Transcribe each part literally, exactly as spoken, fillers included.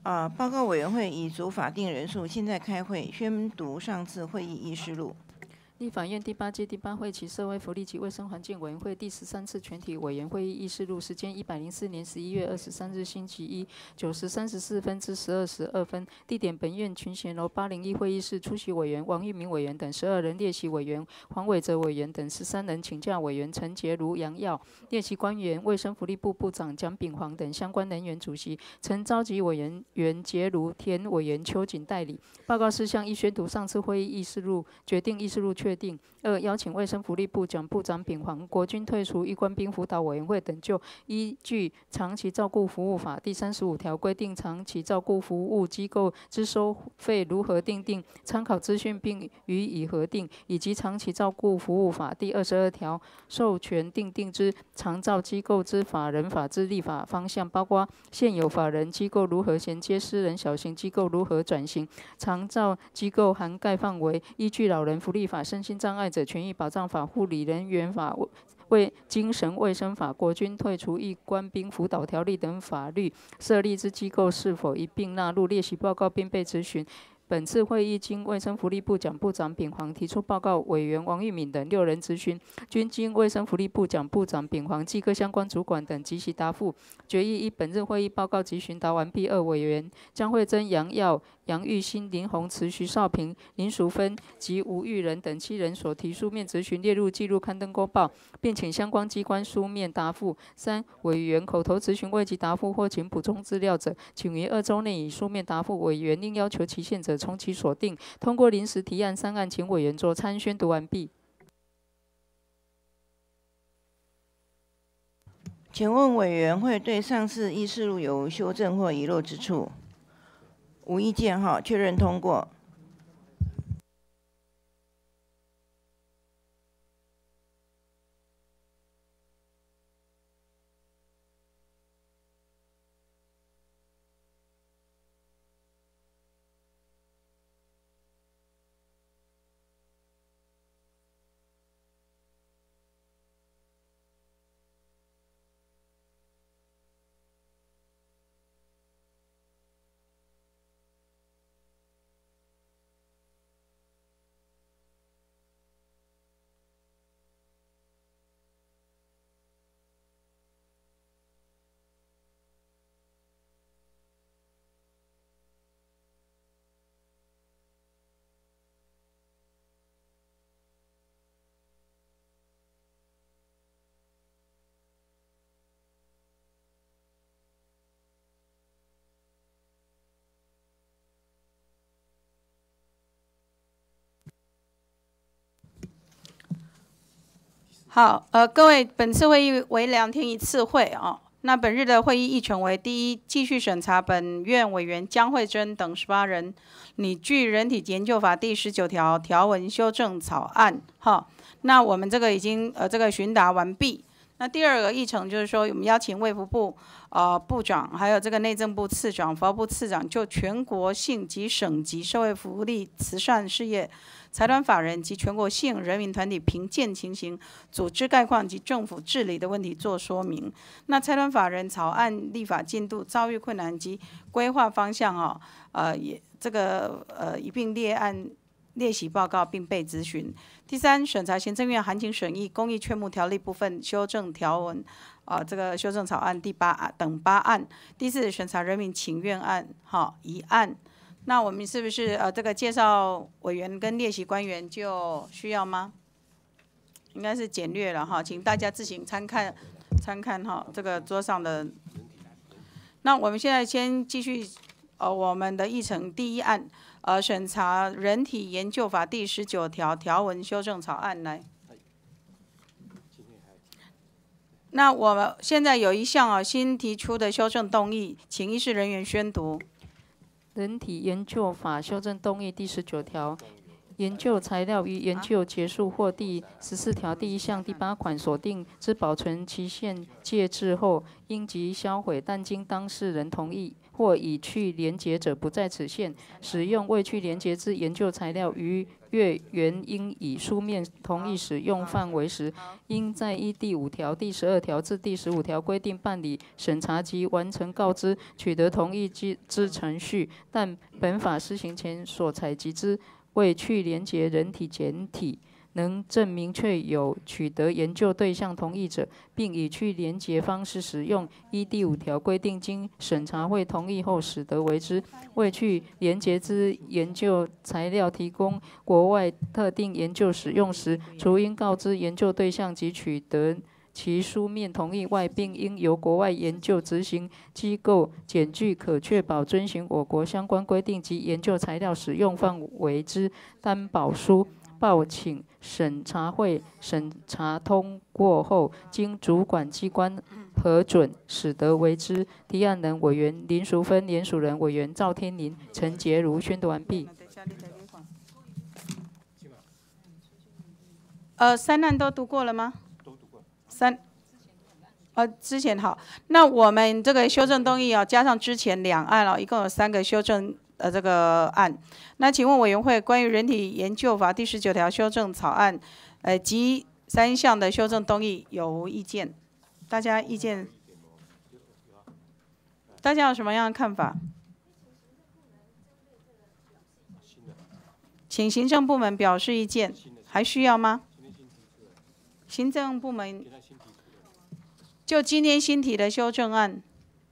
啊、报告委员会已足法定人数，现在开会宣读上次会议议事录。 立法院第八届第八会期社会福利及卫生环境委员会第十三次全体委员会议议事录，时间一百零四年十一月二十三日星期一九时三十四分至十二时二分，地点本院群贤楼八零一会议室，出席委员王玉明委员等十二人，列席委员黄伟哲委员等十三人，请假委员陈洁如、杨耀，列席官员卫生福利部部长蒋炳煌等相关人员主席，曾召集委员袁洁如、田委员邱瑾代理。报告事项一宣读上次会议议事录，决定议事录确定。二、邀请卫生福利部蒋部长秉煌、国军退出役官兵辅导委员会等，就依据长期照顾服务法第三十五条规定，长期照顾服务机构之收费如何订定，参考资讯并予以核定，以及长期照顾服务法第二十二条授权订定之长照机构之法人法之立法方向，包括现有法人机构如何衔接私人小型机构如何转型，长照机构涵盖范围依据老人福利法、身心障碍者权益保障法、护理人员法、为精神卫生法、国军退出役官兵辅导条例等法律设立之机构是否一并纳入列席报告并被质询。本次会议经卫生福利部蒋部长秉煌提出报告，委员王玉敏等六人质询，均经卫生福利部蒋部长秉煌及各相关主管等即席答复。决议一本日会议报告及询答完毕。二、委员江惠珍、杨耀、杨玉兴、林鸿慈、徐少平、林淑芬及吴玉仁等七人所提书面质询列入记录刊登公报，并请相关机关书面答复。三、委员口头质询未及答复或请补充资料者，请于二周内以书面答复。委员另要求期限者，从其所定。通过临时提案三案，请委员做参宣读完毕。 请问委员会对上次议事录有修正或遗漏之处？无意见哈，确认通过。 好，呃，各位，本次会议为两天一次会啊。那本日的会议议程为：第一，继续审查本院委员江惠珍等十八人拟具人体研究法第十九条条文修正草案。哈，那我们这个已经呃这个询答完毕。那第二个议程就是说，我们邀请卫福部呃部长，还有这个内政部次长、法务部次长，就全国性及省级社会福利慈善事业财团法人及全国性人民团体评鉴情形、组织概况及政府治理的问题做说明。那财团法人草案立法进度遭遇困难及规划方向哦，呃也这个呃一并列案列席报告并被质询。第三，审查行政院函请审议公益劝募条例部分修正条文，啊、呃，这个修正草案第八案等八案。第四，审查人民请愿案，哈一案。那我们是不是呃这个介绍委员跟列席官员就需要吗？应该是简略了哈，请大家自行参看参看哈这个桌上的。那我们现在先继续呃我们的议程第一案。呃，审查人体研究法第十九条条文修正草案来。那我们现在有一项啊新提出的修正动议，请议事人员宣读。 人体研究法修正动议第十九条，研究材料于研究结束或第十四条第一项第八款所定之保存期限届至后，应即销毁，但经当事人同意或已去连结者不在此限。使用未去连结之研究材料于阅原应以书面同意使用范围时，应在依第五条、第十二条至第十五条规定办理审查及完成告知、取得同意之程序，但本法施行前所采集之未去连结人体简体，能证明确有取得研究对象同意者，并以去连结方式使用，依第五条规定经审查会同意后始得为之。未去连结之研究材料提供国外特定研究使用时，除应告知研究对象及取得其书面同意外，并应由国外研究执行机构检具可确保遵循我国相关规定及研究材料使用范围之担保书，报请审查会审查通过后，经主管机关核准，始得为之。提案人委员林淑芬，联署人委员赵天麟、陈洁如。宣读完毕。 呃，三案都读过了吗？都读过。三，呃，之前好，那我们这个修正动议啊，加上之前两案哦，一共有三个修正呃这个案。那请问委员会关于人体研究法第十九条修正草案，呃及三项的修正动议有无意见？大家意见？大家有什么样的看法？请行政部门表示意见，还需要吗？行政部门就今天新提的修正案，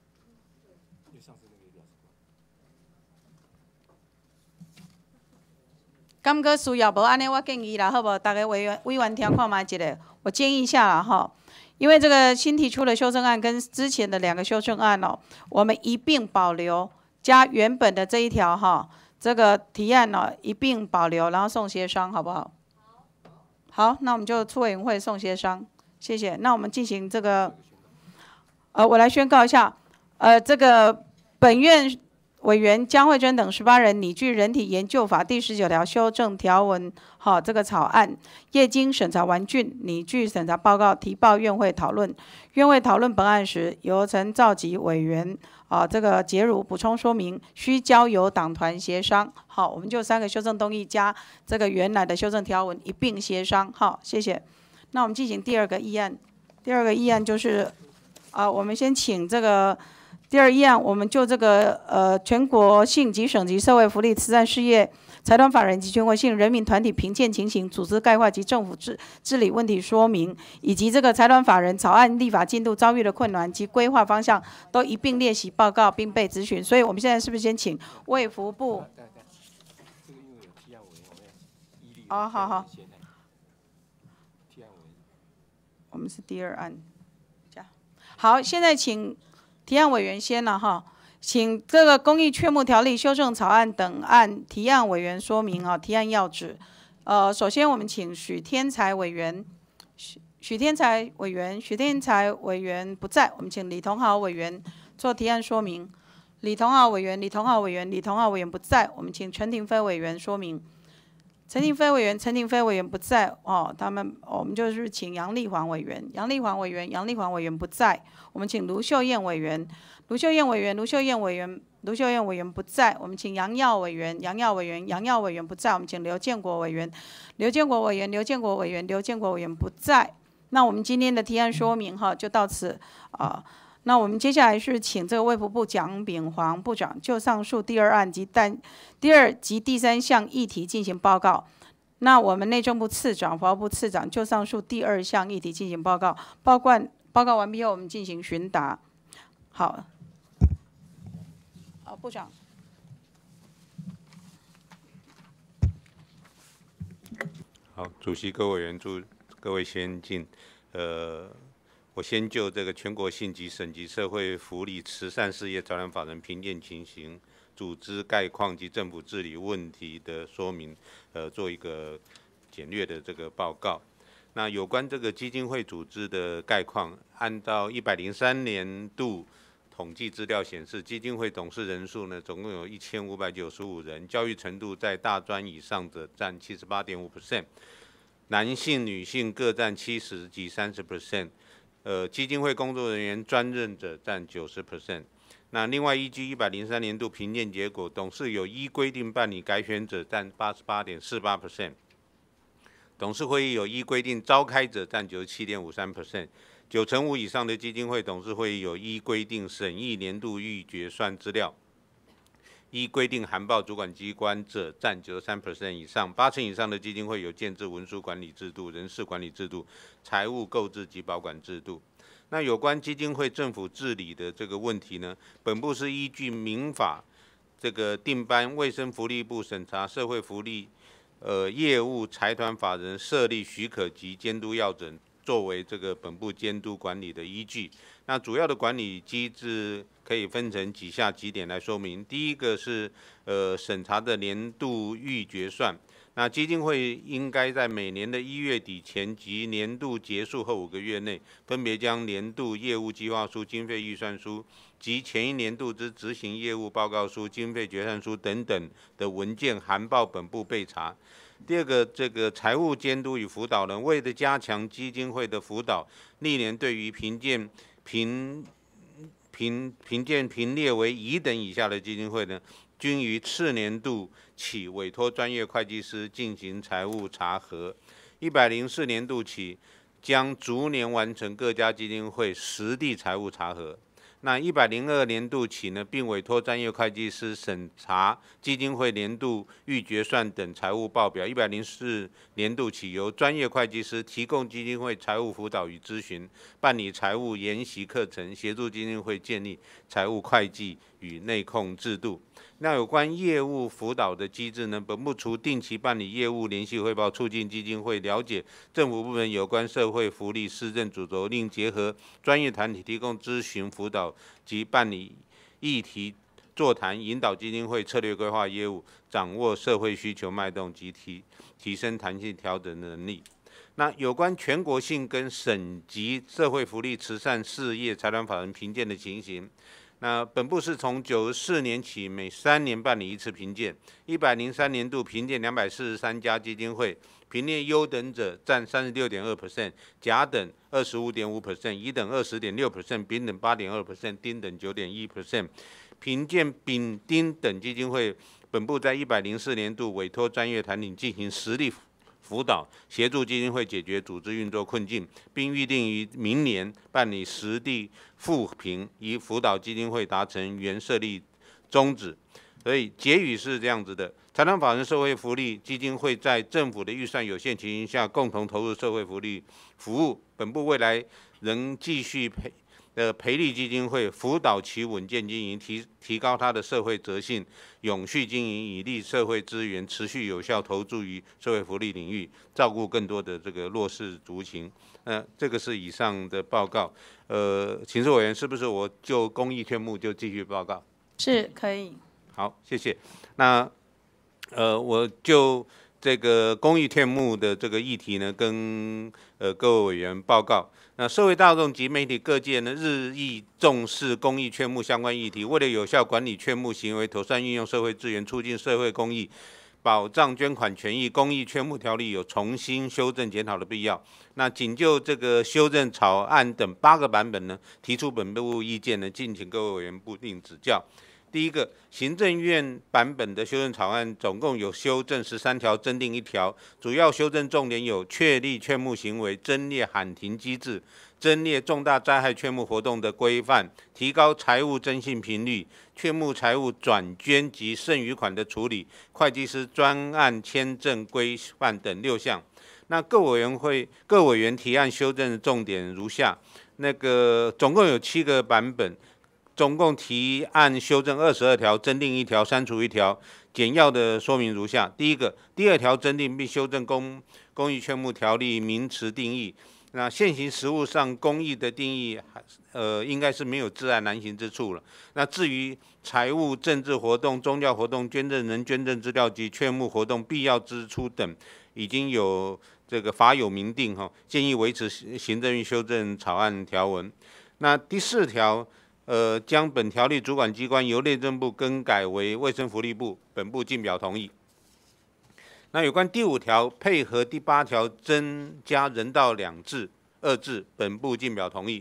感觉需要无？安尼我建议啦，好无？大家委员委员听看卖一下，我建议一下啦哈。因为这个新提出的修正案跟之前的两个修正案哦，我们一并保留，加原本的这一条哈，这个提案哦一并保留，然后送协商，好不好？好，那我们就出委员会送协商，谢谢。那我们进行这个，呃，我来宣告一下，呃，这个本院委员江慧珍等十八人拟具人体研究法第十九条修正条文，好，这个草案，业经审查完竣，拟具审查报告提报院会讨论。院会讨论本案时，由曾召集委员啊，这个节如补充说明，需交由党团协商。好，我们就三个修正动议加这个原来的修正条文一并协商。好，谢谢。那我们进行第二个议案，第二个议案就是啊，我们先请这个。第二议案，我们就这个呃全国性及省级社会福利慈善事业财团法人及全国性人民团体评鉴情形、组织概况及政府治治理问题说明，以及这个财团法人草案立法进度遭遇的困难及规划方向，都一并列席报告并被咨询。所以我们现在是不是先请卫福部？哦，好好。我们是第二案，好，现在请。提案委员先了哈，请这个公益劝募条例修正草案等案提案委员说明啊，提案要旨。呃，首先我们请许天才委员，许许天才委员，许天才委员不在，我们请李同豪委员做提案说明。李同豪委员，李同豪委员，李同豪委员不在，我们请陈廷飞委员说明。陈廷飞委员，陈廷飞委员不在哦，他们我们就是请杨丽煌委员，杨丽煌委员，杨丽煌委员不在，我们请卢秀燕委员，卢秀燕委员，卢秀燕委员，卢秀燕委员不在，我们请杨耀委员，杨耀委员，杨耀委员不在，我们请刘建国委员，刘建国委员，刘建国委员，刘建国委员不在。那我们今天的提案说明哈，就到此啊。那我们接下来是请这个卫福部蒋炳煌部长就上述第二案及单第二及第三项议题进行报告。那我们内政部次长、法务部次长就上述第二项议题进行报告。报告报告完毕后，我们进行询答。好，好，部长。 好，主席、各位委员，祝各位先进。呃。我先就这个全国性及省级社会福利慈善事业财团法人评鉴情形、组织概况及政府治理问题的说明，呃，做一个简略的这个报告。那有关这个基金会组织的概况，按照一百零三年度统计资料显示，基金会董事人数呢，总共有一千五百九十五人，教育程度在大专以上者占 七十八点五 percent， 男性、女性各占七十及 三十 percent。呃，基金会工作人员专任者占 百分之九十， 那另外依据一百零三年度评鉴结果，董事有依规定办理改选者占 八十八点四八 percent， 董事会议有依规定召开者占 九十七点五三 percent， 九成五以上的基金会董事会议有依规定审议年度预决算资料，依规定函报主管机关者占 九十三 percent 以上，八成以上的基金会有建制文书管理制度、人事管理制度、财务购置及保管制度。那有关基金会政府治理的这个问题呢，本部是依据民法这个定颁卫生福利部审查社会福利呃业务财团法人设立许可及监督要准，作为这个本部监督管理的依据。那主要的管理机制可以分成几下几点来说明。第一个是呃审查的年度预决算。那基金会应该在每年的一月底前及年度结束后五个月内，分别将年度业务计划书、经费预算书及前一年度之执行业务报告书、经费决算书等等的文件函报本部备查。第二个，这个财务监督与辅导呢，为了加强基金会的辅导，历年对于评鉴评评评鉴评列为乙等以下的基金会呢，均于次年度起委托专业会计师进行财务查核。一百零四年度起，将逐年完成各家基金会实地财务查核。那一百零二年度起呢，并委托专业会计师审查基金会年度预决算等财务报表。一百零四年度起，由专业会计师提供基金会财务辅导与咨询，办理财务研习课程，协助基金会建立财务会计与内控制度。那有关业务辅导的机制呢，本部除定期办理业务联系汇报，促进基金会了解政府部门有关社会福利施政主轴，另结合专业团体提供咨询辅导及办理议题座谈，引导基金会策略规划业务，掌握社会需求脉动及提提升弹性调整的能力。那有关全国性跟省级社会福利慈善事业财团法人评鉴的情形，那本部是从九十四年起，每三年办理一次评鉴。一百零三年度评鉴两百四十三家基金会，评列优等者占 三十六点二 percent， 甲等 二十五点五 percent， 乙等 二十点六 percent， 丙等 八点二 percent， 丁等 九点一 percent。评鉴丙丁等基金会，本部在一百零四年度委托专业团体进行实地辅导，协助基金会解决组织运作困境，并预定于明年办理实地复评，以辅导基金会达成原设立宗旨。所以结语是这样子的：财团法人社会福利基金会在政府的预算有限情形下，共同投入社会福利服务。本部未来仍继续培呃培力基金会，辅导其稳健经营，提提高它的社会责性，永续经营，以利社会资源，持续有效投注于社会福利领域，照顾更多的这个弱势族群。呃，这个是以上的报告。呃，请示委员，是不是我就公益劝募就继续报告？ 是可以。 好，谢谢。那呃，我就这个公益劝募的这个议题呢，跟呃各位委员报告。那社会大众及媒体各界呢，日益重视公益劝募相关议题，为了有效管理劝募行为，妥善运用社会资源，促进社会公益，保障捐款权益，公益劝募条例有重新修正检讨的必要。那仅就这个修正草案等八个版本呢，提出本部意见呢，敬请各位委员不吝指教。第一个，行政院版本的修正草案总共有修正十三条，增订一条，主要修正重点有确立劝募行为、增列喊停机制、增列重大灾害劝募活动的规范、提高财务征信频率、劝募财务转捐及剩余款的处理、会计师专案签证规范等六项。那各委员会各委员提案修正的重点如下：那个总共有七个版本。总共提案修正二十二条，增订一条，删除一条。简要的说明如下：第一个，第二条增订并修正公公益劝募条例名词定义。那现行实务上，公益的定义，呃，应该是没有至爱难行之处了。那至于财务、政治活动、宗教活动、捐赠人捐赠资料及劝募活动必要支出等，已经有这个法有明定哈，建议维持行政院修正草案条文。那第四条。呃，将本条例主管机关由内政部更改为卫生福利部，本部进表同意。那有关第五条配合第八条增加人道两字二字，本部进表同意。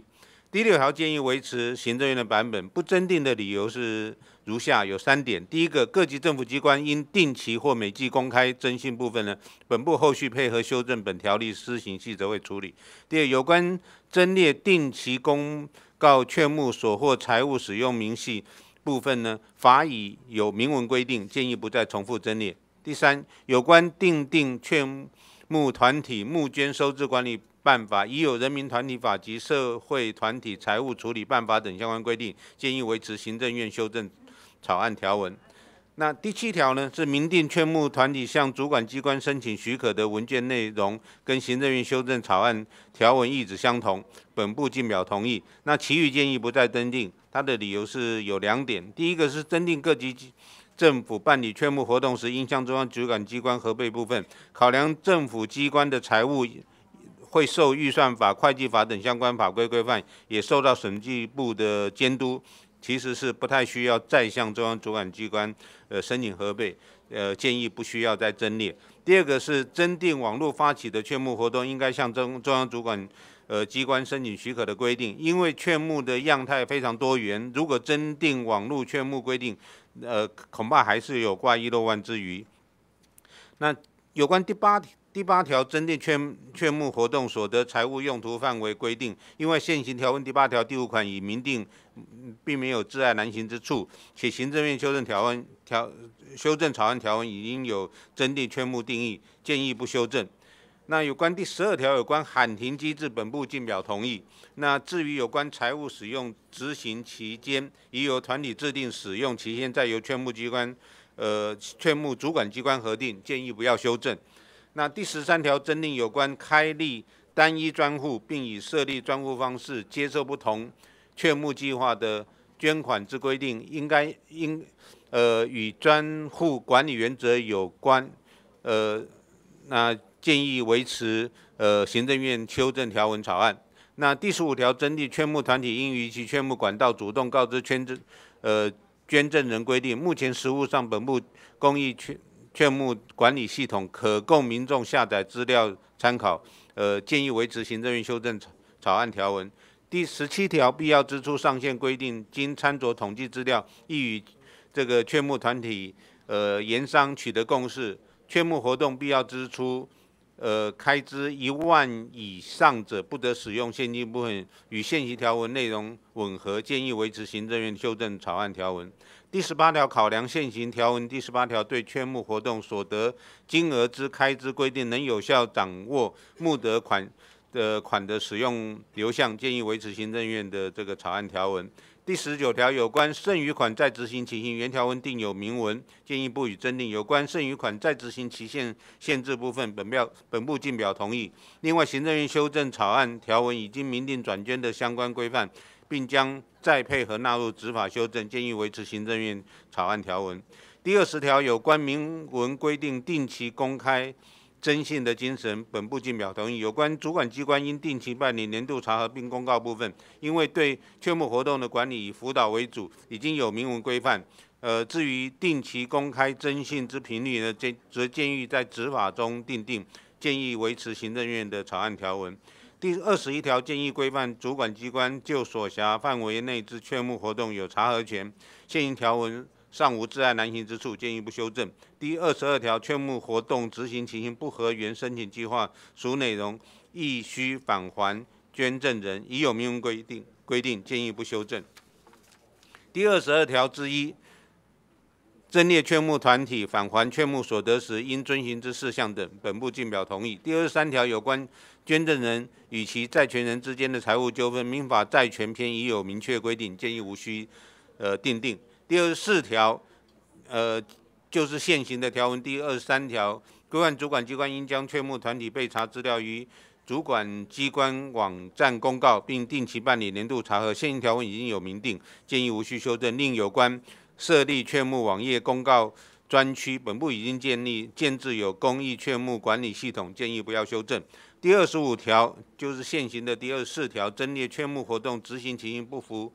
第六条建议维持行政院的版本，不增订的理由是如下，有三点。第一个，各级政府机关应定期或每季公开征信部分呢，本部后续配合修正本条例施行细则会处理。第二，有关增列定期公告劝募所获财务使用明细部分呢，法已有明文规定，建议不再重复增列。第三，有关订定劝募团体募捐收支管理办法，已有人民团体法及社会团体财务处理办法等相关规定，建议维持行政院修正草案条文。那第七条呢，是明定劝募团体向主管机关申请许可的文件内容，跟行政院修正草案条文意旨相同，本部进表同意。那其余建议不再增订，它的理由是有两点，第一个是增订各级政府办理劝募活动时，应向中央主管机关核备部分，考量政府机关的财务会受预算法、会计法等相关法规规范，也受到审计部的监督，其实是不太需要再向中央主管机关呃申请核备，呃建议不需要再增列。第二个是增订网络发起的劝募活动，应该向中中央主管呃机关申请许可的规定，因为劝募的样态非常多元，如果增订网络劝募规定，呃恐怕还是有挂一漏万之余。那有关第八第八条增订劝劝募活动所得财务用途范围规定，因为现行条文第八条第五款已明定，并没有窒碍难行之处，且行政院修正条文条修正草案条文已经有增订劝募定义，建议不修正。那有关第十二条有关喊停机制，本部进表同意。那至于有关财务使用执行期间，已由团体制定使用期限，再由劝募机关呃劝募主管机关核定，建议不要修正。那第十三条增订有关开立单一专户，并以设立专户方式接受不同劝募计划的捐款之规定，应该应呃与专户管理原则有关，呃那建议维持呃行政院修正条文草案。那第十五条增订劝募团体应于其劝募管道主动告知捐赠呃捐赠人规定，目前实务上本部公益劝劝募管理系统可供民众下载资料参考，呃，建议维持行政院修正草案条文。第十七条必要支出上限规定，经参酌统计资料，亦与这个劝募团体呃研商取得共识，劝募活动必要支出呃开支一万以上者，不得使用现金部分，与现行条文内容吻合，建议维持行政院修正草案条文。第十八条考量现行条文第十八条对劝募活动所得金额之开支规定，能有效掌握募得款的款的使用流向，建议维持行政院的这个草案条文。第十九条有关剩余款再执行期限，原条文定有明文，建议不予增订。有关剩余款再执行期限限制部分，本表本部进表同意。另外，行政院修正草案条文已经明定转捐的相关规范，并将再配合纳入执法修正，建议维持行政院草案条文。第二十条有关明文规定定期公开征信的精神，本部进表同意。有关主管机关应定期办理年度查核并公告部分，因为对劝募活动的管理以辅导为主，已经有明文规范。呃，至于定期公开征信之频率呢，则建议在执法中订定，建议维持行政院的草案条文。第二十一条建议规范主管机关就所辖范围内之劝募活动有查核权，现行条文尚无窒碍难行之处，建议不修正。第二十二条劝募活动执行情形不合原申请计划属内容，亦需返还捐赠人，已有明文规定，规定建议不修正。第二十二条之一，增列劝募团体返还劝募所得时应遵循之事项等，本部进表同意。第二十三条有关捐赠人与其债权人之间的财务纠纷，民法债权篇已有明确规定，建议无需呃订定。第二十四条，呃，就是现行的条文第二十三条，规范主管机关应将劝募团体备查资料于主管机关网站公告，并定期办理年度查核。现行条文已经有明定，建议无需修正。另有关设立劝募网页公告专区，本部已经建立建制有公益劝募管理系统，建议不要修正。第二十五条就是现行的第二十四条，增列劝募活动执行情形不符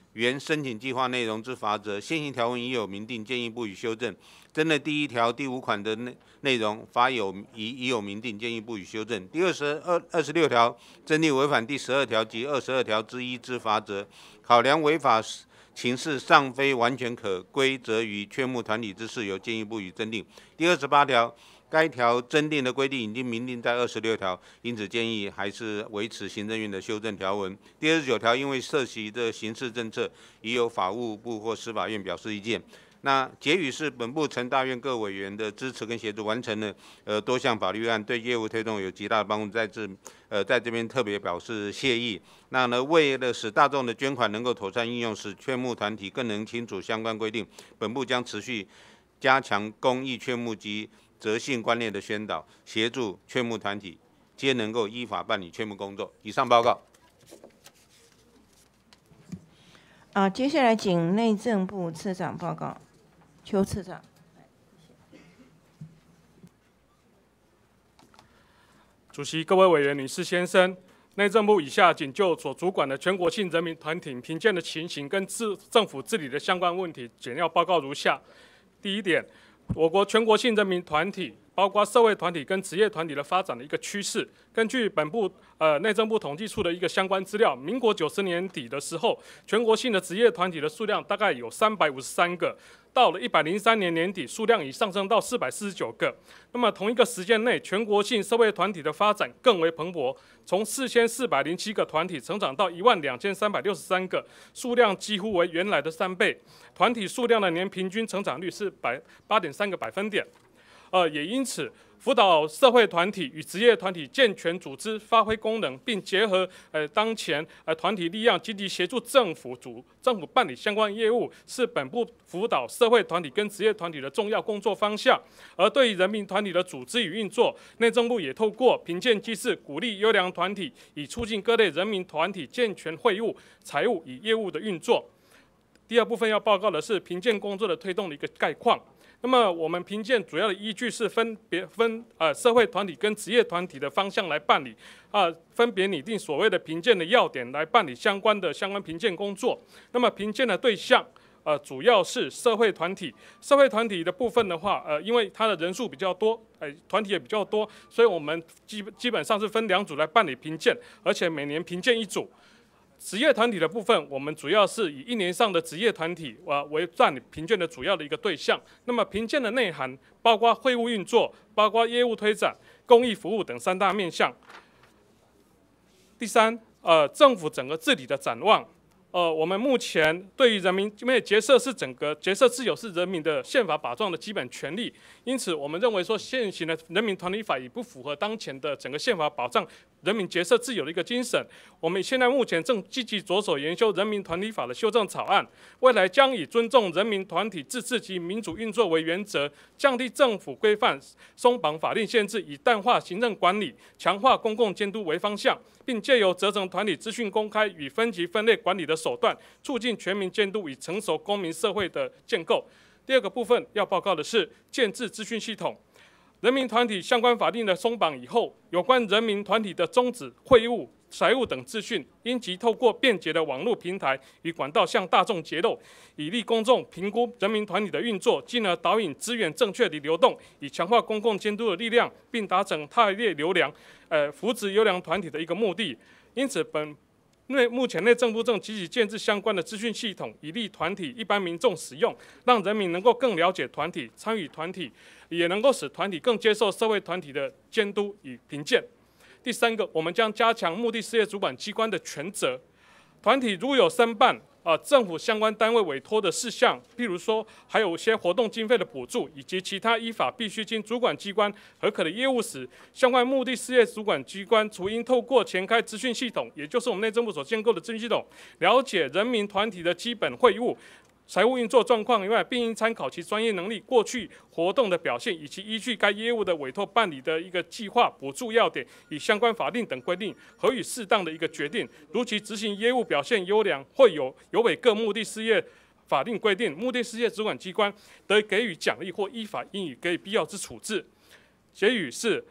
原申请计划内容之罚则，现行条文已有明定，建议不予修正。针对第一条第五款的内内容，法有已已有明定，建议不予修正。第二十二二十六条，针对违反第十二条及二十二条之一之罚则，考量违法情事尚非完全可归责于劝募团体之事由，建议不予增订。第二十八条，该条增订的规定已经明定在二十六条，因此建议还是维持行政院的修正条文。第二十九条，因为涉及的刑事政策，已有法务部或司法院表示意见。那结语是本部陈大院各委员的支持跟协助，完成了呃多项法律案，对业务推动有极大的帮助，在这呃在这边特别表示谢意。那呢，为了使大众的捐款能够妥善运用，使劝募团体更能清楚相关规定，本部将持续加强公益劝募及责信观念的宣导，协助劝募团体皆能够依法办理劝募工作。以上报告。 啊，接下来请内政部次长报告。邱次长。 主席、各位委员、女士、先生，内政部以下仅就所主管的全国性人民团体评鉴的情形跟治政府治理的相关问题，简要报告如下。第一点，我国全国性人民团体，包括社会团体跟职业团体的发展的一个趋势。根据本部呃内政部统计处的一个相关资料，民国九十年底的时候，全国性的职业团体的数量大概有三百五十三个。到了一百零三年年底，数量已上升到四百四十九个。那么同一个时间内，全国性社会团体的发展更为蓬勃，从四千四百零七个团体成长到一万两千三百六十三个，数量几乎为原来的三倍。团体数量的年平均成长率是百八点三个百分点。呃，也因此，辅导社会团体与职业团体健全组织发挥功能，并结合呃当前呃团体力量，积极协助政府主政府办理相关业务，是本部辅导社会团体跟职业团体的重要工作方向。而对于人民团体的组织与运作，内政部也透过评鉴机制，鼓励优良团体，以促进各类人民团体健全会务、财务与业务的运作。第二部分要报告的是评鉴工作的推动的一个概况。那么我们评鉴主要的依据是分别分呃社会团体跟职业团体的方向来办理，啊、呃、分别拟定所谓的评鉴的要点来办理相关的相关评鉴工作。那么评鉴的对象，呃主要是社会团体。社会团体的部分的话，呃因为它的人数比较多，呃团体也比较多，所以我们基基本上是分两组来办理评鉴，而且每年评鉴一组。职业团体的部分，我们主要是以一年以上的职业团体啊为占评鉴的主要的一个对象。那么评鉴的内涵包括会务运作、包括业务推展、公益服务等三大面向。第三，呃，政府整个治理的展望。呃，我们目前对于人民，因为结社是整个结社自由是人民的宪法保障的基本权利，因此我们认为说现行的人民团体法已不符合当前的整个宪法保障人民结社自由的一个精神。我们现在目前正积极着手研修人民团体法的修正草案，未来将以尊重人民团体自治及民主运作为原则，降低政府规范、松绑法令限制，以淡化行政管理、强化公共监督为方向，并借由责成团体资讯公开与分级分类管理的手段，促进全民监督与成熟公民社会的建构。第二个部分要报告的是建制资讯系统。人民团体相关法令的松绑以后，有关人民团体的宗旨、会务、财务等资讯，应即透过便捷的网络平台与管道向大众揭露，以利公众评估人民团体的运作，进而导引资源正确的流动，以强化公共监督的力量，并达成汰劣留良、呃扶植优良团体的一个目的。因此，本因为目前内政部正积极建制相关的资讯系统，以利团体一般民众使用，让人民能够更了解团体、参与团体，也能够使团体更接受社会团体的监督与评鉴。第三个，我们将加强目的事业主管机关的权责。团体如有申办啊、呃、政府相关单位委托的事项，譬如说还有一些活动经费的补助，以及其他依法必须经主管机关核可的业务时，相关目的事业主管机关除应透过前开资讯系统，也就是我们内政部所建构的资讯系统，了解人民团体的基本会务、财务运作状况以外，并应参考其专业能力、过去活动的表现，以及依据该业务的委托办理的一个计划、补助要点与相关法令等规定，核予适当的一个决定。如其执行业务表现优良，或有有违各目的事业法令规定，目的事业主管机关得给予奖励或依法应予给予必要之处置。结语是，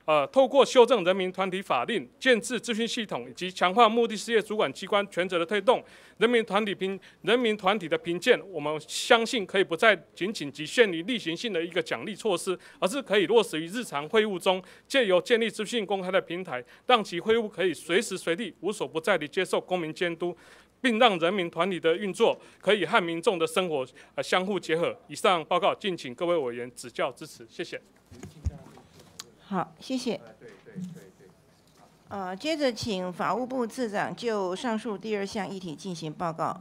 呃，透过修正人民团体法令、建制资讯系统以及强化目的事业主管机关权责的推动，人民团体评人民团体的评鉴，我们相信可以不再仅仅局限于例行性的一个奖励措施，而是可以落实于日常会务中，借由建立资讯公开的平台，让其会务可以随时随地、无所不在地接受公民监督，并让人民团体的运作可以和民众的生活呃相互结合。以上报告，敬请各位委员指教支持，谢谢。 好，谢谢。呃，接着请法务部次长就上述第二项议题进行报告。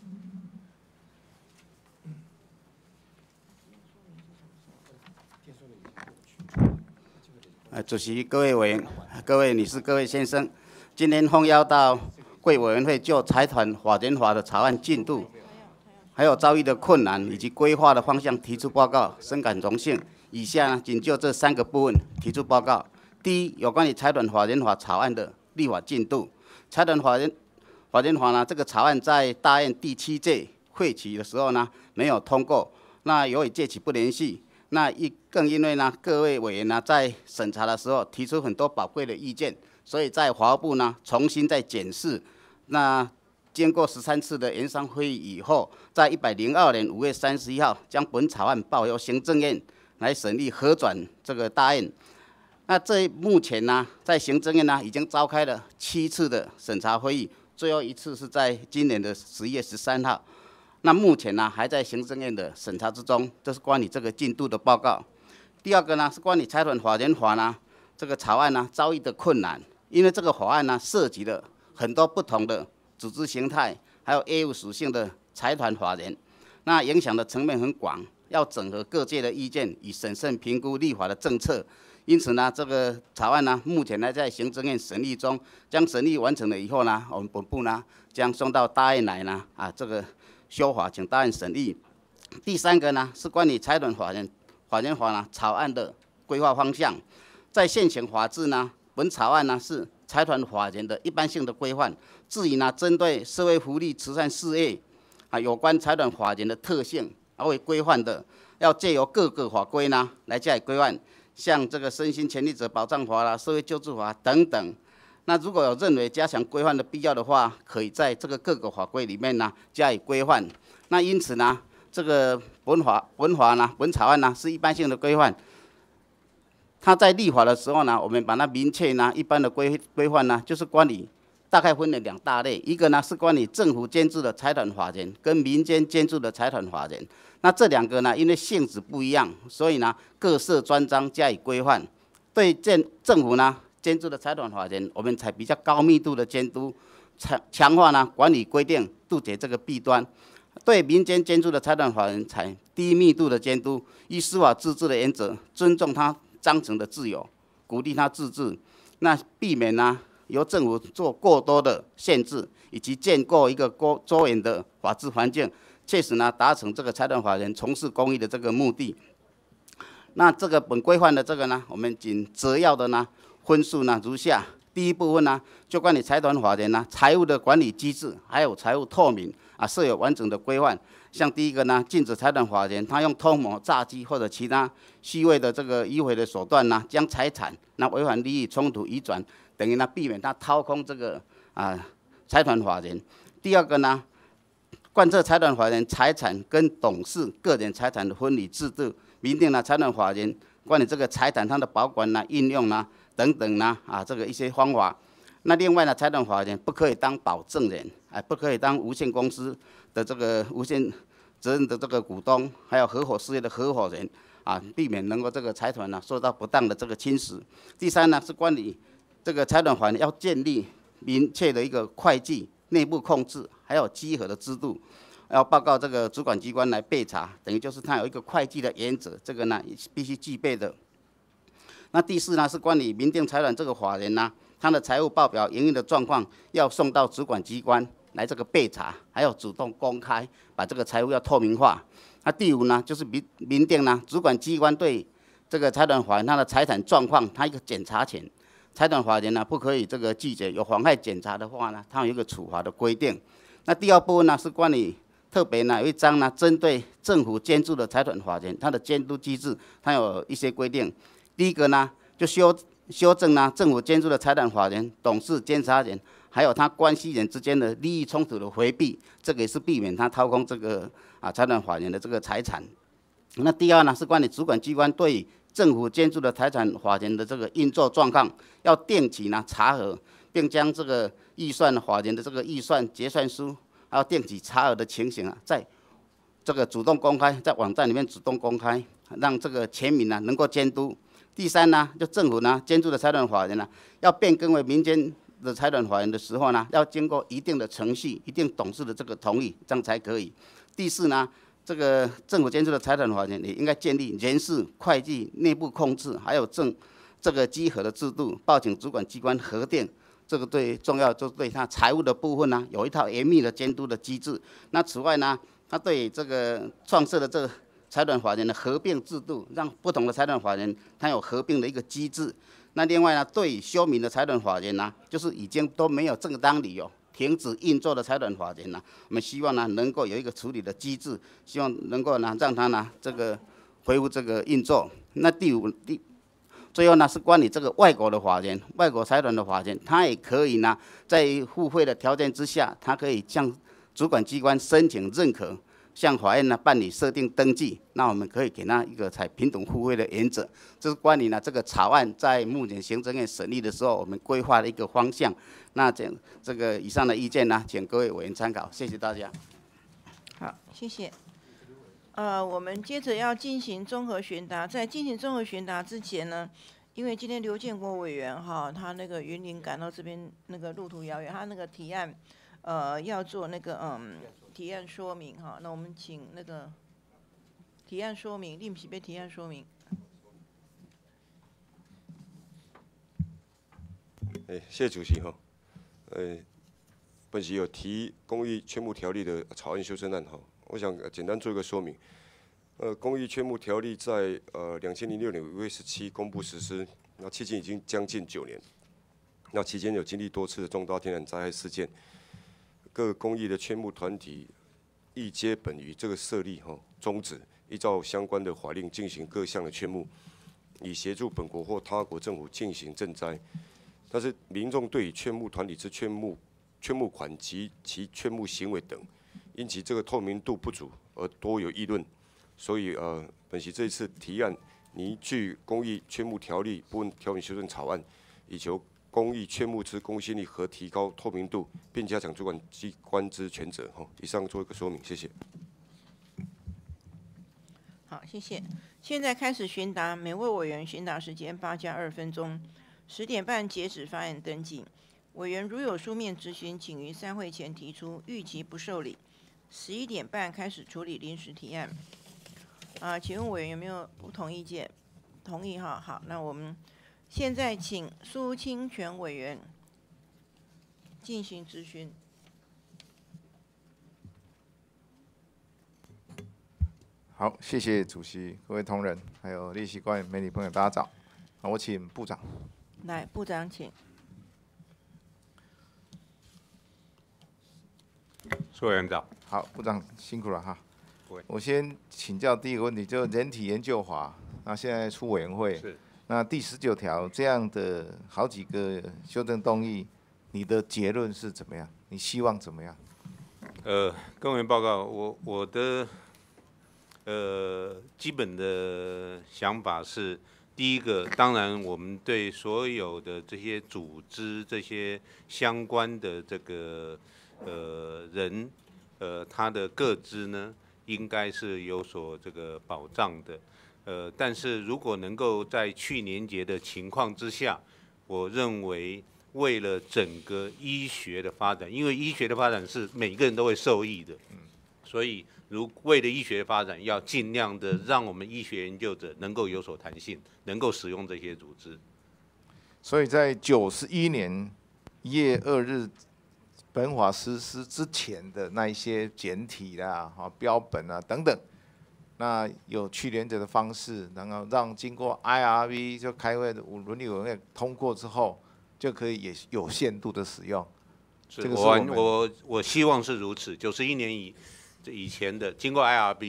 呃，主席、各位委员、各位女士、各位先生，今天奉邀到贵委员会就财团法人法的草案进度，还有遭遇的困难以及规划的方向提出报告，深感荣幸。以下呢，仅就这三个部分提出报告。第一，有关于财团法人法草案的立法进度。财团法人法人法呢，这个草案在大院第七届会期的时候呢，没有通过。那由于届期不连续，那一更因为呢，各位委员呢在审查的时候提出很多宝贵的意见，所以在法务部呢重新再检视。那经过十三次的研商会议以后，在一百零二年五月三十一号，将本草案报由行政院来审议核转这个大院。那这目前呢，在行政院呢已经召开了七次的审查会议，最后一次是在今年的十一月十三号。那目前呢还在行政院的审查之中，这是关于这个进度的报告。第二个呢是关于财团法人法呢这个草案呢遭遇的困难，因为这个法案呢涉及了很多不同的组织形态，还有业务属性的财团法人，那影响的层面很广。要整合各界的意见，以审慎评估立法的政策。因此呢，这个草案呢，目前还在行政院审议中。将审议完成了以后呢，我们本部呢将送到大院来呢，啊，这个修法，请大院审议。第三个呢，是关于财团法人法人法呢草案的规划方向。在现行法制呢，本草案呢是财团法人的一般性的规范。至于呢，针对社会福利慈善事业啊，有关财团法人的特性。而为规范的，要借由各个法规呢来加以规范，像这个身心权利者保障法啦、社会救助法等等。那如果有认为加强规范的必要的话，可以在这个各个法规里面呢加以规范。那因此呢，这个本法本法呢本草案呢是一般性的规范。它在立法的时候呢，我们把它明确呢一般的规规范呢，就是关于。大概分了两大类，一个呢是关于政府监制的财团法人，跟民间监制的财团法人。那这两个呢，因为性质不一样，所以呢各设专章加以规范。对政政府呢监制的财团法人，我们采比较高密度的监督，强强化呢管理规定，杜绝这个弊端。对民间监制的财团法人，采低密度的监督，依司法自治的原则，尊重他章程的自由，鼓励他自治，那避免呢。由政府做过多的限制，以及建构一个多周延的法治环境，确实呢达成这个财团法人从事公益的这个目的。那这个本规范的这个呢，我们仅摘要的呢分数呢如下：第一部分呢，就关于财团法人呢财务的管理机制，还有财务透明啊，设有完整的规范。像第一个呢，禁止财团法人他用偷摸、诈欺或者其他虚伪的这个迂回的手段呢，将财产那违反利益冲突移转。等于呢，避免他掏空这个啊财团法人。第二个呢，贯彻财团法人财产跟董事个人财产的分离制度，明定了财团法人关于这个财产它的保管啦、运用啦等等呢啊这个一些方法。那另外呢，财团法人不可以当保证人，哎，不可以当无限公司的这个无限责任的这个股东，还有合伙事业的合伙人啊，避免能够这个财团呢受到不当的这个侵蚀。第三呢，是关于这个财团法人要建立明确的一个会计、内部控制，还有稽核的制度，要报告这个主管机关来备查，等于就是它有一个会计的原则，这个呢必须具备的。那第四呢是关于民定财团这个法人呢，它的财务报表、营运的状况要送到主管机关来这个备查，还有主动公开，把这个财务要透明化。那第五呢就是民民定呢，主管机关对这个财团法人它的财产状况，它一个检查权。财团法人呢不可以这个拒绝，有妨害检查的话呢，它有一个处罚的规定。那第二部分呢是关于特别呢有一章呢针对政府监督的财团法人，它的监督机制它有一些规定。第一个呢就修修正呢政府监督的财产法人、董事、监察人，还有他关系人之间的利益冲突的回避，这个也是避免他掏空这个啊财产法人的这个财产。那第二呢，是关于主管机关对政府监督的财产法人的这个运作状况，要定期呢查核，并将这个预算法人的这个预算结算书，还有定期查核的情形啊，在这个主动公开，在网站里面主动公开，让这个全民呢能够监督。第三呢，就政府呢监督的财产法人呢，要变更为民间的财产法人的时候呢，要经过一定的程序、一定董事的这个同意，这样才可以。第四呢，这个政府监督的财产法人也应该建立人事、会计、内部控制，还有政这个稽核的制度，报请主管机关核定。这个最重要，就对他财务的部分呢，有一套严密的监督的机制。那此外呢，他对这个创设的这个财产法人的合并制度，让不同的财产法人它有合并的一个机制。那另外呢，对休眠的财产法人呢，就是已经都没有正当理由停止运作的财产法人呢，我们希望呢能够有一个处理的机制，希望能够呢让它呢这个恢复这个运作。那第五第最后呢是关于这个外国的法人、外国财团的法人，它也可以呢在付费的条件之下，它可以向主管机关申请认可。向法院呢办理设定登记，那我们可以给他一个采平等互惠的原则。这是关于呢这个草案在目前行政院审议的时候，我们规划的一个方向。那这这个以上的意见呢，请各位委员参考，谢谢大家。 好，谢谢。呃，我们接着要进行综合询答，在进行综合询答之前呢，因为今天刘建国委员哈，他那个云林赶到这边那个路途遥远，他那个提案呃要做那个嗯。提案说明哈，那我们请那个提案说明，另批被提案说明。 哎，谢谢主席哈。呃，本席有提公益劝募条例的草案修正案哈，我想简单做一个说明。呃，公益劝募条例在呃两千零六年五月十七公布实施，那迄今已经将近九年。那期间有经历多次的重大天然灾害事件。各公益的劝募团体亦皆本于这个设立哈宗旨，依照相关的法令进行各项的劝募，以协助本国或他国政府进行赈灾。但是民众对于劝募团体之劝募劝募款及其劝募行为等，因其这个透明度不足而多有议论，所以呃，本席这一次提案拟据公益劝募条例部分条文修正草案，以求公益劝募之公信力和提高透明度，并加强主管机关之权责。哈，以上做一个说明，谢谢。 好，谢谢。现在开始询答，每位委员询答时间八加二分钟，十点半截止发言登记。委员如有书面质询，请于散会前提出，逾期不受理。十一点半开始处理临时提案。啊，请问委员有没有不同意见？同意哈。好，那我们现在请苏清泉委员进行质询。 好，谢谢主席、各位同仁，还有列席官员、媒体朋友，大家早。好，我请部长。 来，部长请。 苏委员长。 好，部长辛苦了哈。 不会。 我先请教第一个问题，就是人体研究法，那现在出委员会， 是。那第十九条这样的好几个修正动议，你的结论是怎么样？你希望怎么样？ 呃，跟委员报告，我我的呃基本的想法是，第一个，当然我们对所有的这些组织、这些相关的这个呃人，呃他的个资呢，应该是有所这个保障的。呃，但是如果能够在去年节的情况之下，我认为为了整个医学的发展，因为医学的发展是每个人都会受益的，所以如为了医学的发展，要尽量的让我们医学研究者能够有所弹性，能够使用这些组织。 所以在九十一年一月二日本法实施之前的那一些简体啦、哈标本啊等等。那有去年者的方式，然后让经过 I R V 就开会的伦理委员会通过之后，就可以也有限度的使用。这个是我我我希望是如此。九十一年以以前的经过 I R V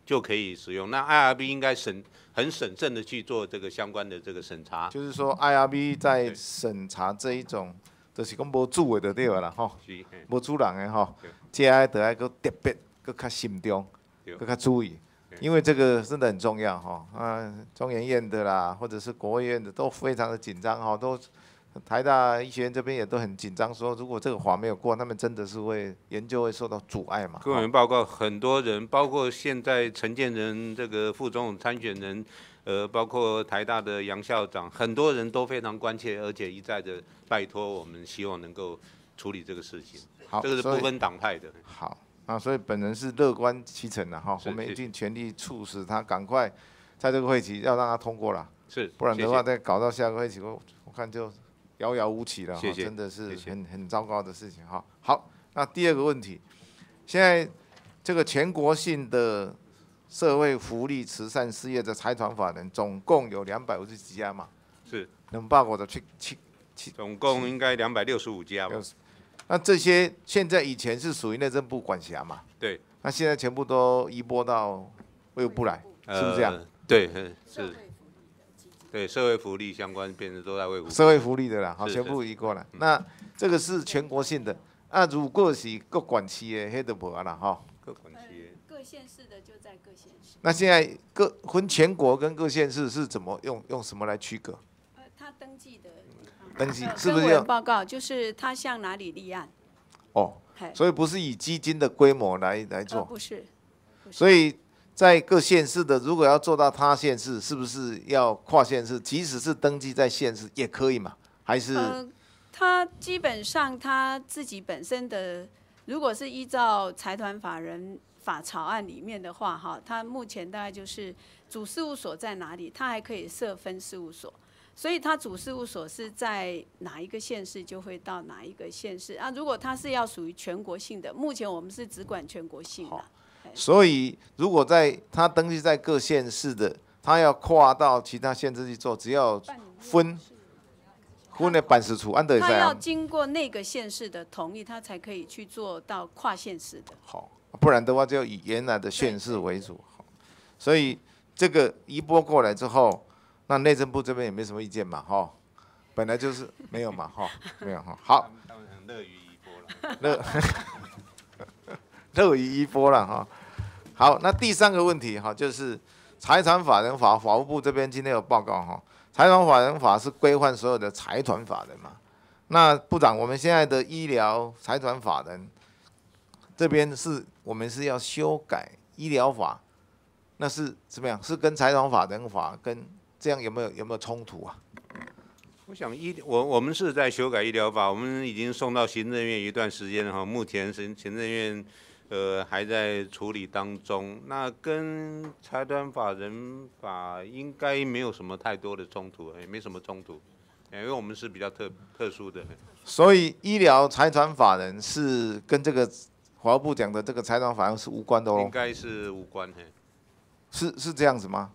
就可以使用。那 I R B 应该审很审慎的去做这个相关的这个审查。 就是说 I R B 在审查这一种，就是讲无主的就对了啦吼，无主人的吼，这爱得爱个特别搁较慎重，搁较注意。因为这个真的很重要哈，啊，中研院的啦，或者是国卫院的都非常的紧张哈，都台大医学院这边也都很紧张，说如果这个法没有过，他们真的是会研究会受到阻碍嘛。 各位报告，很多人，包括现在陈建仁这个副总统参选人，呃，包括台大的杨校长，很多人都非常关切，而且一再的拜托我们，希望能够处理这个事情。 好， 这个是不分党派的。 好。啊，所以本人是乐观其成的哈，我们一定全力促使他赶快在这个会期要让他通过了， 是， 不然的话再搞到下个会期，我我看就遥遥无期了， 谢谢真的是很谢谢很糟糕的事情哈。好，那第二个问题，现在这个全国性的社会福利慈善事业的财团法人总共有两百五十几家嘛？ 是， 能报我的去去去， 总共应该两百六十五家吧？ 那这些现在以前是属于内政部管辖嘛？ 对。 那现在全部都移拨到卫福部来，是不是这样？ 呃、对，是。对，社会福利相关变成都在卫福部。 社会福利的啦，好， 是全部移过来。那这个是全国性的，啊，如果是各管区的，迄就无啊啦，哈。 各管区。 各县市的就在各县市。 那现在各分全国跟各县市是怎么用用什么来区隔？ 呃，他登记的。 登记呃、 是不是要报告？就是他向哪里立案？ 哦，所以不是以基金的规模来来做， 呃、不是，不是。 所以在各县市的，如果要做到他县市，是不是要跨县市？即使是登记在县市也可以嘛？还是？ 呃，他基本上他自己本身的，如果是依照财团法人法草案里面的话，哈，他目前大概就是主事务所在哪里，他还可以设分事务所。所以他主事务所是在哪一个县市，就会到哪一个县市啊。如果他是要属于全国性的，目前我们是只管全国性的。 所以如果在他登记在各县市的，他要跨到其他县市去做，只要分分的办事处，按得他要经过那个县市的同意，他才可以去做到跨县市的。 好，不然的话就以原来的县市为主。所以这个移拨过来之后。那内政部这边也没什么意见嘛，哈，本来就是没有嘛，哈，没有哈，好， 他们很乐于移拨了， 乐乐于移拨了哈。好，那第三个问题哈，就是财团法人法，法务部这边今天有报告哈，财团法人法是规范所有的财团法人嘛。那部长，我们现在的医疗财团法人这边是我们是要修改医疗法，那是怎么样？是跟财团法人法跟这样有没有有没有冲突啊？ 我想医我我们是在修改医疗法，我们已经送到行政院一段时间了哈，目前行行政院呃还在处理当中。那跟财团法人法应该没有什么太多的冲突，也没什么冲突，因为我们是比较特特殊的。 所以医疗财团法人是跟这个法务部讲的这个财团法人是无关的哦。 应该是无关嘿。 是是这样子吗？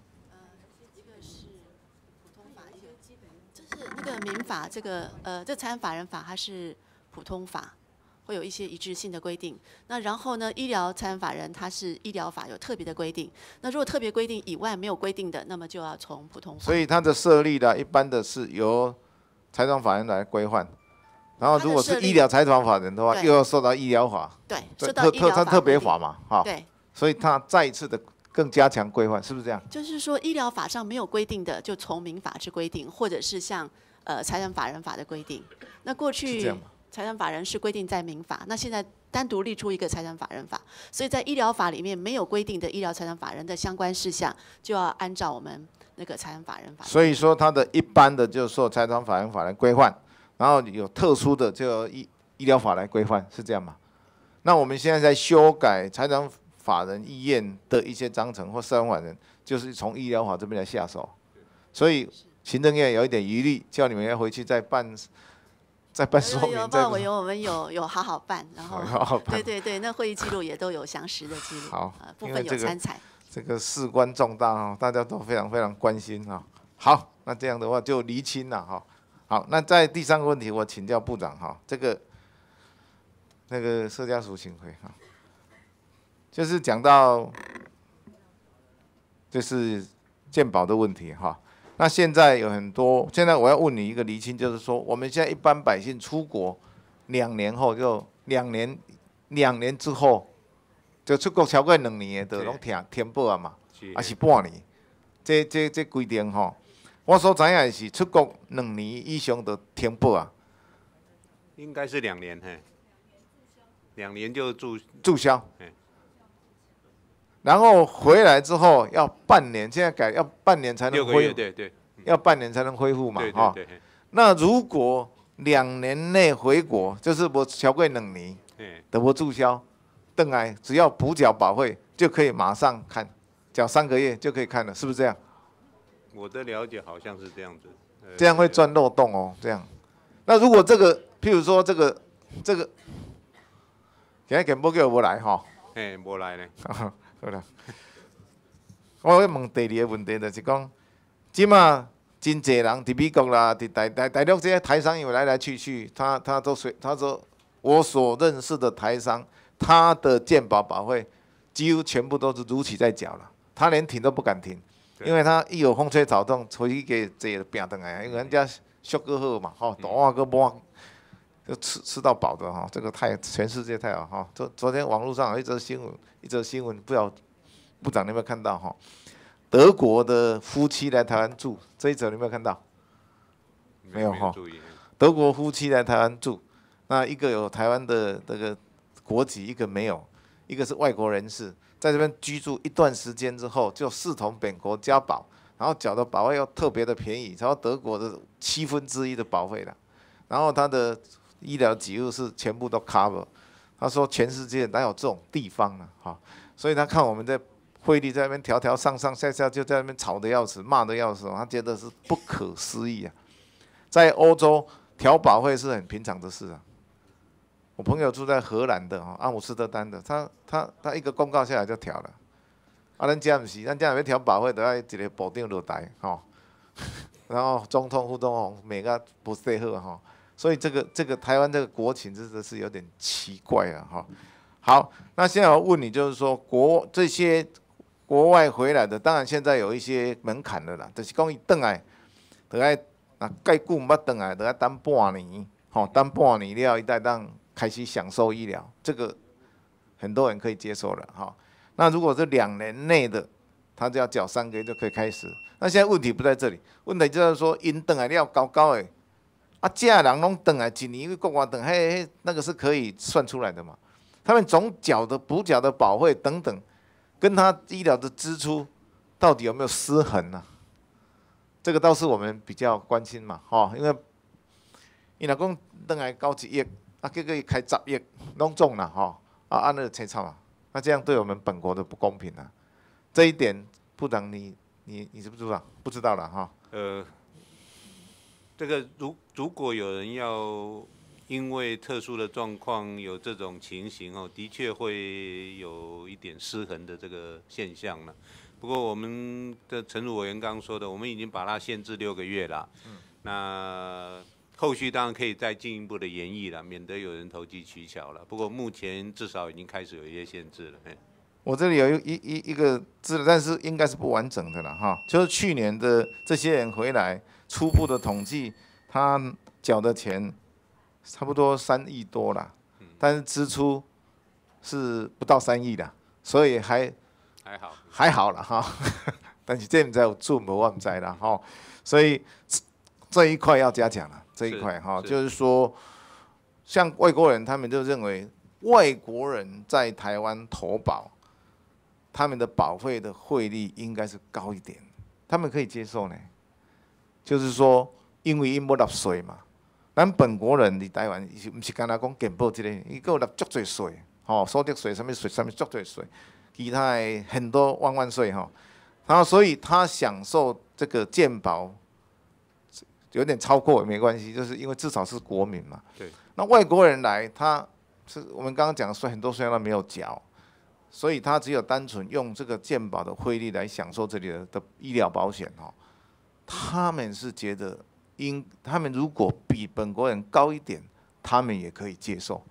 那个民法这个呃，这财团法人法它是普通法，会有一些一致性的规定。那然后呢，医疗财团法人它是医疗法有特别的规定。那如果特别规定以外没有规定的，那么就要从普通法。 所以它的设立的一般的是由财团法人来规范，然后如果是医疗财团法人的话，又要受到医疗法。 对，受到医疗法特特别法嘛，哈。 对。 所以它再一次的更加强规范，是不是这样？ 就是说，医疗法上没有规定的，就从民法之规定，或者是像呃财团法人法的规定。那过去财团法人是规定在民法，那现在单独立出一个财团法人法，所以在医疗法里面没有规定的医疗财团法人的相关事项，就要按照我们那个财团法人法。 所以说，它的一般的就受财团法人法来规范，然后有特殊的就由医医疗法来规范，是这样吗？那我们现在在修改财团法人意愿的一些章程或社团法人，就是从医疗法这边来下手，所以行政院有一点疑虑，叫你们要回去再办。再办说明， 有有报委员我们有有好好办，然后好好办对对对，那会议记录也都有详实的记录， 好， 呃、部分有参采。 这个事关重大哦，大家都非常非常关心啊。好，那这样的话就厘清了哈。好，那在第三个问题，我请教部长哈，这个那个社家属请回哈，就是讲到这是健保的问题哈。那现在有很多，现在我要问你一个厘清，就是说我们现在一般百姓出国两年后就两年两年之后就出国超过两年的，就拢填填报啊嘛，还是半年？这这这规定吼，我所知影的是出国两年以上就填报啊。 应该是两年嘿，两年就注注销。然后回来之后要半年，现在改要半年才能恢复， 对对， 要半年才能恢复嘛，哈。 对对对。 那如果两年内回国，就是无超过两年，都无注销，回来只要补缴保费就可以马上看，缴三个月就可以看了，是不是这样？ 我的了解好像是这样子。 这样会钻漏洞哦，这样。那如果这个，譬如说这个这个，今日健保局无来吼？ 嘿，无来呢。 好啦，我要问第二个问题，就是讲，即马真侪人伫美国啦，伫大大大陆这些台商，因为来来去去，他他都随他说，我所认识的台商，他的健保保费几乎全部都是如期在缴了，他连停都不敢停，因为他一有风吹草动，回去给这个拼回来，因为人家俗够好嘛，吼，大碗个碗。就吃吃到饱的哈，这个太全世界太好哈。昨昨天网络上有一则新闻，一则新闻不知道部长你有没有看到哈？德国的夫妻来台湾住，这一则你有没有看到？没有哈。德国夫妻来台湾住，那一个有台湾的这个国籍，一个没有，一个是外国人士，在这边居住一段时间之后，就视同本国交保，然后缴的保费又特别的便宜，超过德国的七分之一的保费了，然后他的医疗给付是全部都 cover， 他说全世界哪有这种地方呢？哈，所以他看我们在汇率在那边调调上上下下，就在那边吵得要死，骂得要死，他觉得是不可思议啊。在欧洲调保费是很平常的事啊。我朋友住在荷兰的哈，阿姆斯特丹的，他他他一个公告下来就调了。啊，咱家不是，咱家要调保费，都要一个部长落台哈，然后总统、副总统每个不适合哈。所以这个这个台湾这个国情真的是有点奇怪啊哈。好，那现在我问你，就是说国这些国外回来的，当然现在有一些门槛的啦，就是讲伊回来，得爱啊介久毋捌回来，得爱等半年，吼，等半年了，伊才当开始享受医疗，这个很多人可以接受了哈。那如果是两年内的，他就要缴三个月就可以开始。那现在问题不在这里，问题就是说，因回来了高高的。啊，这人拢回来一年，国外等，嘿嘿，那个是可以算出来的嘛？他们总缴的补缴的保费等等，跟他医疗的支出到底有没有失衡呢、啊？这个倒是我们比较关心嘛，吼，因为伊若讲回来交一亿，啊，结果伊开十亿，拢中了吼，啊，按那个清差嘛，那这样对我们本国的不公平啊！这一点，部长你你你知不知道？不知道了哈。 呃。这个如如果有人要因为特殊的状况有这种情形哦，的确会有一点失衡的这个现象了。不过我们的陈儒委员刚刚说的，我们已经把它限制六个月了。嗯、那后续当然可以再进一步的研议了，免得有人投机取巧了。不过目前至少已经开始有一些限制了。 我这里有一一一个资料，但是应该是不完整的了哈。就是去年的这些人回来。初步的统计，他缴的钱差不多三亿多啦，但是支出是不到三亿的，所以还还好还好了哈。但是这唔知有准无我唔知啦哈，所以这一块要加强了，这一块哈，就是说，像外国人他们就认为外国人在台湾投保，他们的保费的汇率应该是高一点，他们可以接受呢。就是说，因为因要纳税嘛，咱本国人伫台湾，是毋是干那讲健保这个，伊个有纳足侪税，吼，所得税、什么税、什么足侪税，其他的很多万万税吼，然后所以他享受这个健保，有点超过也没关系，就是因为至少是国民嘛。 对。 那外国人来，他是我们刚刚讲的税，很多税他没有缴，所以他只有单纯用这个健保的汇率来享受这里的的医疗保险吼。他们是觉得，因他们如果比本国人高一点，他们也可以接受。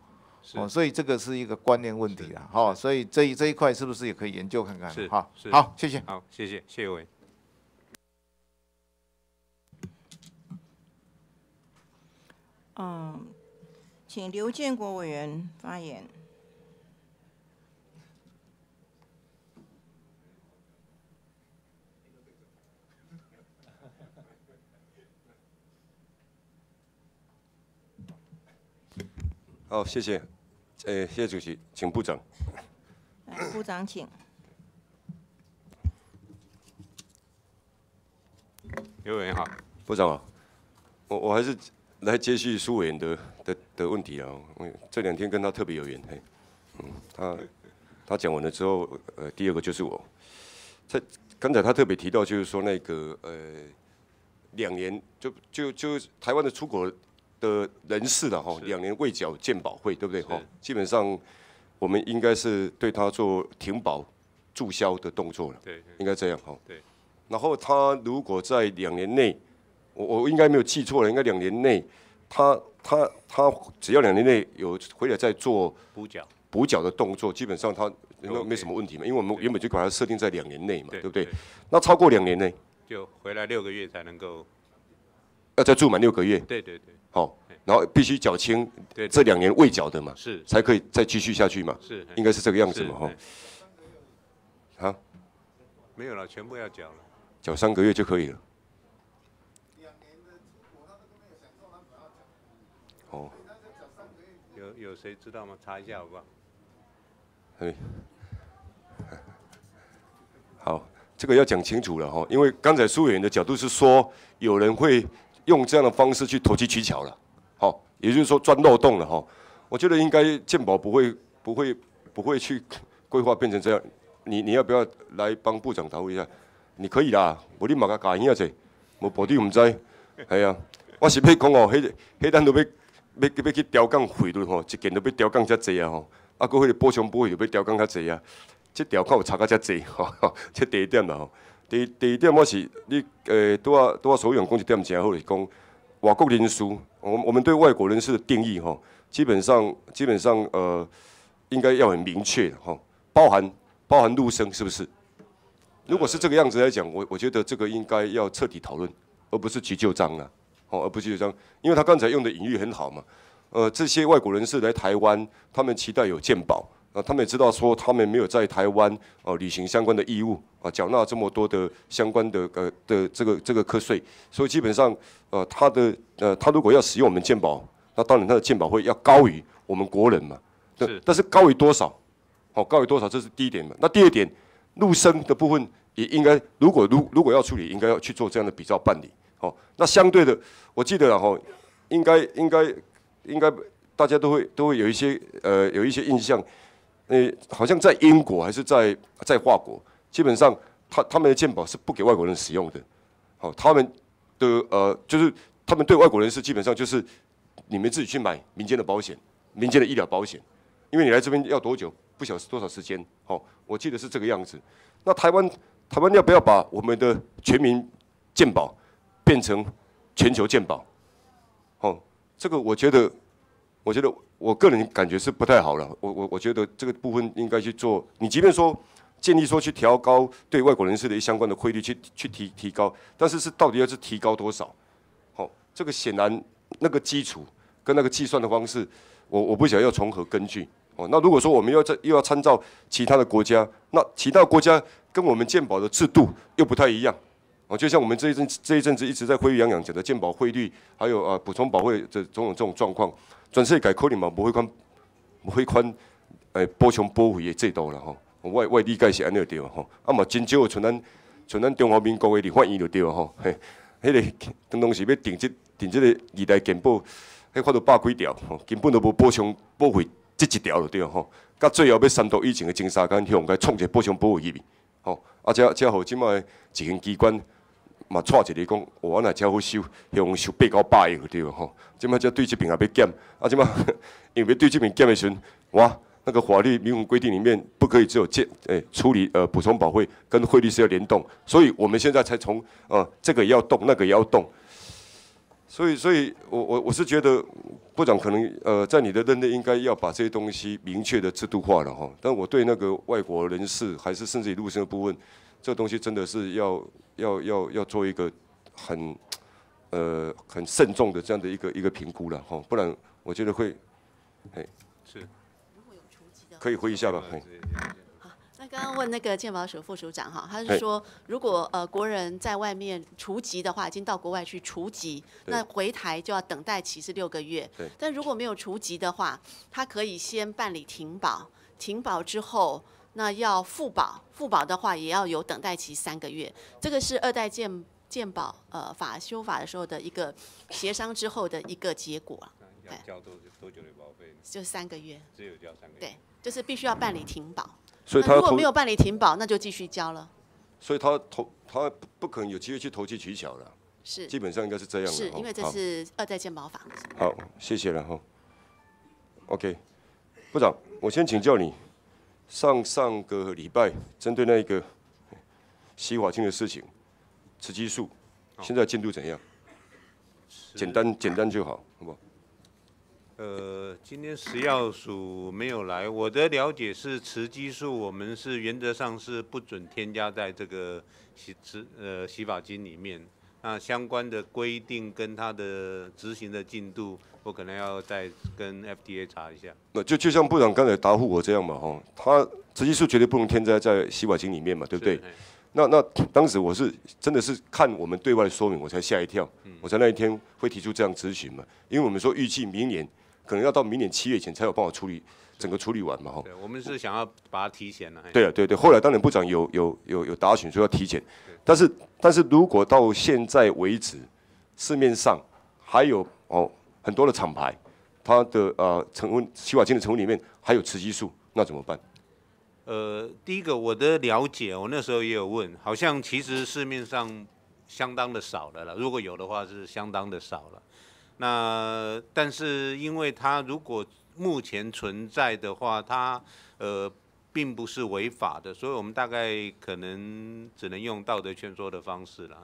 哦，所以这个是一个观念问题啦，哈，所以这一这一块是不是也可以研究看看？ 是， 好， 是好，谢谢。 好，谢谢，谢谢委员。 嗯，请刘建国委员发言。 好，谢谢。呃，谢谢主席，请部长。 来，部长请。 刘委员好， 部长好，我我还是来接续苏委员的的的问题啊。这两天跟他特别有缘，嘿，嗯，他他讲完了之后，呃，第二个就是我。在刚才他特别提到，就是说那个呃，两年就就就台湾的出口的人士了哈，两年未缴健保费，对不对？哈，基本上我们应该是对他做停保注销的动作了， 对， 应该这样哈。 对。 然后他如果在两年内，我我应该没有记错了，应该两年内，他他他只要两年内有回来再做补缴补缴的动作，基本上他那没什么问题嘛，因为我们原本就把它设定在两年内嘛，对不对？那超过两年内， 就回来六个月才能够， 要再住满六个月， 对对对， 好，然后必须缴清这两年未缴的嘛， 是才可以再继续下去嘛， 是， 应该是这个样子嘛，哈，啊， 没有了，全部要缴了。 缴三个月就可以了。哦。 有有谁知道吗？查一下好不好？ 哎。好，这个要讲清楚了哈，因为刚才苏委员的角度是说，有人会用这样的方式去投机取巧了，好，也就是说钻漏洞了哈。我觉得应该健保不会不会不会去规划变成这样。你你要不要来帮部长讨论一下？你可以啦，无你嘛甲教影者，无部长唔知，系啊，我是要讲哦，迄迄咱都要要要去调降费率吼，一件都要调降遮济啊吼，啊，搁迄个补偿保费就要调降较济啊，这条看有差较遮济吼，这第一点啦吼。第第二点我是你诶，拄啊拄啊所有人讲一点真好，是讲外国人士，我我们对外国人士的定义吼，基本上基本上呃，应该要很明确吼，包含包含陆生是不是？如果是这个样子来讲，我我觉得这个应该要彻底讨论，而不是急就章了，哦，而不是急就章，因为他刚才用的隐喻很好嘛，呃，这些外国人士来台湾，他们期待有健保，啊，他们也知道说他们没有在台湾哦、呃、履行相关的义务啊，缴纳这么多的相关的呃的这个这个课税，所以基本上呃他的呃他如果要使用我们健保，那当然他的健保会要高于我们国人嘛，对，但是高于多少？哦，高于多少？这是第一点嘛。那第二点，陆生的部分。也应该，如果如如果要处理，应该要去做这样的比照办理。哦，那相对的，我记得啊，吼，应该应该应该大家都会都会有一些呃有一些印象，呃，好像在英国还是在在法国，基本上他他们的健保是不给外国人使用的。好，他们的呃就是他们对外国人是基本上就是你们自己去买民间的保险，民间的医疗保险，因为你来这边要多久，不晓得是多少时间。好，我记得是这个样子。那台湾。台湾要不要把我们的全民健保变成全球健保？哦，这个我觉得，我觉得我个人感觉是不太好了。我我我觉得这个部分应该去做。你即便说建议说去调高对外国人士的相关的汇率去去提提高，但是是到底要是提高多少？哦，这个显然那个基础跟那个计算的方式，我我不晓得要从何根据。哦，那如果说我们要在又要参照其他的国家，那其他国家跟我们健保的制度又不太一样。哦，就像我们这一阵这一阵子一直在辉洋洋讲的健保汇率，还有啊补充保费的种种这种状况，全世界可能嘛不会款不会款诶补充保费的制度啦吼。我我理解是安尼对吼，啊嘛真少像咱像咱中华民国的立法院就对吼，嘿，迄个当当时要定这定这个二代健保，迄发到百几条，吼，根本都无补充保费。这一条就对吼，到最后要删除以前的前三间向该创一个补偿保费入去，吼，啊，遮遮互即卖执行机关嘛带一个讲，我若遮好收，向收八九百个对吼，即卖遮对这边也要减，啊，即卖因为要对这边减的时阵，哇，那个法律明文规定里面不可以只有减诶处理呃补充保费跟汇率是要联动，所以我们现在才从呃这个也要动，那个也要动。 所以，所以我我我是觉得，部长可能呃，在你的任内应该要把这些东西明确的制度化了哈。但我对那个外国人士，还是甚至于陆生的部分，这个东西真的是要要要要做一个很呃很慎重的这样的一个一个评估了哈，不然我觉得会，哎， 是， 可以回一下吧，哎。 那刚刚问那个健保署副署长哈，他是说，如果呃国人在外面除籍的话，已经到国外去除籍，那回台就要等待期是六个月。但如果没有除籍的话，他可以先办理停保，停保之后，那要复保，复保的话也要有等待期三个月。这个是二代健健保呃法修法的时候的一个协商之后的一个结果。 要交多多久的保费？ 就三个月。 只有交三个月。 对，就是必须要办理停保。 所以他如果没有办理停保，那就继续交了。 所以他投他不可能有机会去投机取巧了。 是， 基本上应该是这样的。 是因为这是二代健保法。 好，谢谢了哈。OK， 部长，我先请教你，上上个礼拜针对那个洗发精的事情，雌激素现在进度怎样？简单简单就好，好不好？ 呃，今天食药署没有来，我的了解是雌激素我们是原则上是不准添加在这个洗雌呃洗发精里面。那相关的规定跟它的执行的进度，我可能要再跟 F D A 查一下。 那就就像部长刚才答复我这样嘛，哈，它雌激素绝对不能添加在洗发精里面嘛，对不对？那那当时我是真的是看我们对外的说明，我才吓一跳，嗯、我在那一天会提出这样咨询嘛，因为我们说预计明年。可能要到明年七月前才有办法处理整个处理完嘛，哈。 对，我们是想要把它提前了。 对啊，对对。后来当然部长有有有有答询说要提前，但是但是如果到现在为止，市面上还有哦很多的厂牌，它的呃成分洗发精的成分里面还有雌激素，那怎么办？ 呃，第一个我的了解，我那时候也有问，好像其实市面上相当的少了啦，如果有的话是相当的少了。那但是因为它如果目前存在的话，它呃并不是违法的，所以我们大概可能只能用道德劝说的方式了，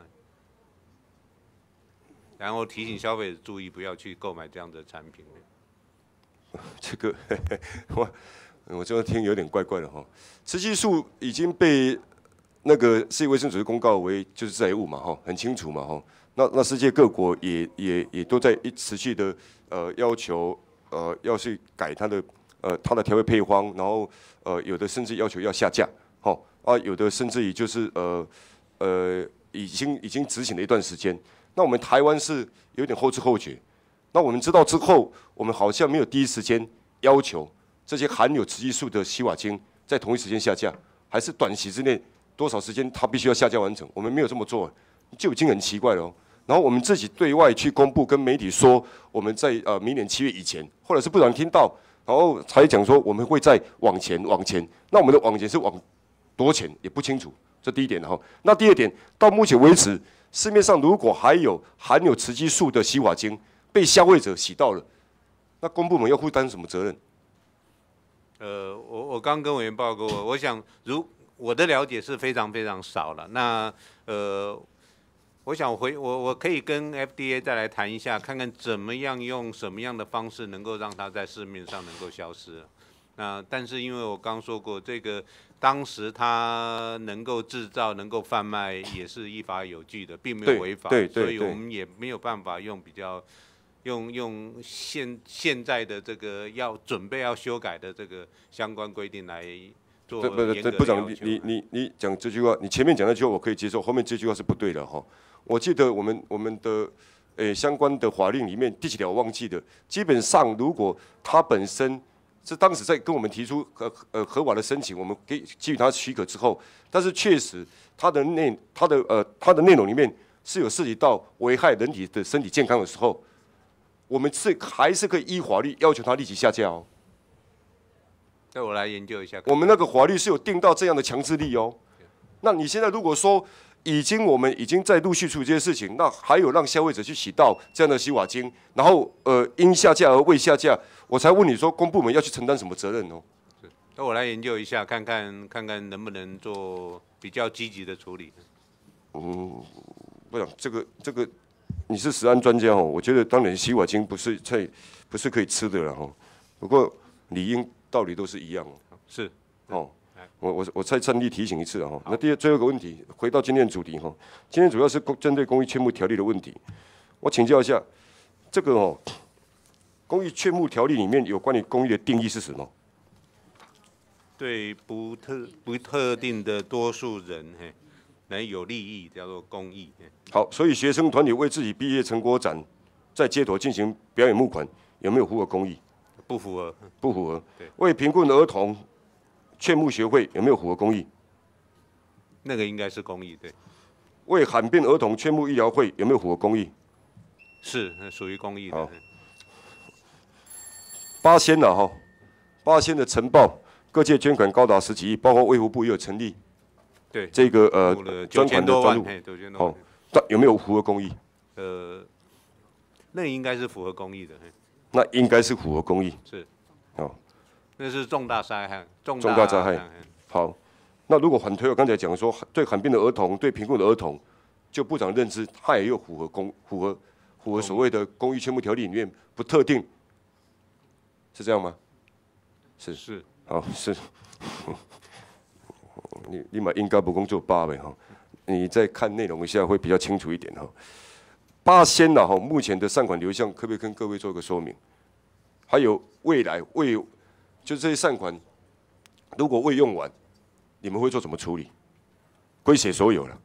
然后提醒消费者注意不要去购买这样的产品。 这个我我这样听有点怪怪的哈，雌激素已经被那个世界卫生组织公告为就是致癌物嘛哈，很清楚嘛哈。那那世界各国也也也都在一持续的呃要求呃要去改它的呃它的调味配方，然后呃有的甚至要求要下架，好啊有的甚至于就是呃呃已经已经执行了一段时间。那我们台湾是有点后知后觉，那我们知道之后，我们好像没有第一时间要求这些含有雌激素的洗发精在同一时间下架，还是短期之内多少时间它必须要下架完成，我们没有这么做，就已经很奇怪了哦。然后我们自己对外去公布，跟媒体说我们在呃明年七月以前，或者是部长听到，然后才讲说我们会再往前往前。那我们的往前是往多前也不清楚，这第一点哈。那第二点，到目前为止，市面上如果还有含有雌激素的洗发精被消费者洗到了，那公部门要负担什么责任？ 呃，我我刚跟委员报告过，我想如我的了解是非常非常少了。那呃。我想回我我可以跟 F D A 再来谈一下，看看怎么样用什么样的方式能够让它在市面上能够消失。那但是因为我刚说过，这个当时它能够制造、能够贩卖也是依法有据的，并没有违法， 对对对所以我们也没有办法用比较用用现现在的这个要准备要修改的这个相关规定来。做不不不，部长，你你你你讲这句话，你前面讲那句话我可以接受，后面这句话是不对的哈。我记得我们我们的诶相关的法令里面第几条我忘记的，基本上如果它本身是当时在跟我们提出合呃合法的申请，我们给给予它许可之后，但是确实它的内它的呃它的内容里面是有涉及到危害人体的身体健康的时候，我们是还是可以依法律要求它立即下架哦。 那我来研究一下。 我们那个法律是有定到这样的强制力哦。那你现在如果说已经我们已经在陆续处理这些事情，那还有让消费者去洗到这样的洗发精，然后呃因下架而未下架，我才问你说公部门要去承担什么责任哦？ 是，那我来研究一下，看看看看能不能做比较积极的处理。 嗯，不想这个这个你是食安专家哦，我觉得当然洗碗巾不是菜，不是可以吃的了哈。不过理应道理都是一样哦。 是， 哦，我我我再趁力提醒一次哈。那第二最后一个问题，回到今天的主题哈，今天主要是针对公益劝募条例的问题，我请教一下，这个哦，公益劝募条例里面有关于公益的定义是什么？ 对不特不特定的多数人，嘿，来有利益叫做公益。 好，所以学生团体为自己毕业成果展，在街头进行表演募款，有没有符合公益？ 不符合， 不符合。 对， 为贫困儿童劝募协会有没有符合公益？ 那个应该是公益，对。 为罕病儿童劝募医疗会有没有符合公益？ 是，属于公益的。 好，八仙了哈，八仙的晨报。各界捐款高达十几亿，包括卫福部也有成立， 对这个呃专款的专户， 哦， 但有没有符合公益？ 呃，那应该是符合公益的。 那应该是符合公益。 是， 哦， 那是重大灾害，重重大灾害。好，那如果反推我刚才讲说，对罕病的儿童、对贫困的儿童，就部长认知，他也有符合公符合符合所谓的公益劝募条例里面不特定，是这样吗？是是。 好、哦、是，你你嘛应该不工作八呗哈，你再看内容一下会比较清楚一点哈。八仙呐哈，目前的善款流向可不可以跟各位做一个说明？还有未来未就这些善款，如果未用完，你们会做怎么处理？归谁所有了？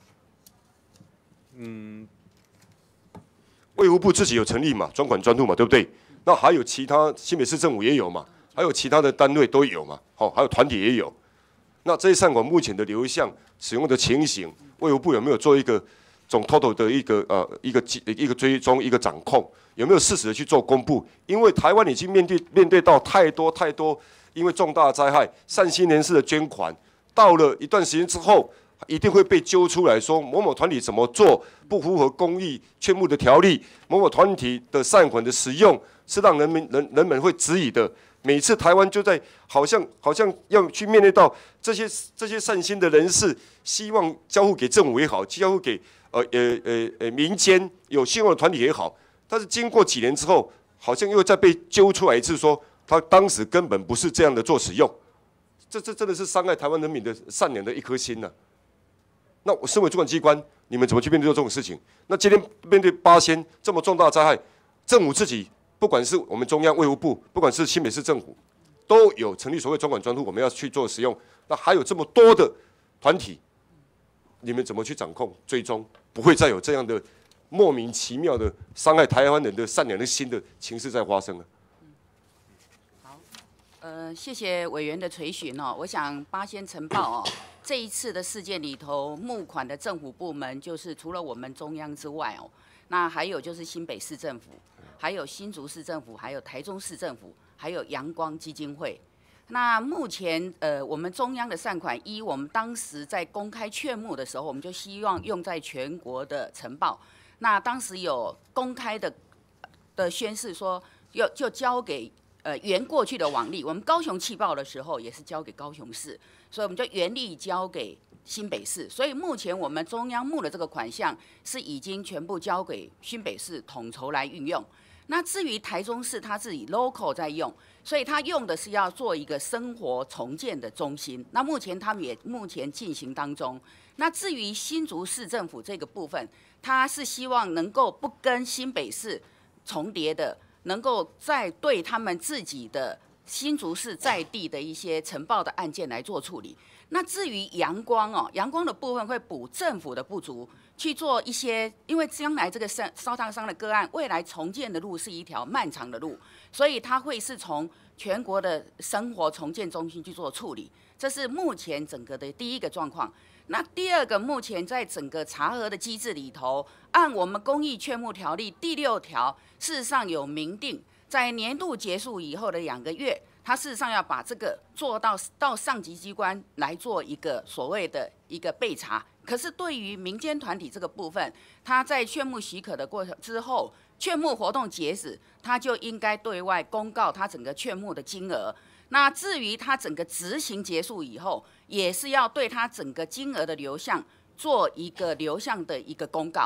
嗯，卫福部自己有成立嘛，专款专户嘛，对不对？那还有其他新北市政府也有嘛？还有其他的单位都有嘛？好，还有团体也有。那这些善款目前的流向、使用的情形，卫福部有没有做一个总 total 的一个呃一个一个追踪、一个掌控？有没有适时的去做公布？因为台湾已经面对面对到太多太多，因为重大灾害、善心人士的捐款，到了一段时间之后，一定会被揪出来说某某团体怎么做不符合公益劝募的条例，某某团体的善款的使用是让人们人人们会质疑的。每次台湾就在好像好像要去面对到这些这些善心的人士，希望交付给政府也好，交付给呃呃呃呃民间有信用的团体也好，但是经过几年之后，好像又再被揪出来一次说，他当时根本不是这样的做使用，这这真的是伤害台湾人民的善良的一颗心呐、啊。那我身为主管机关，你们怎么去面对这种事情？那今天面对八仙这么重大灾害，政府自己。不管是我们中央卫福部，不管是新北市政府，都有成立所谓专款专户，我们要去做使用。那还有这么多的团体，你们怎么去掌控、追踪，不会再有这样的莫名其妙的伤害台湾人的善良的心的情势在发生了？ 好，呃，谢谢委员的垂询哦。我想八仙晨报哦，这一次的事件里头，募款的政府部门就是除了我们中央之外哦，那还有就是新北市政府。还有新竹市政府，还有台中市政府，还有阳光基金会。那目前，呃，我们中央的善款，依我们当时在公开劝募的时候，我们就希望用在全国的晨报。那当时有公开的的宣示说，要就交给呃原过去的往例。我们高雄气爆的时候，也是交给高雄市，所以我们就原例交给新北市。所以目前我们中央募的这个款项是已经全部交给新北市统筹来运用。那至于台中市，它自己 local 在用，所以它用的是要做一个生活重建的中心。那目前他们也目前进行当中。那至于新竹市政府这个部分，它是希望能够不跟新北市重叠的，能够再对他们自己的新竹市在地的一些呈报的案件来做处理。那至于阳光哦，阳光的部分会补政府的不足。去做一些，因为将来这个烧烧烫伤的个案，未来重建的路是一条漫长的路，所以它会是从全国的生活重建中心去做处理，这是目前整个的第一个状况。那第二个，目前在整个查核的机制里头，按我们公益劝募条例第六条，事实上有明定，在年度结束以后的两个月，它事实上要把这个做到到上级机关来做一个所谓的一个备查。可是对于民间团体这个部分，他在劝募许可的过程之后，劝募活动截止，他就应该对外公告他整个劝募的金额。那至于他整个执行结束以后，也是要对他整个金额的流向做一个流向的一个公告。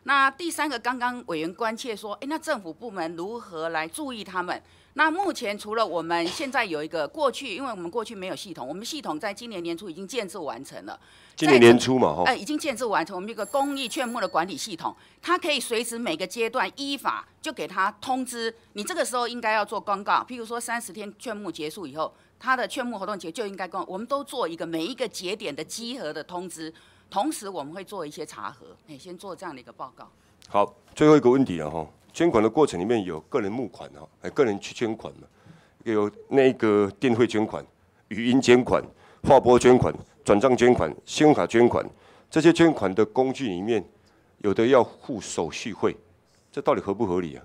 那第三个，刚刚委员关切说，哎，那政府部门如何来注意他们？那目前除了我们现在有一个过去，因为我们过去没有系统，我们系统在今年年初已经建制完成了。 今年年初嘛，哈， 呃，已经建制完成，我们一个公益劝募的管理系统，它可以随时每个阶段依法就给他通知，你这个时候应该要做公告，譬如说三十天劝募结束以后，他的劝募活动结就应该公，我们都做一个每一个节点的稽核的通知。同时，我们会做一些查核，哎，先做这样的一个报告。 好，最后一个问题了哈，捐款的过程里面有个人募款哈，哎，个人去捐款嘛，有那个电汇捐款、语音捐款、划拨捐款、转账捐款、信用卡捐款，这些捐款的工具里面，有的要付手续费，这到底合不合理啊？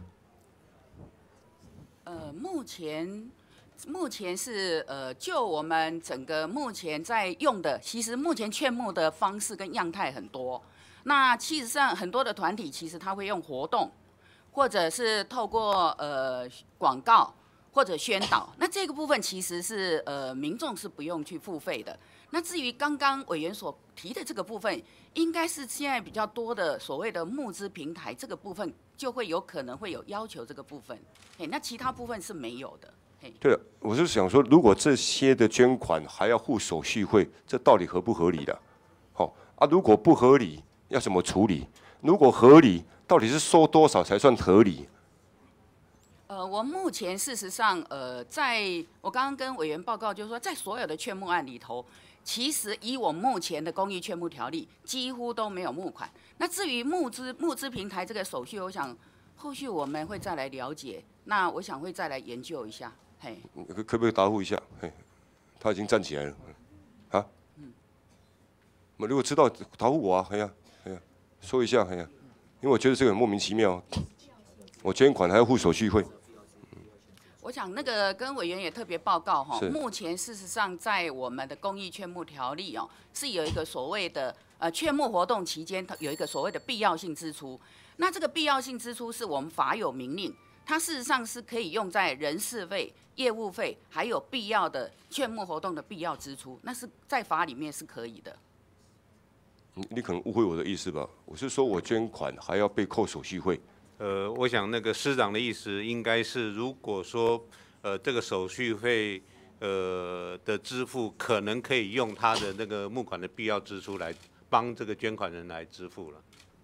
呃，目前。目前是呃，就我们整个目前在用的，其实目前劝募的方式跟样态很多。那其实上很多的团体其实他会用活动，或者是透过呃广告或者宣导。那这个部分其实是呃民众是不用去付费的。那至于刚刚委员所提的这个部分，应该是现在比较多的所谓的募资平台这个部分，就会有可能会有要求这个部分。哎，那其他部分是没有的。 对了，我是想说，如果这些的捐款还要付手续费，这到底合不合理的？好、哦、啊，如果不合理，要怎么处理？如果合理，到底是收多少才算合理？ 呃，我目前事实上，呃，在我刚刚跟委员报告，就是说，在所有的劝募案里头，其实以我目前的公益劝募条例，几乎都没有募款。那至于募资募资平台这个手续，我想后续我们会再来了解，那我想会再来研究一下。 可可不可以答复一下？嘿，他已经站起来了，啊？嗯。我如果知道答复我啊，哎呀，哎呀，说一下，哎呀，因为我觉得这个很莫名其妙，我捐款还要付手续费。 我想那个跟委员也特别报告哈， 是目前事实上在我们的公益劝募条例哦，是有一个所谓的呃劝募活动期间有一个所谓的必要性支出，那这个必要性支出是我们法有明令。它事实上是可以用在人事费、业务费，还有必要的劝募活动的必要支出，那是在法里面是可以的。 你你可能误会我的意思吧？我是说我捐款还要被扣手续费。 呃，我想那个师长的意思应该是，如果说呃这个手续费呃的支付，可能可以用他的那个募款的必要支出来帮这个捐款人来支付了，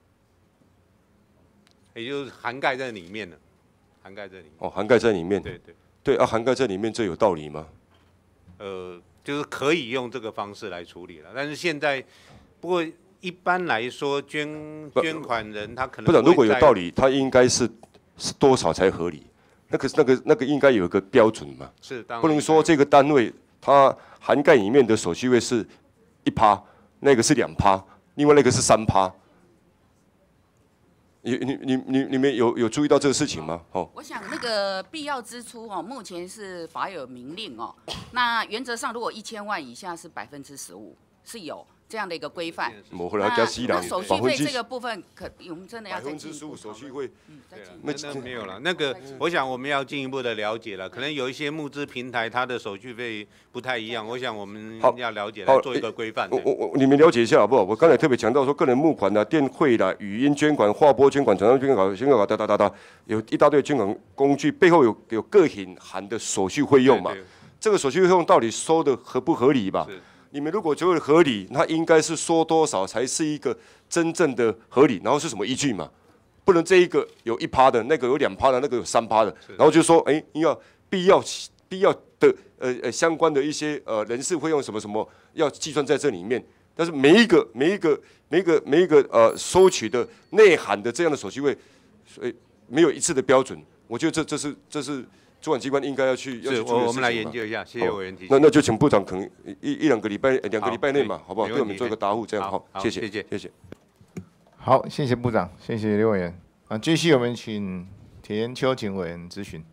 也就是涵盖在里面了。涵盖在里面哦，涵盖在里面。 对对对啊，涵盖在里面，这有道理吗？ 呃，就是可以用这个方式来处理了。但是现在，不过一般来说，捐捐款人他可能不是，如果有道理，他应该是是多少才合理？那个那个那个应该有一个标准嘛。 是，当然不能说这个单位它涵盖里面的手续费是一趴，那个是两趴，另外那个是三趴。你你你你你们有有注意到这个事情吗？哦， 我想那个必要支出哦，目前是法有明令哦。那原则上，如果一千万以下是百分之十五，是有这样的一个规范。 那那手续费这个部分可，我们真的要再百分之十五手续费， 嗯， 那那没有了。那个，我想我们要进一步的了解了。可能有一些募资平台，它的手续费不太一样。我想我们要了解，来做一个规范。 我我我，你们了解一下好不好？我刚才特别强调说，个人募款啦、电汇啦、语音捐款、划拨捐款、转账捐款、信用卡哒哒哒哒，有一大堆捐款工具，背后有有各隐含的手续费用嘛？这个手续费用到底收的合不合理吧？你们如果觉得合理，那应该是说多少才是一个真正的合理？然后是什么依据嘛？不能这一个有一趴的，那个有两趴的，那个有三趴的，然后就说，哎，要必要必要的呃呃相关的一些呃人事费用什么什么要计算在这里面。但是每一个每一个每一个每一个呃收取的内涵的这样的手续费，所以没有一致的标准。我觉得这这是这是。主管机关应该要去，要去我我们来研究一下，谢谢委员提醒。 那那就请部长可能一一两个礼拜，两个礼拜内嘛，好不好？对我们做一个答复，这样好，谢谢， 谢谢， 谢谢。 好，谢谢部长，谢谢刘委员。啊，继续我们请田延秋请委员咨询。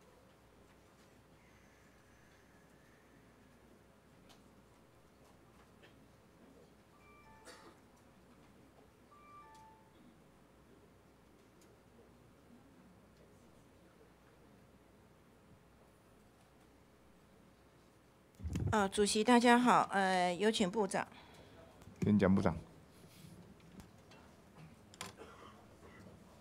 啊，主席大家好，呃，有请部长。 请讲部长。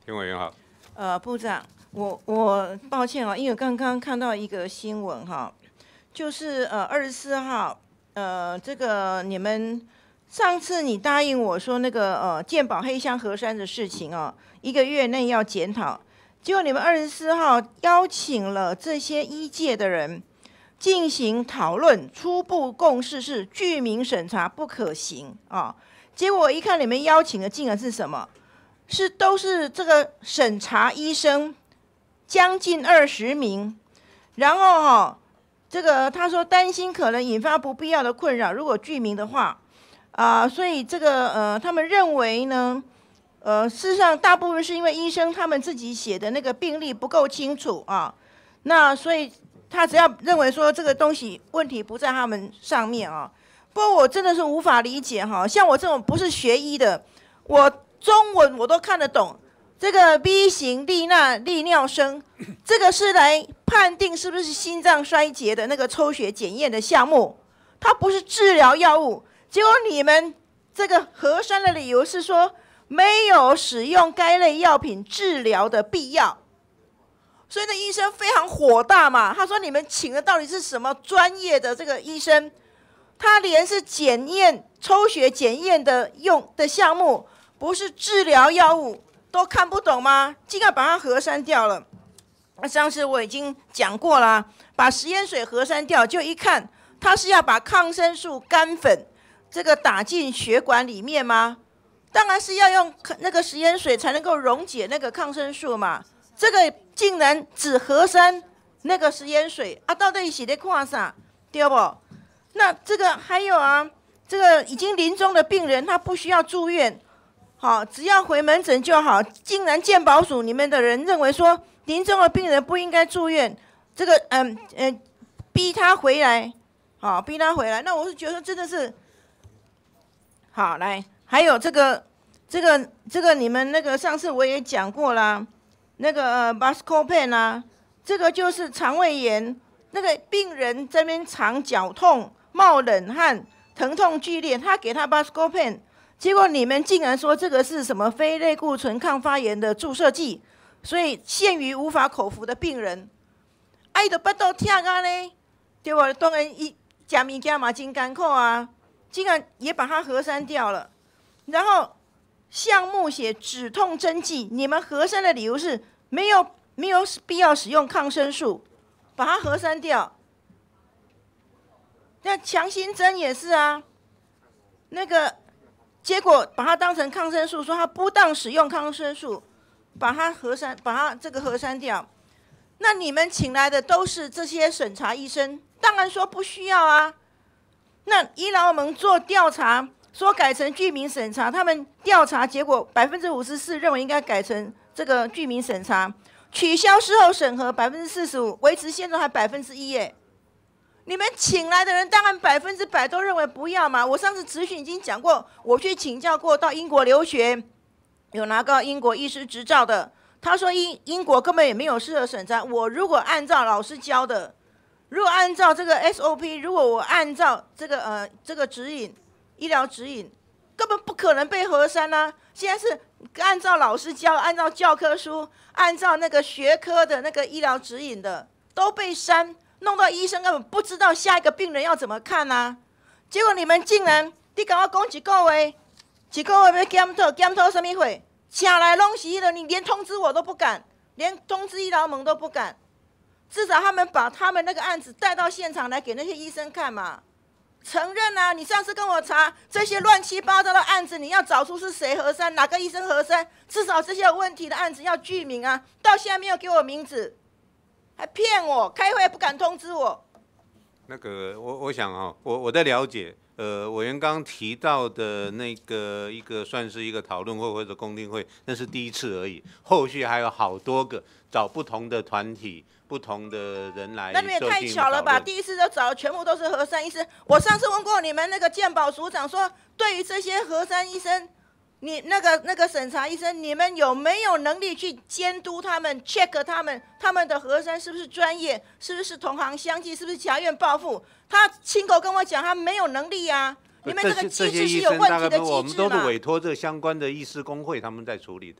田委员好。 呃，部长，我我抱歉啊，因为刚刚看到一个新闻哈，就是呃二十四号，呃这个你们上次你答应我说那个呃健保黑箱核删的事情啊，一个月内要检讨，结果你们二十四号邀请了这些医界的人进行讨论，初步共识是具名审查不可行啊。结果我一看你们邀请的竟然是什么？是都是这个审查医生，将近二十名，然后哈、哦，这个他说担心可能引发不必要的困扰，如果具名的话，啊、呃，所以这个呃，他们认为呢，呃，事实上大部分是因为医生他们自己写的那个病历不够清楚啊，那所以他只要认为说这个东西问题不在他们上面啊，不过我真的是无法理解哈，像我这种不是学医的，我。中文我都看得懂，这个 B 型利钠利尿生，这个是来判定是不是心脏衰竭的那个抽血检验的项目，它不是治疗药物。结果你们这个核删的理由是说没有使用该类药品治疗的必要，所以那医生非常火大嘛，他说你们请的到底是什么专业的这个医生？他连是检验抽血检验的用的项目。不是治疗药物都看不懂吗？竟然把它核删掉了。那上次我已经讲过了，把食盐水核删掉，就一看它是要把抗生素干粉这个打进血管里面吗？当然是要用那个食盐水才能够溶解那个抗生素嘛。这个竟然只核删那个食盐水啊，到底是在看啥？对不？那这个还有啊，这个已经临终的病人他不需要住院。好，只要回门诊就好。竟然健保署你们的人认为说，临终的病人不应该住院，这个嗯嗯，逼他回来，好，逼他回来。那我是觉得真的是，好来，还有这个这个这个，你们那个上次我也讲过啦，那个呃 Buscopan 啊，这个就是肠胃炎，那个病人这边肠绞痛、冒冷汗、疼痛剧烈，他给他 Buscopan。结果你们竟然说这个是什么非类固醇抗发炎的注射剂，所以限于无法口服的病人，爱的不都听啊呢？对吧？当然一加物件嘛真艰苦啊，竟然也把它核删掉了。然后项目写止痛针剂，你们核删的理由是没有没有必要使用抗生素，把它核删掉。那强心针也是啊，那个。结果把它当成抗生素，说它不当使用抗生素，把它核删，把它这个核删掉。那你们请来的都是这些审查医生，当然说不需要啊。那医疗盟做调查，说改成具名审查，他们调查结果百分之五十四认为应该改成这个具名审查，取消事后审核百分之四十五，维持现状还百分之一耶。你们请来的人当然百分之百都认为不要嘛。我上次咨询已经讲过，我去请教过到英国留学，有拿到英国医师执照的，他说英英国根本也没有适合审查。我如果按照老师教的，如果按照这个 S O P， 如果我按照这个呃这个指引医疗指引，根本不可能被核删啊。现在是按照老师教，按照教科书，按照那个学科的那个医疗指引的都被删。弄到医生根本不知道下一个病人要怎么看啊！结果你们竟然，你跟我讲一个月，一个月要检讨，检讨什么会？请来拢是迄个，你连通知我都不敢，连通知医疗盟都不敢。至少他们把他们那个案子带到现场来给那些医生看嘛，承认啊！你上次跟我查这些乱七八糟的案子，你要找出是谁核删，哪个医生核删，至少这些有问题的案子要具名啊！到现在没有给我名字。还骗我，开会不敢通知我。 那个，我我想哈、哦，我我的了解，呃，委员刚提到的那个一个算是一个讨论会或者公听会，那是第一次而已，后续还有好多个，找不同的团体、不同的人来。 那你也太巧了吧！第一次就找全部都是核删医生。我上次问过你们那个健保署长说，对于这些核删医生。你那个那个审查医生，你们有没有能力去监督他们 ，check 他们他们的核删是不是专业，是不是同行相忌，是不是强院报复？他亲口跟我讲，他没有能力啊。你们这个机制是有问题的机制嘛？ 我们都是委托这相关的医师工会他们在处理的。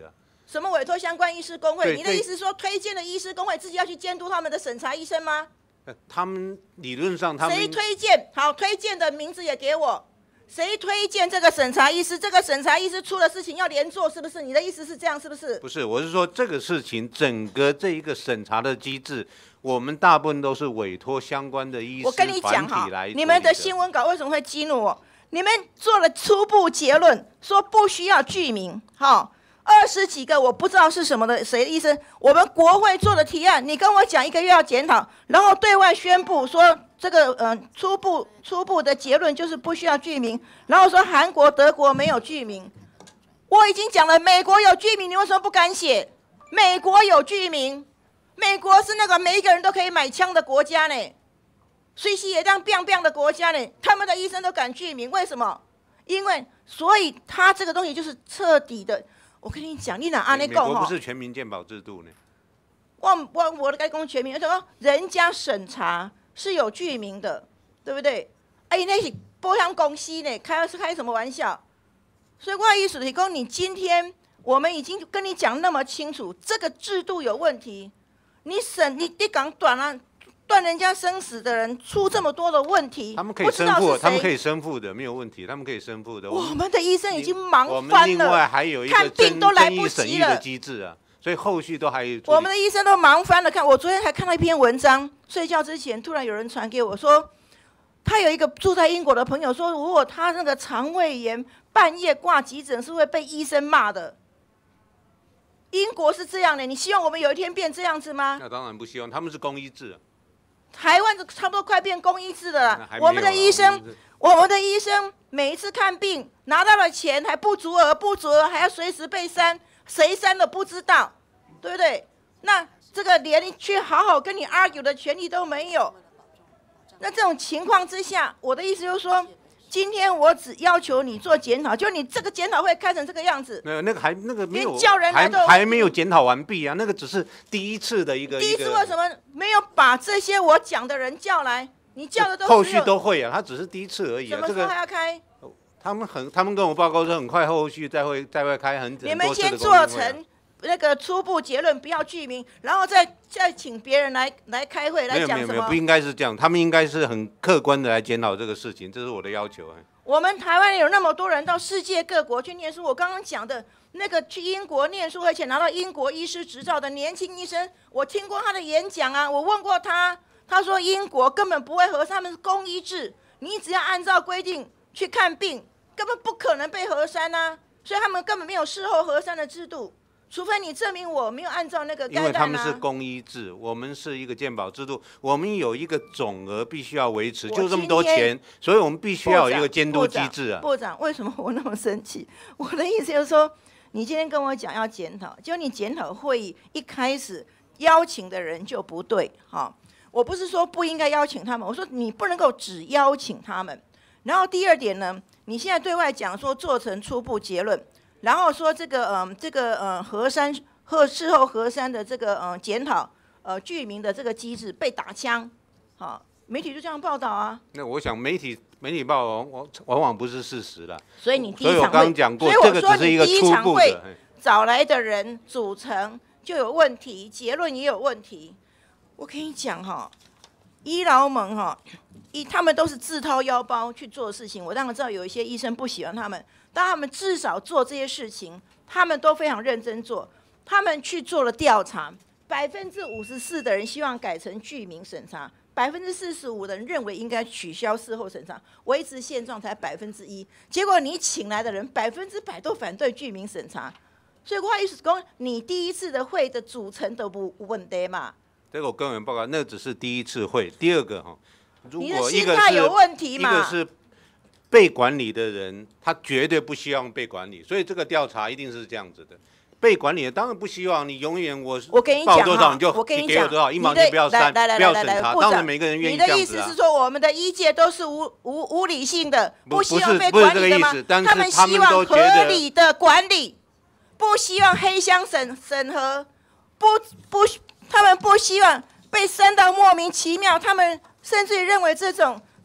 什么委托相关医师工会？ 对你的意思是说，推荐的医师工会自己要去监督他们的审查医生吗？ 呃他们理论上他们谁推荐？好，推荐的名字也给我。谁推荐这个审查医师？这个审查医师出了事情要连坐，是不是？你的意思是这样，是不是？ 不是，我是说这个事情整个这一个审查的机制，我们大部分都是委托相关的医师我跟你讲哈， 来你们的新闻稿为什么会激怒我？你们做了初步结论，说不需要具名，哈，二十几个我不知道是什么的谁的医生，我们国会做的提案，你跟我讲一个月要检讨，然后对外宣布说这个呃初步初步的结论就是不需要具名，然后说韩国、德国没有具名，我已经讲了，美国有具名，你为什么不敢写？美国有具名，美国是那个每一个人都可以买枪的国家呢。随时也当 biang biang 的国家呢，他们的医生都敢具名，为什么？因为所以他这个东西就是彻底的。我跟你讲，你哪安尼讲哈？ 美国不是全民健保制度呢？ 我我我的该讲全民，什么？人家审查是有具名的，对不对？哎，那是保险公司呢，开是开什么玩笑？所以我的意思是讲，你今天我们已经跟你讲那么清楚，这个制度有问题，你审你你讲短了。断人家生死的人出这么多的问题， 他们可以申复，他们可以申复的，没有问题，他们可以申复的。 我们的医生已经忙翻了， 我们另外还有一个看病都来不及了的机制啊，所以后续都还有。 我们的医生都忙翻了。看，我昨天还看到一篇文章，睡觉之前突然有人传给我说，他有一个住在英国的朋友说，如果他那个肠胃炎半夜挂急诊是会被医生骂的。英国是这样的，你希望我们有一天变这样子吗？ 那当然不希望，他们是公医制、啊。 台湾差不多快变公医制的了，我们的医生，我们的医生每一次看病拿到了钱还不足额，不足额还要随时被删，谁删了不知道，对不对？那这个连去好好跟你 argue 的权利都没有。那这种情况之下，我的意思就是说，今天我只要求你做检讨，就你这个检讨会开成这个样子。 没有，那个还那个没有， 叫人还还没有检讨完毕啊，那个只是第一次的一个。 第一次为什么没有把这些我讲的人叫来？你叫的都后续都会啊，他只是第一次而已、啊。 什么时候还要开？ 这个、他们很，他们跟我报告说很快后续再会再会开很。 你们先做成那个初步结论，不要具名，然后再再请别人来来开会来讲什么？ 没有没有没有，不应该是这样，他们应该是很客观的来检讨这个事情，这是我的要求。 我们台湾有那么多人到世界各国去念书，我刚刚讲的那个去英国念书而且拿到英国医师执照的年轻医生，我听过他的演讲啊，我问过他，他说英国根本不会核删，他们是公医制，你只要按照规定去看病，根本不可能被核删啊，所以他们根本没有事后核删的制度。除非你证明我没有按照那个概念、啊、 因为他们是公医制，我们是一个健保制度，我们有一个总额必须要维持，就这么多钱，所以我们必须要有一个监督机制啊。 部长，为什么我那么生气？我的意思就是说，你今天跟我讲要检讨，就你检讨会议一开始邀请的人就不对，哈。我不是说不应该邀请他们，我说你不能够只邀请他们。然后第二点呢，你现在对外讲说做成初步结论。然后说这个嗯、呃，这个呃核删和事后核删的这个嗯、呃、检讨呃具名的这个机制被打枪，好，媒体就这样报道啊。 那我想媒体媒体报往往往往不是事实啦。 所以你第一场会，所以我刚刚讲过， 这个只是一个初步的。 找来的人组成就有问题，结论也有问题。我跟你讲哈，医疗盟哈，医他们都是自掏腰包去做事情。我当然知道有一些医生不喜欢他们。但他们至少做这些事情，他们都非常认真做。他们去做了调查，百分之五十四的人希望改成具名审查，百分之四十五的人认为应该取消事后审查，维持现状才百分之一。结果你请来的人百分之百都反对具名审查，所以我意思讲，你第一次的会的组成都不问题嘛。 这个我跟委员报告，那只是第一次会。第二个哈，如果一个是你的心态有问题嘛？ 一个是被管理的人，他绝对不希望被管理，所以这个调查一定是这样子的。被管理的当然不希望你永远我我跟你讲报多少你就我跟你给我多少，一毛钱不要删，不要审查。当然每个人愿意这样子啊。 你的意思是说，我们的医界都是无无无理性的， 不希望被管理的吗？他们希望合理的管理，不希望黑箱审审核，不不，他们不希望被删到莫名其妙，他们甚至于认为这种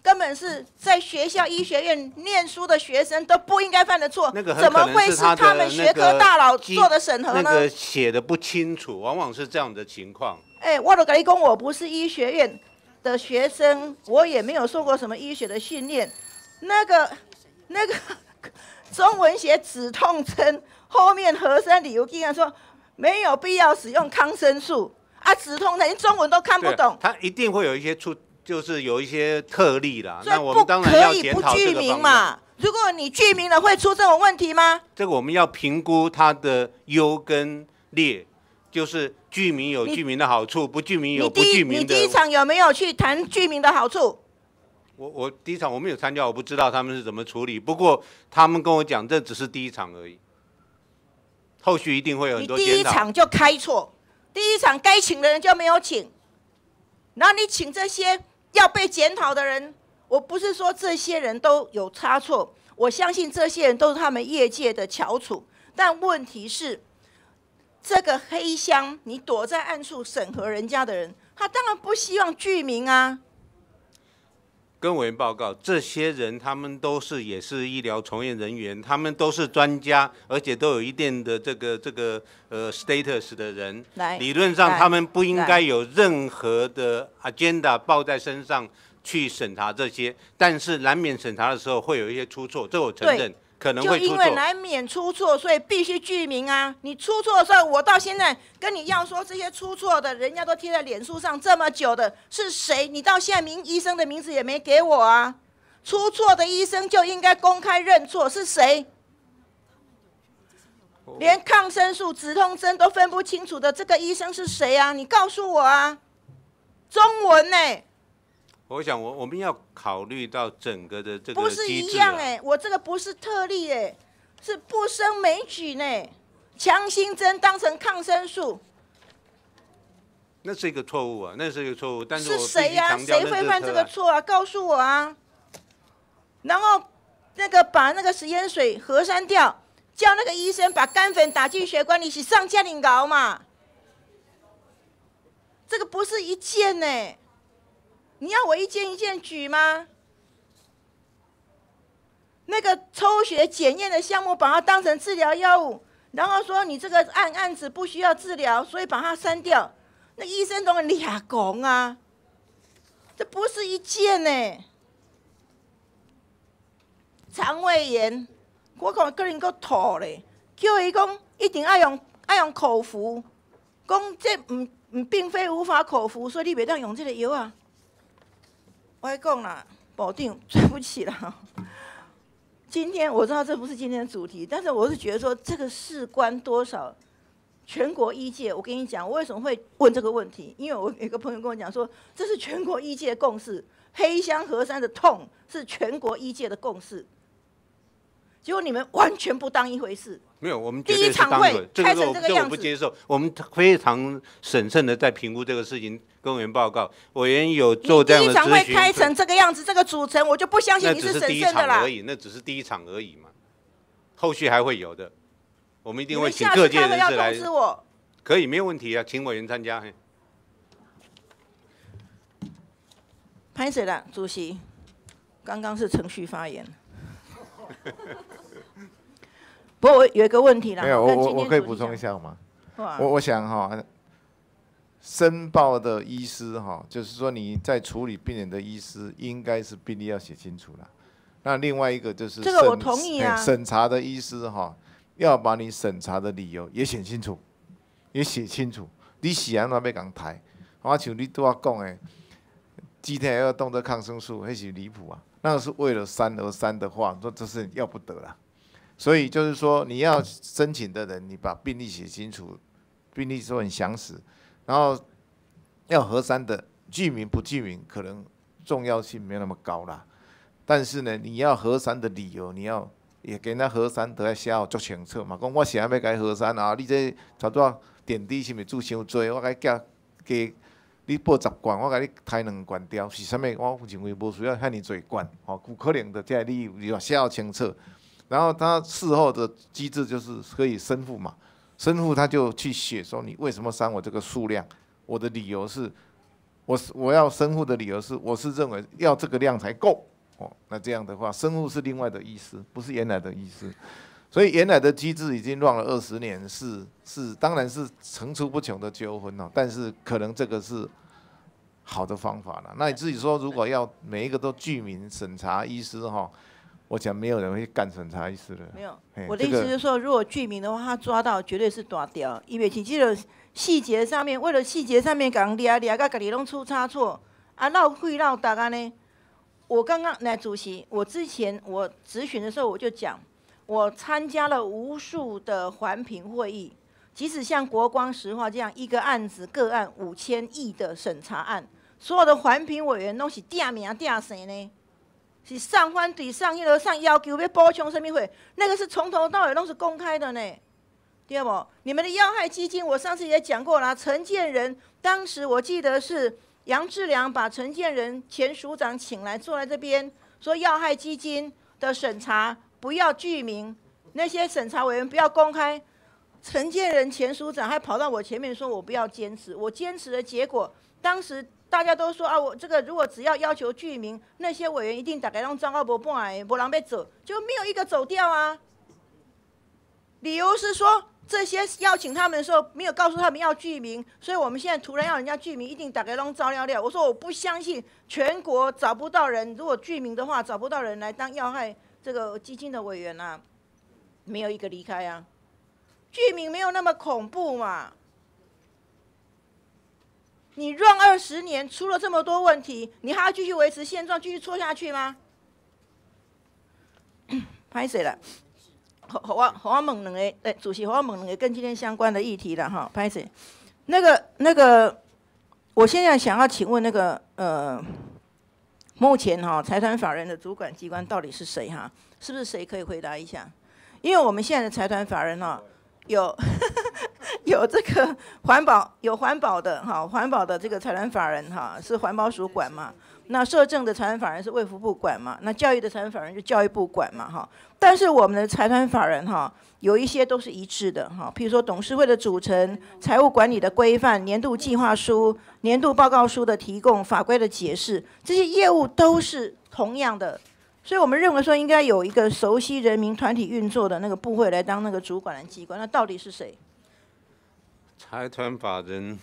根本是在学校医学院念书的学生都不应该犯的错， 那个怎么会是他们学科大佬做的审核呢？ 那个写的不清楚，往往是这样的情况。 哎、欸，我都跟你讲，我不是医学院的学生，我也没有受过什么医学的训练。那个那个中文写止痛针，后面核酸理由竟然说没有必要使用抗生素啊，止痛针中文都看不懂。 他一定会有一些出，就是有一些特例啦。 所以那我们当然要检讨这个不具名嘛。如果你具名了，会出这种问题吗？ 这个我们要评估它的优跟劣，就是具名有具名的好处，不具名有不具名的。 你第一场有没有去谈具名的好处？ 我我第一场我没有参加，我不知道他们是怎么处理。不过他们跟我讲，这只是第一场而已，后续一定会有很多检讨。 你第一场就开错，第一场该请的人就没有请，然后你请这些要被检讨的人，我不是说这些人都有差错，我相信这些人都是他们业界的翘楚，但问题是，这个黑箱你躲在暗处审核人家的人，他当然不希望具名啊。 跟委员报告，这些人他们都是也是医疗从业人员，他们都是专家，而且都有一定的这个这个呃 status 的人。理论上他们不应该有任何的 agenda 抱在身上去审查这些，但是难免审查的时候会有一些出错，这我承认。可能会出错， 就因为难免出错，所以必须具名啊！你出错的时候，我到现在跟你要说，这些出错的，人家都贴在脸书上这么久的是谁？你到现在名医生的名字也没给我啊！出错的医生就应该公开认错，是谁？连抗生素、止痛针都分不清楚的这个医生是谁啊？你告诉我啊！中文呢、欸？ 我想我，我我们要考虑到整个的这个、啊、 不是一样哎、欸，我这个不是特例哎、欸，是不胜枚举呢。强心针当成抗生素， 那是一个错误啊，那是一个错误。但是我是谁呀、啊？谁会犯这个错啊？告诉我啊！然后那个把那个食盐水核删掉，叫那个医生把干粉打进血管里，是上加领膏嘛？这个不是一件呢、欸。你要我一件一件举吗？那个抽血检验的项目，把它当成治疗药物，然后说你这个案案子不需要治疗，所以把它删掉。那医生都俩讲啊，这不是一件呢、欸。肠胃炎，我讲个人够吐嘞，叫伊讲一定要用要用口服，讲这唔唔并非无法口服，所以你袂当用这个药啊。我讲啦，保定，对不起啦。今天我知道这不是今天的主题，但是我是觉得说这个事关多少全国医界。我跟你讲，我为什么会问这个问题？因为我有个朋友跟我讲说，这是全国医界的共识，黑箱核酸的痛是全国医界的共识。结果你们完全不当一回事。 没有，我们绝对是当一回事。 第一场会开成这个样子， 这个我不接受。我们非常审慎的在评估这个事情，跟委员报告。委员有做这样的咨询。 第一场会开成这个样子，这个组成，我就不相信你是审慎的啦。 而已，那只是第一场而已嘛，后续还会有的。我们一定会请各界人士来。 通知我。 可以，没有问题啊，请委员参加。 拍谁了，主席？刚刚是程序发言。不过我有一个问题啦， 没有，我我我可以补充一下吗？我我想哈，申报的医师哈，就是说你在处理病人的医师，应该是病历要写清楚啦。那另外一个就是这个我同意啊， 审查的医师哈，要把你审查的理由也写清楚，也写清楚。你是安怎要讲台？我像你对我讲的，机体要动这抗生素，那是离谱啊！那个是为了删而删的话，说这是要不得啦。所以就是说，你要申请的人，你把病历写清楚，病历说很详实，然后要核删的，具名不具名，可能重要性没有那么高啦。但是呢，你要核删的理由，你要也给人家核删，都要写好足清楚嘛。讲我想要给核删啊，你这差不多点滴是毋是注伤多？我给加加你报十罐，我给你开两罐掉，是啥物？我认为无需要遐尼多罐，吼，有可能的这理由你要写好清楚。然后他事后的机制就是可以申复嘛，申复他就去写说你为什么删我这个数量，我的理由是我是我要申复的理由是，我是认为要这个量才够哦。那这样的话，申复是另外的意思，不是原来的意思。所以原来的机制已经乱了二十年，是是，当然是层出不穷的纠纷哦。但是可能这个是好的方法了。那你自己说，如果要每一个都具名审查医师哈，我想没有人会干审查医师的。 没有，我的意思就是说，如果具名的话，他抓到绝对是大条，因为其实这个细节上面，为了细节上面讲抓抓到家己拢出差错，啊闹会闹大安呢。我刚刚来主席，我之前我质询的时候我就讲。我参加了无数的环评会议，即使像国光石化这样一个案子个案五千亿的审查案，所有的环评委员都是点名点谁呢？是上翻对上一楼上要求要补充什么会？那个是从头到尾都是公开的呢，对不？你们的要害基金，我上次也讲过了，陈建仁当时我记得是杨志良把陈建仁前署长请来坐在这边，说要害基金的审查。不要具名，那些审查委员不要公开。陈建仁前署长还跑到我前面说，我不要坚持。我坚持的结果，当时大家都说啊，我这个如果只要要求具名，那些委员一定大概让张高博半来，没人要走，就没有一个走掉啊。理由是说，这些邀请他们的时候没有告诉他们要具名，所以我们现在突然要人家具名，一定大概让招料料。我说我不相信，全国找不到人，如果具名的话，找不到人来当要害。这个基金的委员啊，没有一个离开啊，具名没有那么恐怖嘛。你让二十年出了这么多问题，你还要继续维持现状，继续错下去吗？拍谁了？好，好我好我问两个，诶，主席，我问两个跟今天相关的议题了哈，拍谁？那个那个，我现在想要请问那个呃。目前哈、哦，财团法人的主管机关到底是谁哈？是不是谁可以回答一下？因为我们现在的财团法人哈、哦，有有这个环保有环保的哈，环保的这个财团法人哈是环保署管嘛。那社政的财团法人是卫福部管嘛，那教育的财团法人就教育部管嘛哈。但是我们的财团法人哈，有一些都是一致的哈，譬如说董事会的组成、财务管理的规范、年度计划书、年度报告书的提供、法规的解释，这些业务都是同样的。所以我们认为说应该有一个熟悉人民团体运作的那个部会来当那个主管的机关，那到底是谁？ 财团法人。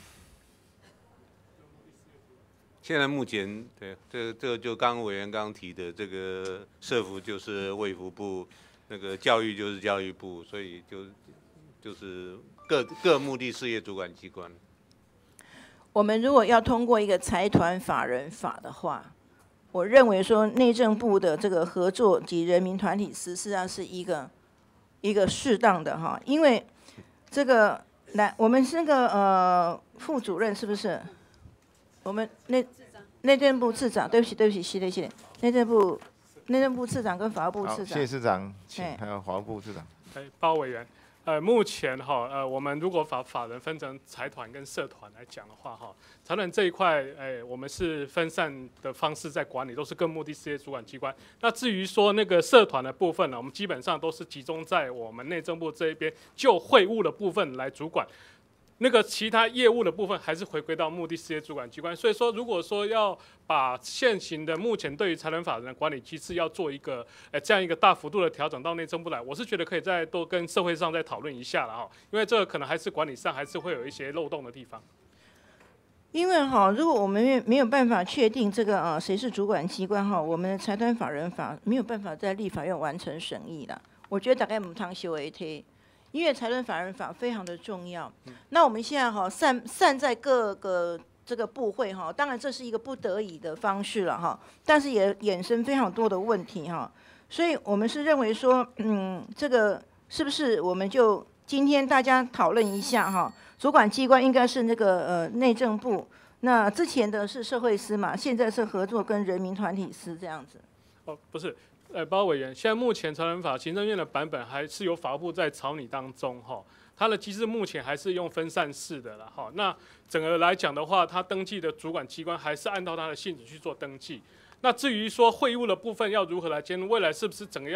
现在目前对这个这个就刚委员刚刚提的这个社福就是卫福部，那个教育就是教育部，所以就就是各各目的事业主管机关。 我们如果要通过一个财团法人法的话，我认为说内政部的这个合作及人民团体司实际上是一个一个适当的哈，因为这个来我们是那个呃副主任是不是？我们内内政部次长，对不起，对不起，系列系列，内政部内政部次长跟法务部次长。 谢谢市长，请还有法务部次长。 哎，包委员，呃，目前哈，呃，我们如果把法人分成财团跟社团来讲的话，哈，财团这一块，哎，我们是分散的方式在管理，都是各目的事业主管机关。那至于说那个社团的部分呢，我们基本上都是集中在我们内政部这一边，就会务的部分来主管。那个其他业务的部分还是回归到目的事业主管机关，所以说如果说要把现行的目前对于财团法人的管理机制要做一个呃这样一个大幅度的调整到内政部来，我是觉得可以再多跟社会上再讨论一下了哈，因为这个可能还是管理上还是会有一些漏洞的地方。 因为哈，如果我们没有办法确定这个啊谁是主管机关哈，我们的财团法人法没有办法在立法院完成审议了。我觉得大概唔通修 A T。因为财团法人法非常的重要，那我们现在哈散散在各个这个部会哈，当然这是一个不得已的方式了哈，但是也衍生非常多的问题哈，所以我们是认为说，嗯，这个是不是我们就今天大家讨论一下哈，主管机关应该是那个呃内政部，那之前的是社会司嘛，现在是合作跟人民团体司这样子。 哦，不是。呃，包委员，现在目前财团法行政院的版本还是由法务部在草拟当中哈，它的机制目前还是用分散式的了哈。那整个来讲的话，它登记的主管机关还是按照它的性质去做登记。那至于说会务的部分要如何来监督，未来是不是整个要以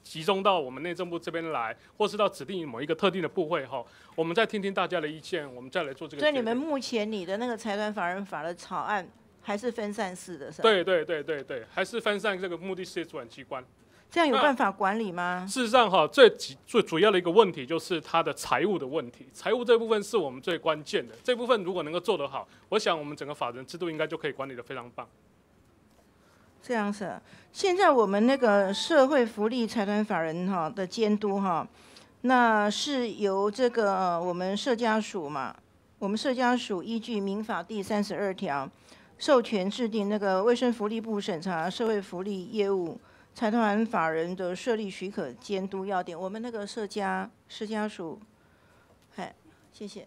集中到我们内政部这边来，或是到指定某一个特定的部会哈，我们再听听大家的意见，我们再来做这个决定。 所以你们目前你的那个财团法人法的草案还是分散式的，是吧？ 对对对对对，还是分散这个目的事业主管机关。 这样有办法管理吗？ 事实上哈，最最主要的一个问题就是它的财务的问题，财务这部分是我们最关键的。这部分如果能够做得好，我想我们整个法人制度应该就可以管理得非常棒。 这样子，现在我们那个社会福利财团法人哈的监督哈，那是由这个我们社家署嘛，我们社家署依据民法第三十二条，授权制定那个卫生福利部审查社会福利业务财团法人的设立许可监督要点。我们那个社家社家署，嗨，谢谢。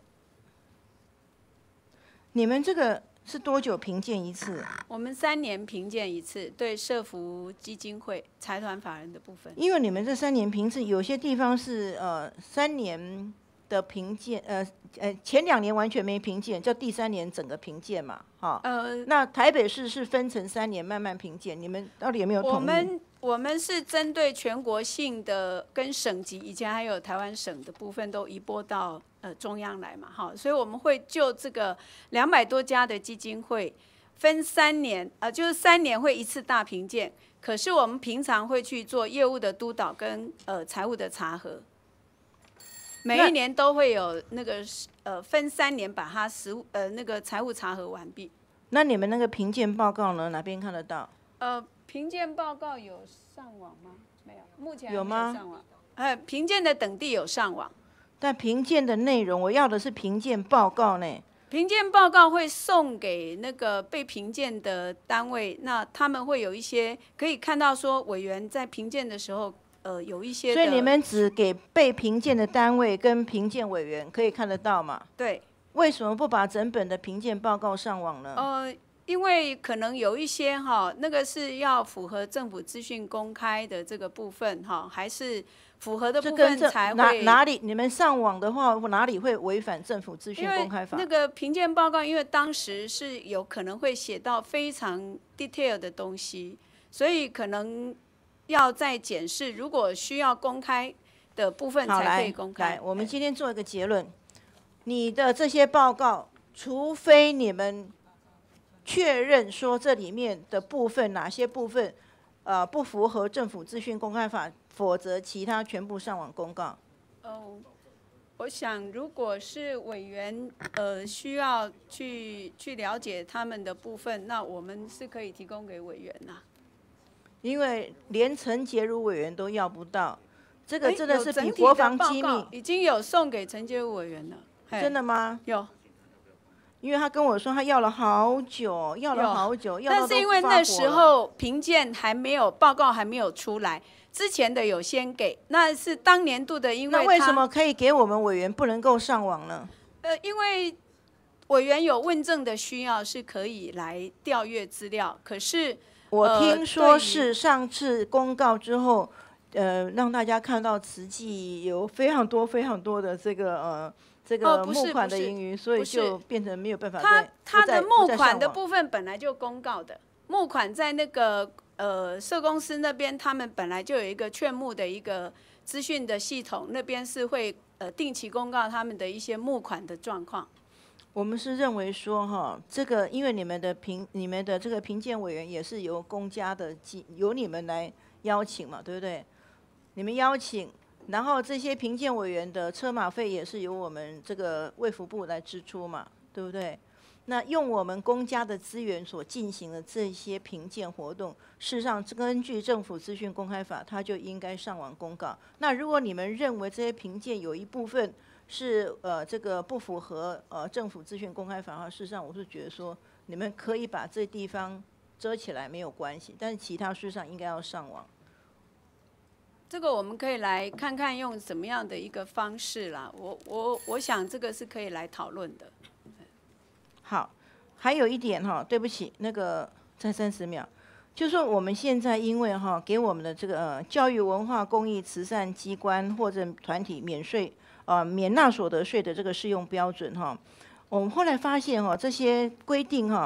你们这个是多久评鉴一次？ 我们三年评鉴一次，对社福基金会财团法人的部分。 因为你们这三年评次，有些地方是呃三年的评鉴，呃呃前两年完全没评鉴，叫第三年整个评鉴嘛，哈。呃，那台北市是分成三年慢慢评鉴，你们到底有没有同意？ 我们我们是针对全国性的跟省级，以前还有台湾省的部分都移拨到呃中央来嘛，哈，所以我们会就这个两百多家的基金会分三年，呃，就是三年会一次大评鉴，可是我们平常会去做业务的督导跟呃财务的查核，每一年都会有那个呃分三年把它实务呃那个财务查核完毕。 那你们那个评鉴报告呢？哪边看得到？ 呃，评鉴报告有上网吗？没有，目前还没有吗？ 上网。呃，评鉴的等地有上网。 但评鉴的内容，我要的是评鉴报告呢。 评鉴报告会送给那个被评鉴的单位，那他们会有一些可以看到说委员在评鉴的时候，呃，有一些。 所以你们只给被评鉴的单位跟评鉴委员可以看得到嘛？ 对。 为什么不把整本的评鉴报告上网呢？ 呃，因为可能有一些哈，那个是要符合政府资讯公开的这个部分哈，还是符合的部分才会。 哪哪里你们上网的话，哪里会违反政府资讯公开法？ 那个评鉴报告，因为当时是有可能会写到非常 detail 的东西，所以可能要再检视，如果需要公开的部分才可以公开。 来，我们今天做一个结论。你的这些报告，除非你们确认说这里面的部分哪些部分，呃，不符合政府资讯公开法，否则其他全部上网公告。 哦，我想如果是委员呃需要去去了解他们的部分，那我们是可以提供给委员呐。 因为连陈洁如委员都要不到，这个真的是比国防机密。 已经有送给陈洁如委员了。 真的吗？ 有， 因为他跟我说他要了好久，要了好久，要但是因为那时候评鉴还没有报告还没有出来，之前的有先给，那是当年度的，因为那为什么可以给我们委员不能够上网呢？ 呃，因为委员有问政的需要是可以来调阅资料，可是我听说是上次公告之后，呃，让大家看到慈济有非常多非常多的这个呃。这个募款的盈余，所以就变成没有办法再。 他他的募款的部分本来就公告的，募款在那个呃社公司那边，他们本来就有一个劝募的一个资讯的系统，那边是会呃定期公告他们的一些募款的状况。 我们是认为说哈，这个因为你们的评你们的这个评鉴委员也是由公家的由你们来邀请嘛，对不对？你们邀请。然后这些评鉴委员的车马费也是由我们这个卫福部来支出嘛，对不对？那用我们公家的资源所进行的这些评鉴活动，事实上根据政府资讯公开法，它就应该上网公告。那如果你们认为这些评鉴有一部分是呃这个不符合呃政府资讯公开法的话，事实上我是觉得说，你们可以把这地方遮起来没有关系，但是其他事实上应该要上网。 这个我们可以来看看用什么样的一个方式啦，我我我想这个是可以来讨论的。 好，还有一点哈，对不起，那个再三十秒，就是说我们现在因为哈给我们的这个呃教育文化公益慈善机关或者团体免税呃免纳所得税的这个适用标准哈，我们后来发现哈这些规定哈，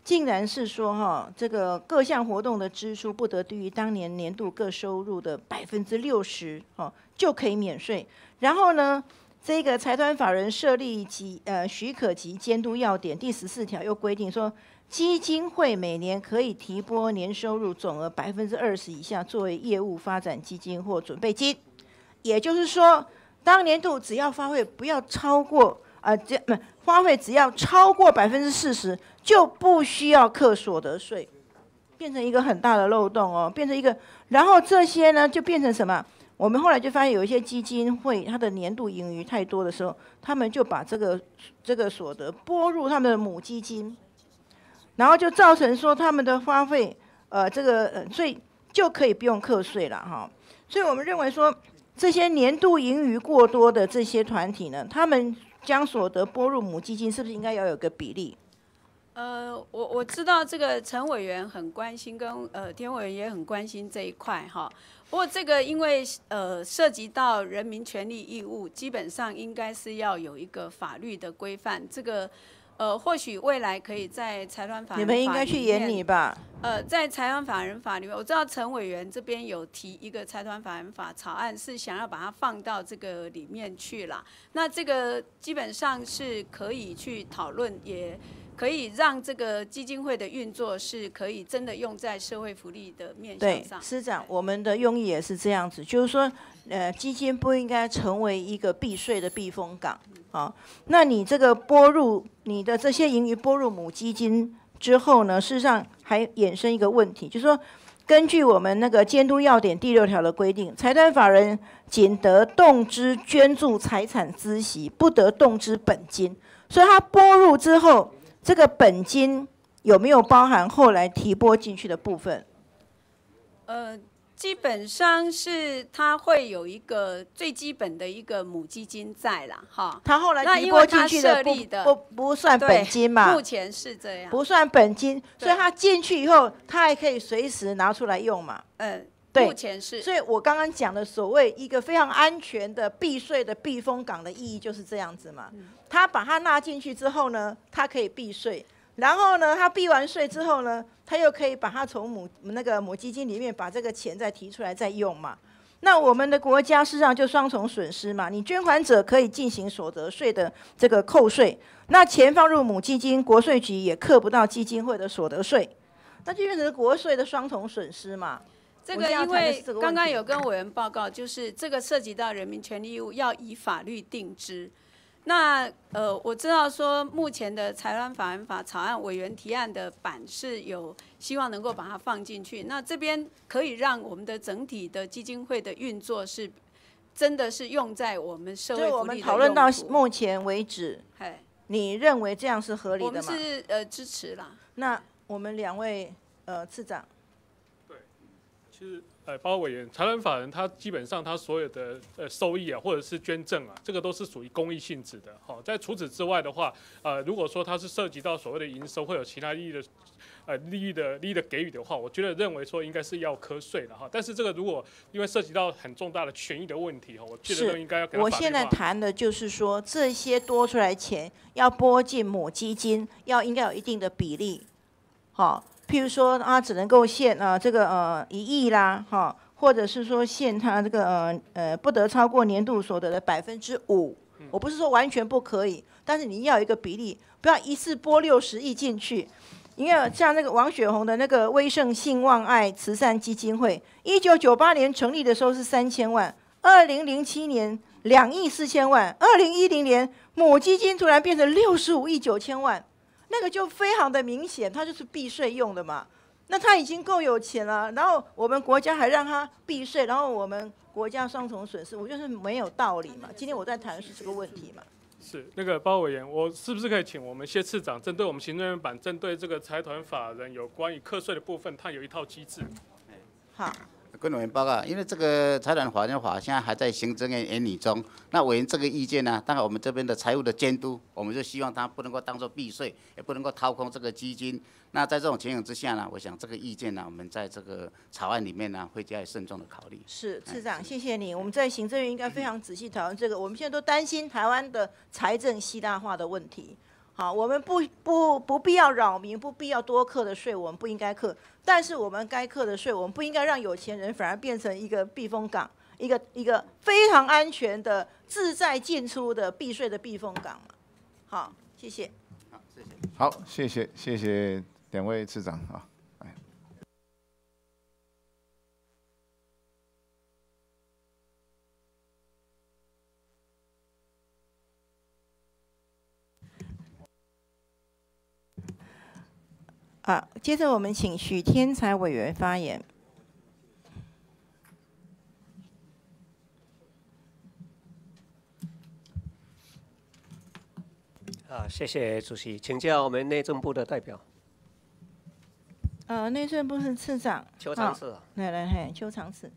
竟然是说哈，这个各项活动的支出不得低于当年年度各收入的百分之六十，哦，就可以免税。然后呢，这个财团法人设立及呃许可及监督要点第十四条又规定说，基金会每年可以提拨年收入总额百分之二十以下作为业务发展基金或准备金。也就是说，当年度只要花费不要超过呃这不花费只要超过百分之四十，就不需要课所得税，变成一个很大的漏洞哦，变成一个，然后这些呢就变成什么？我们后来就发现有一些基金会，它的年度盈余太多的时候，他们就把这个这个所得拨入他们的母基金，然后就造成说他们的花费，呃，这个呃，所以就可以不用课税了哈。所以我们认为说，这些年度盈余过多的这些团体呢，他们将所得拨入母基金，是不是应该要有个比例？ 呃，我我知道这个陈委员很关心，跟呃田委员也很关心这一块哈。不过这个因为呃涉及到人民权利义务，基本上应该是要有一个法律的规范。这个呃或许未来可以在财团法人法里面， 你们应该去研拟吧。 呃，在财团法人法里面，我知道陈委员这边有提一个财团法人法草案，是想要把它放到这个里面去啦。那这个基本上是可以去讨论，也可以让这个基金会的运作是可以真的用在社会福利的面向上。 对，司长，我们的用意也是这样子，就是说，呃，基金不应该成为一个避税的避风港啊。那你这个拨入你的这些盈余拨入母基金之后呢，事实上还衍生一个问题，就是说，根据我们那个监督要点第六条的规定，财团法人仅得动支捐助财产孳息，不得动支本金。所以它拨入之后，这个本金有没有包含后来提拨进去的部分？ 呃，基本上是它会有一个最基本的一个母基金在啦，哈。 它后来提拨进去的不不不算本金嘛？ 目前是这样， 不算本金，所以它进去以后，它还可以随时拿出来用嘛？ 嗯， 对， 目前是。 所以我刚刚讲的所谓一个非常安全的避税的避风港的意义就是这样子嘛。嗯，他把它纳进去之后呢，它可以避税，然后呢，他避完税之后呢，他又可以把它从母那个母基金里面把这个钱再提出来再用嘛。那我们的国家事实上就双重损失嘛，你捐款者可以进行所得税的这个扣税，那钱放入母基金，国税局也课不到基金会的所得税，那就变成国税的双重损失嘛。 这个因为刚刚有跟委员报告，就是这个涉及到人民权利义务，要以法律定之。那呃，我知道说目前的财团法人法草案委员提案的版是有希望能够把它放进去，那这边可以让我们的整体的基金会的运作是真的是用在我们社会福利的用途。 所以我们讨论到目前为止，你认为这样是合理的吗？ 我们是呃支持啦。 那我们两位呃次长。 对，其实。呃，包括委员、财团法人，他基本上他所有的呃收益啊，或者是捐赠啊，这个都是属于公益性质的。好，在除此之外的话，呃，如果说它是涉及到所谓的营收或有其他利益的，呃，利益的利益的给予的话，我觉得认为说应该是要课税的哈。但是这个如果因为涉及到很重大的权益的问题哈，我觉得应该要给它法律化。 我现在谈的就是说，这些多出来钱要拨进母基金，要应该有一定的比例，好。譬如说啊，只能够限啊这个呃一亿啦，哈，或者是说限他这个呃呃不得超过年度所得的百分之五。我不是说完全不可以，但是你要有一个比例，不要一次拨六十亿进去。因为像那个王雪红的那个威盛信望爱慈善基金会，一九九八年成立的时候是三千万，二零零七年两亿四千万，二零一零年母基金突然变成六十五亿九千万。那个就非常的明显，它就是避税用的嘛。那他已经够有钱了，然后我们国家还让他避税，然后我们国家双重损失，我觉得是没有道理嘛。今天我在谈的是这个问题嘛。 是那个包委员，我是不是可以请我们谢次长针对我们行政院版，针对这个财团法人有关于课税的部分，它有一套机制。 好。 跟委员报告，因为这个财团法人法现在还在行政院研拟中，那委员这个意见呢，当然我们这边的财务的监督，我们就希望它不能够当作避税，也不能够掏空这个基金。那在这种情形之下呢，我想这个意见呢，我们在这个草案里面呢，会加以慎重的考虑。 是次长，谢谢你。我们在行政院应该非常仔细讨论这个。我们现在都担心台湾的财政稀大化的问题。 好，我们不不不必要扰民，不必要多课的税，我们不应该课。但是我们该课的税，我们不应该让有钱人反而变成一个避风港，一个一个非常安全的自在进出的避税的避风港嘛。好，谢谢。 好，谢谢。好，谢谢谢谢两位次长啊。 啊，接着我们请许天才委员发言。 啊，谢谢主席，请教我们内政部的代表。 呃，内政部是次长邱长次啊。 来来，嘿，邱长次。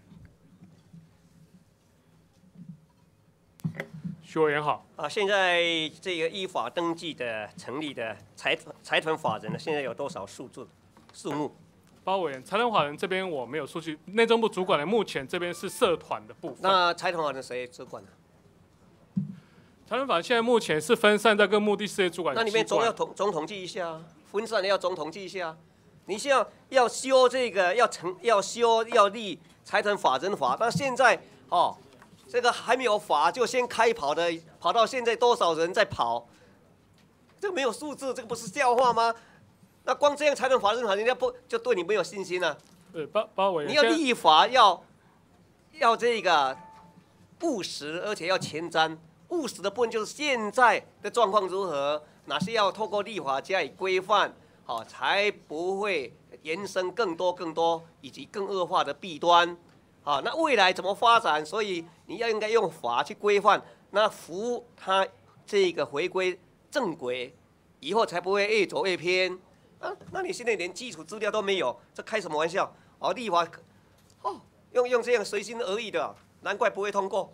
徐委员好。 啊，现在这个依法登记的成立的财团财团法人呢，现在有多少数字数目？ 包委员，财团法人这边我没有数据，内政部主管的目前这边是社团的部分。 那财团法人谁主管呢？ 财团法人现在目前是分散在各目的事业主管机关。 那里面总要统总统计一下啊，分散的要总统计一下。你需要要修这个要成要修要立财团法人法，那现在哦。这个还没有法就先开跑的，跑到现在多少人在跑？这个没有数字，这个不是笑话吗？那光这样财团法人法，人家不就对你没有信心了、啊？ 对，包包委员， 你要立法要要这个务实，而且要前瞻。务实的部分就是现在的状况如何，哪些要透过立法加以规范，好、哦，才不会延伸更多更多以及更恶化的弊端。好，那未来怎么发展？所以你要应该用法去规范，那扶他这个回归正轨，以后才不会越走越偏。啊，那你现在连基础资料都没有，这开什么玩笑？哦，立法，哦，用用这样随心而异的，难怪不会通过。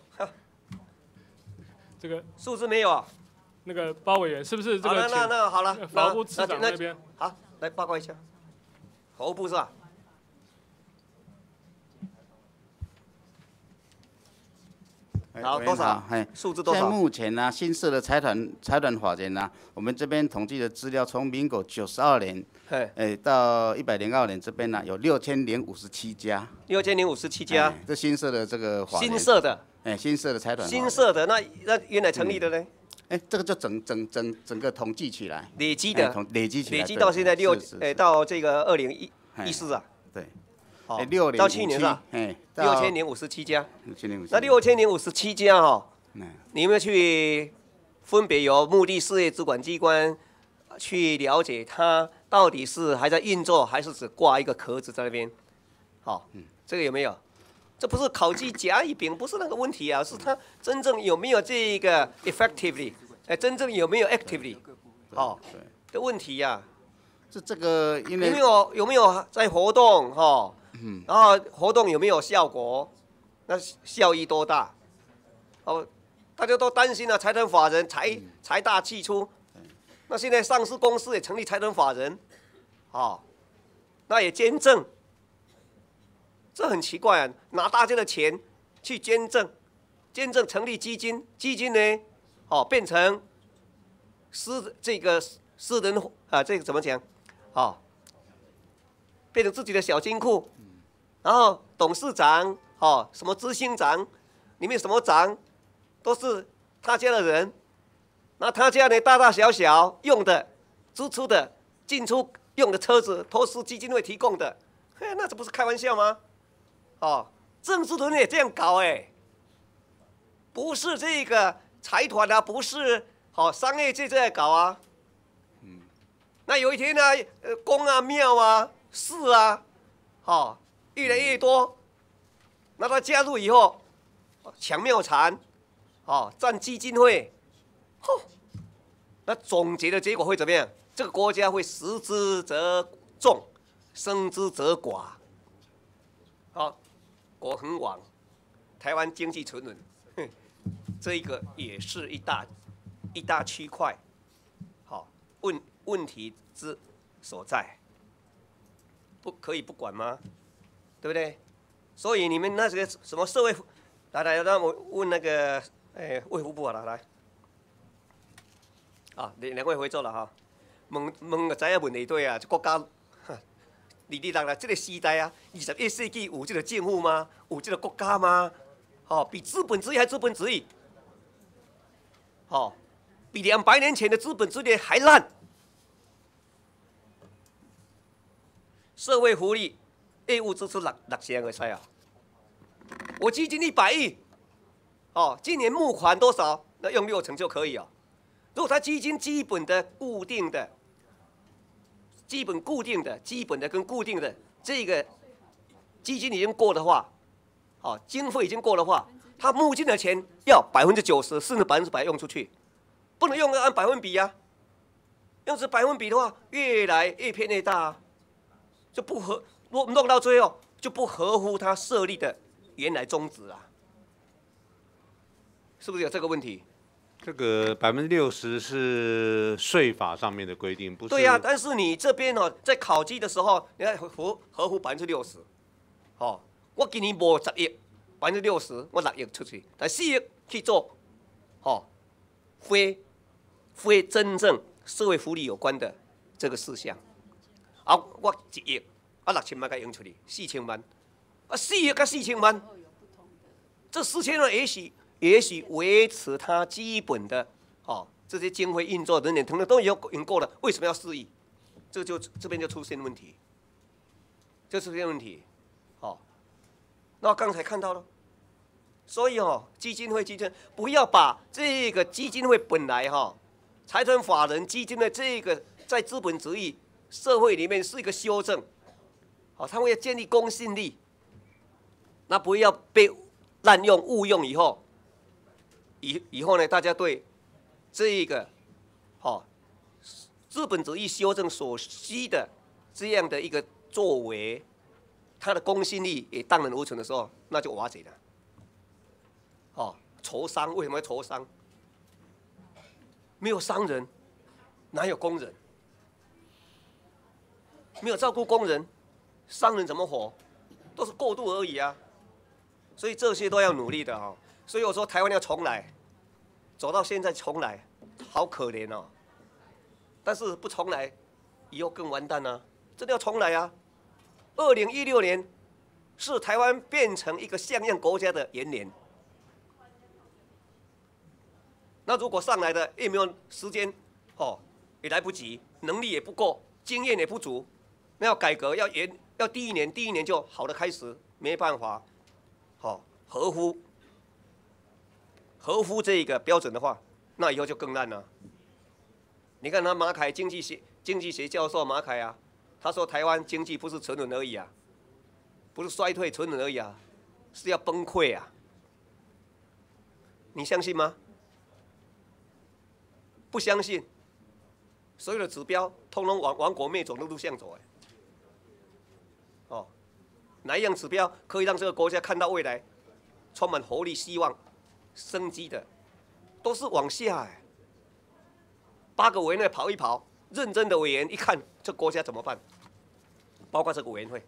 这个数字没有啊？ 那个包委员是不是这个？ 好，那那那好了， 法务部次长那边。 好，来报告一下，法务部是吧？好，多少？ 哎， 数字多少？ 现在目前呢、啊，新设的财团财团法人呢、啊，我们这边统计的资料，从民国九十二年，哎，到一百零二年这边呢、啊，有六千零五十七家。 六千零五十七家。 这新设的这个法人。 新设的。 哎，新设的财团。 新设的，那那原来成立的呢？ 哎、嗯，这个就整整整整个统计起来。 累积的。 哎、累积起来。 累积到现在六，哎，到这个二零一一四啊。 对。 好， 六到去年是吧？ 哎， 六千零五十七家。 六千零五十。 那六千零五十七家哈、哦，你有没有去分别由目的事业主管机关去了解它到底是还在运作，还是只挂一个壳子在那边？好，嗯，这个有没有？这不是考绩甲乙丙，不是那个问题啊，是它真正有没有这个 effectively， 哎，真正有没有 actively， 好、哦、的问题呀、啊。 是这个因为有没有有没有在活动哈？哦嗯、然后活动有没有效果？那效益多大？哦，大家都担心了、啊，财团法人财财大气粗。那现在上市公司也成立财团法人，哦，那也捐赠，这很奇怪啊！拿大家的钱去捐赠，捐赠成立基金，基金呢，哦，变成私这个私人啊，这个怎么讲？哦，变成自己的小金库。然后董事长，哦，什么执行长，里面什么长，都是他家的人。那他家呢，大大小小用的、支出的、进出用的车子，都是基金会提供的。嘿，那这不是开玩笑吗？哦，政治人也这样搞哎，不是这个财团啊，不是好、哦、商业界这样搞啊。嗯，那有一天呢，呃，宫啊、庙啊、寺啊，哦。越来越多，那他加入以后，抢庙产，哦，占基金会，吼，那总结的结果会怎么样？这个国家会食之则众，生之则寡，好、哦，国很亡，台湾经济沉沦，这一个也是一大一大区块，好、哦，问问题之所在，不可以不管吗？对不对？所以你们那些什么社会，来来，让我问那个，哎，卫福部啊，来来。 啊，两两位回座了哈。问问个知影问题对啊，国家，二二六六这个时代啊，二十一世纪有这个政府吗？有这个国家吗？哦，比资本主义还资本主义，哦，比两百年前的资本主义还烂。社会福利业务支出六六成会使啊？我基金一百亿，哦，今年募款多少？那用六成就可以哦。如果他基金基本的固定的、基本固定的、基本的跟固定的这个基金已经过的话，哦，经费已经过的话，他募进的钱要百分之九十甚至百分之百用出去，不能用按百分比呀、啊。用是百分比的话，越来越偏越大、啊，就不合，弄弄到最后就不合乎他设立的原来宗旨啊，是不是有这个问题？ 这个百分之六十是税法上面的规定，不是？ 对呀、啊，但是你这边哦，在考绩的时候，你看合合乎百分之六十，哦，我今年无十亿，百分之六十，我六亿出去，但四亿去做，哦，非非真正社会福利有关的这个事项，啊，我一亿，啊六千万该用出去，四千万，啊四亿跟四千万，这四千万也许。也许维持它基本的哦这些经费运作等等，等等都有用够了，为什么要四亿？这就这边就出现问题，就出现问题，哦。那刚才看到了，所以哦，基金会基金不要把这个基金会本来哈、哦，财团法人基金的这个在资本主义社会里面是一个修正，哦，它会建立公信力，那不要被滥用误用以后。以以后呢，大家对这一个，哦，资本主义修正所需的这样的一个作为，它的公信力也荡然无存的时候，那就瓦解了。哦，仇商为什么会仇商？没有商人，哪有工人？没有照顾工人，商人怎么活？都是过渡而已啊。所以这些都要努力的哈、哦。所以我说台湾要重来，走到现在重来，好可怜哦。但是不重来，以后更完蛋啊！真的要重来啊！二零一六年是台湾变成一个像样国家的元年。那如果上来的也没有时间，哦，也来不及，能力也不够，经验也不足，那要改革要延，要第一年第一年就好的开始，没办法，哦，合乎。合乎这个标准的话，那以后就更烂了。你看他马凯经济学经济学教授马凯啊，他说台湾经济不是沉沦而已啊，不是衰退沉沦而已啊，是要崩溃啊。你相信吗？不相信，所有的指标通通往亡国灭种的路向走哎。哦，哪一样指标可以让这个国家看到未来充满活力、希望？生机的，都是往下哎。八个委员会跑一跑，认真的委员一看，这国家怎么办？包括这个委员会，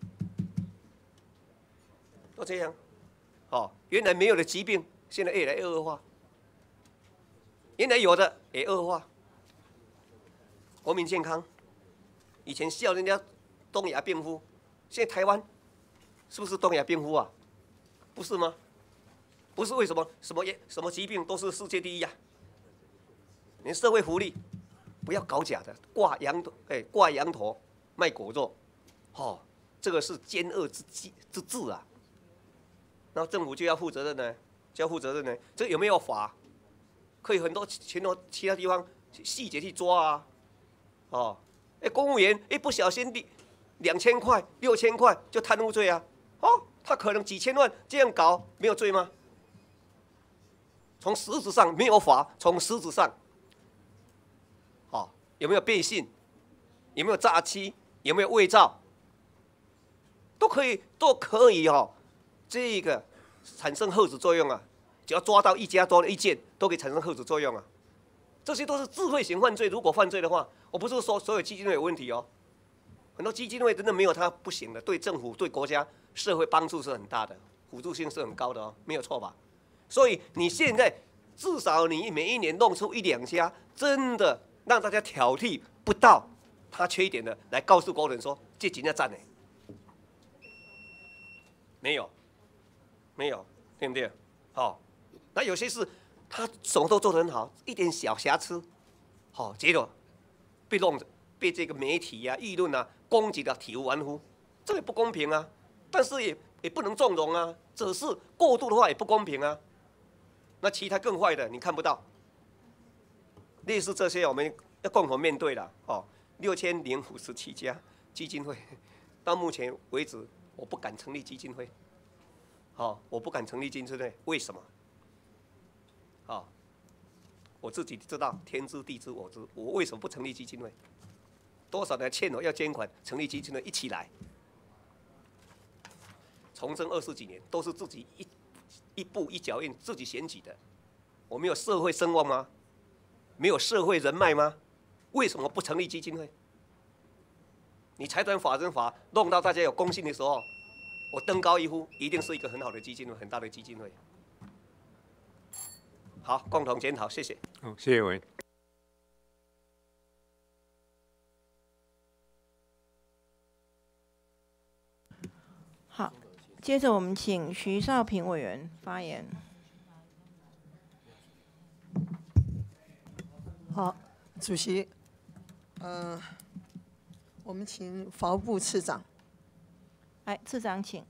都这样。哦，原来没有的疾病，现在越来越恶化；原来有的也恶化。国民健康，以前笑人家东亚病夫，现在台湾是不是东亚病夫啊？不是吗？不是为什么什么什么疾病都是世界第一呀、啊？连社会福利不要搞假的，挂羊头哎挂羊头卖果肉，哦，这个是奸恶之之治啊！然后政府就要负责任呢，就要负责任呢。这有没有法？可以很多很多其他地方细节去抓啊，哦，哎公务员一不小心两千块六千块就贪污罪啊，哦，他可能几千万这样搞没有罪吗？从实质上没有法，从实质上，哦，有没有背信，有没有诈欺，有没有伪造，都可以，都可以哦，这个产生吓止作用啊！只要抓到一家抓了一件，都可以产生吓止作用啊！这些都是智慧型犯罪。如果犯罪的话，我不是说所有基金会有问题哦，很多基金会真的没有它不行的，对政府、对国家、社会帮助是很大的，辅助性是很高的哦，没有错吧？所以你现在至少你每一年弄出一两家真的让大家挑剔不到他缺点的，来告诉国人说这几家赞呢？没有，没有，对不对？好、哦，那有些事他什么都做得很好，一点小瑕疵，好、哦，结果被弄被这个媒体啊、舆论啊攻击的体无完肤，这也不公平啊。但是也也不能纵容啊，只是过度的话也不公平啊。那其他更坏的你看不到，类似这些我们要共同面对了哦。六千零五十七家基金会，到目前为止我不敢成立基金会，好、哦，我不敢成立基金会，为什么？好、哦，我自己知道，天知地知我知，我为什么不成立基金会？多少人欠我要捐款，成立基金会一起来。从政二十几年，都是自己一一步一脚印自己选举的。我没有社会声望吗？没有社会人脉吗？为什么不成立基金会？你财团法人法弄到大家有公信的时候，我登高一呼，一定是一个很好的基金会，很大的基金会。好，共同检讨，谢谢。 好，谢谢委员。 好，接着我们请徐少平委员发言。 好，主席，呃，我们请法务部次长。 来，次长请。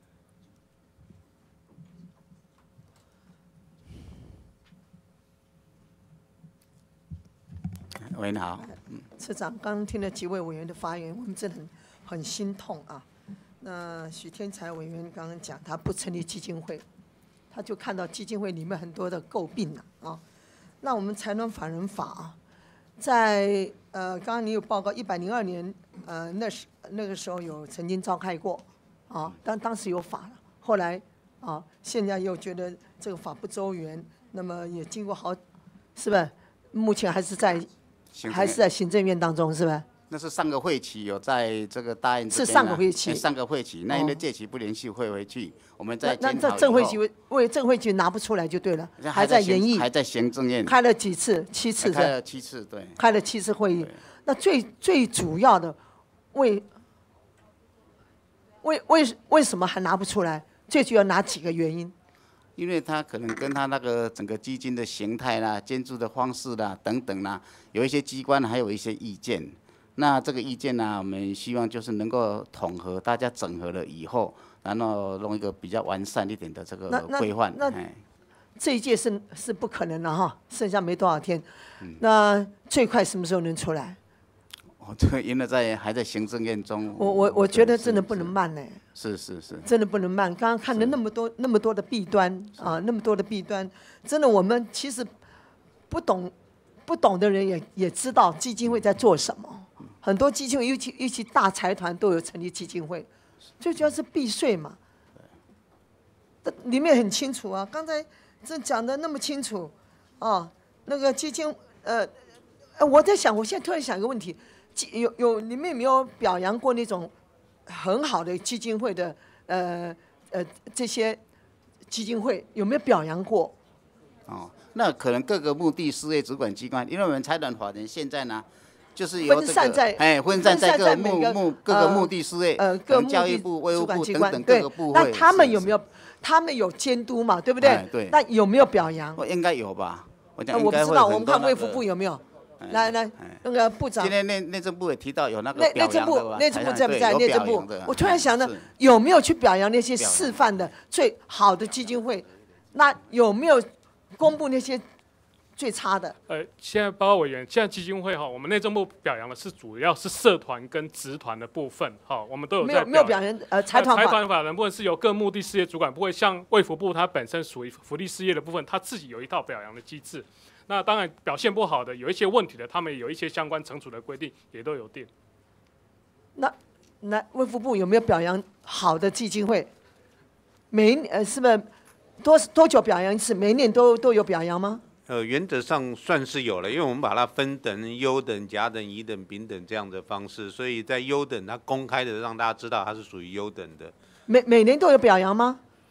委员好， 嗯，次长，刚刚听了几位委员的发言，我们真的很很心痛啊。那许天才委员刚刚讲，他不成立基金会，他就看到基金会里面很多的诟病了啊。那我们财团法人法啊，在呃，刚刚你有报告，一百零二年，呃，那时那个时候有曾经召开过啊，当当时有法了，后来啊，现在又觉得这个法不周延，那么也经过好，是吧？目前还是在还是在行政院当中，是吧？ 那是上个会期有在这个大院、啊、 是上个会期， 上个会期，那因为届期不连续会回去，哦、我们在那那正会期为正会期拿不出来就对了，还在研议， 还在行政院开了几次，七次， 开了七次，对， 开了七次会议。那最最主要的，为为为为什么还拿不出来？最主要哪几个原因？ 因为它可能跟它那个整个基金的形态啦、监督的方式啦等等啦，有一些机关还有一些意见。那这个意见呢，我们希望就是能够统合，大家整合了以后，然后弄一个比较完善一点的这个规范。 那, 那这一届是是不可能了哈，剩下没多少天。嗯、那最快什么时候能出来？ 哦，这个因为在还在行政院中。 我我我觉得真的不能慢呢。 是是是。 真的不能慢。刚刚看了那么多那么多的弊端啊，那么多的弊端，真的我们其实不懂不懂的人也也知道基金会在做什么。很多基金会，尤其尤其大财团都有成立基金会，最主要是避税嘛。里面很清楚啊，刚才这讲的那么清楚，啊，那个基金，呃，我在想，我现在突然想一个问题，有有里面有没有表扬过那种很好的基金会的，呃呃这些基金会有没有表扬过？ 哦，那可能各个目的事业主管机关，因为我们财团法人现在呢。就是由、这个、 分散在哎，分散在各个目目各个目的事业， 呃，各教育部、卫务部等等各个部会。 那他们有没有？他们有监督嘛？对不对？ 哎、对。 那有没有表扬？ 应该有吧？我讲应该会、那個、我不知道，我们看卫福部有没有？ 哎、 来来，那个部长。 今天内内政部也提到有那个表扬的吧？ 内政部内政部在不在？内政部。我突然想到， 哎、 有没有去表扬那些示范的最好的基金会？那有没有公布那些？最差的。 呃，现在报告委员，现在基金会哈，我们内政部表扬的是主要是社团跟职团的部分，哈，我们都有在没有没有表扬呃财团法。 财团法人部分是由各目的事业主管部会，像卫福部它本身属于福利事业的部分，它自己有一套表扬的机制。那当然表现不好的，有一些问题的，他们有一些相关惩处的规定也都有定。 那那卫福部有没有表扬好的基金会？每一呃是不是多多久表扬一次？每一年都都有表扬吗？ 呃，原则上算是有了，因为我们把它分等、优等、甲等、乙等、丙等这样的方式，所以在优等，它公开的让大家知道它是属于优等的。 每每年都有表扬吗？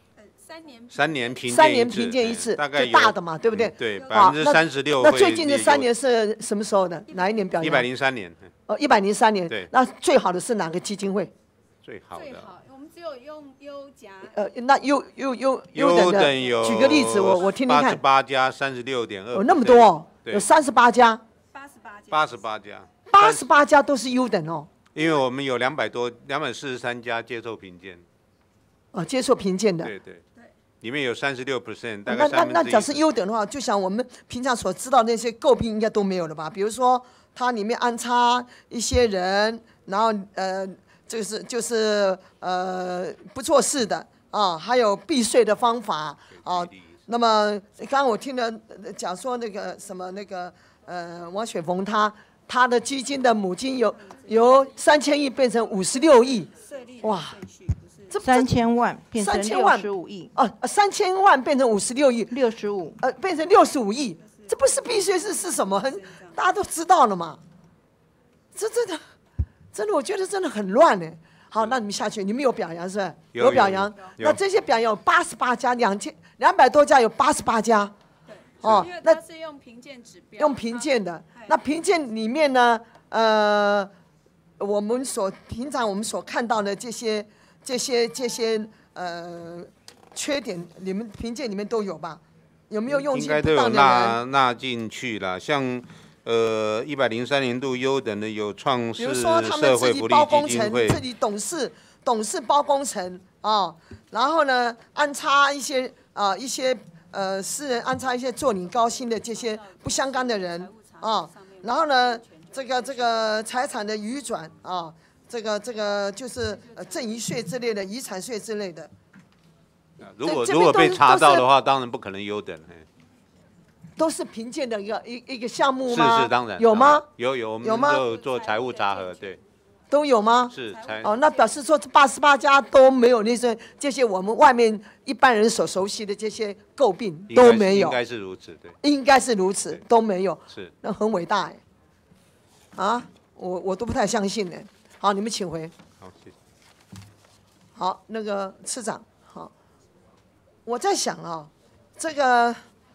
三年三年评三年鉴一次评鉴一次， 大概最大的嘛，对不对？ 对，百好分之三十六。 那最近这三年是什么时候的？哪一年表扬？ 一百零三年。 哦，一百零三年。 对。 那最好的是哪个基金会？ 最好的。 我们只有用优甲。 呃，那优优优优等的， 等有举个例子，我我听听看。 八十八家，三十六点二。 有那么多哦，有三十八家。 八十八家。 八十八家。 八十八家都是优等哦。 因为我们有两百多、两百四十三家接受评鉴。 哦，接受评鉴的。 对对。里面有三十六 percent， 大概那三分之一。 那那假设优等的话，就像我们平常所知道那些诟病，应该都没有了吧？比如说它里面安插一些人，然后呃，这个是就是呃不做事的啊，还有避税的方法啊。那么刚刚我听了讲说那个什么那个呃王雪峰他他的基金的母金由由三千亿变成五十六亿，哇！ 这三千万变成六十五亿哦，三千万变成五十六亿， 六十五呃，变成六十五亿，这不是避税是是什么？很大家都知道了嘛。这真的，真的，我觉得真的很乱呢。好，那你们下去，你们有表扬是吧？ 有有表扬。那这些表扬有八十八家，两千两百多家有八十八家。 哦，那是用评鉴指标。 用评鉴的，那评鉴里面呢，呃，我们所平常我们所看到的这些。这些这些呃缺点，你们评鉴里面都有吧？有没有用应该都有纳纳进去了。像呃一百零三年度优等的有创世社会福利基金会， 自己董事董事包工程啊，然后呢安插一些啊、呃、一些呃私人安插一些做你高薪的这些不相干的人啊，然后呢这个这个财产的移转啊。这个这个就是呃赠与税之类的，遗产税之类的。 如果如果被查到的话，当然不可能优等。 都是评鉴的一个一一个项目吗？ 是是当然。 有吗？ 有有，我们都做财务查核，对。 都有吗？ 是财。 哦，那表示说这八十八家都没有那些这些我们外面一般人所熟悉的这些诟病都没有。 应该是如此，对。 应该是如此，都没有。 是。 那很伟大哎。啊，我我都不太相信呢。好，你们请回。 好，谢谢。 好，那个次长，好，我在想啊，这个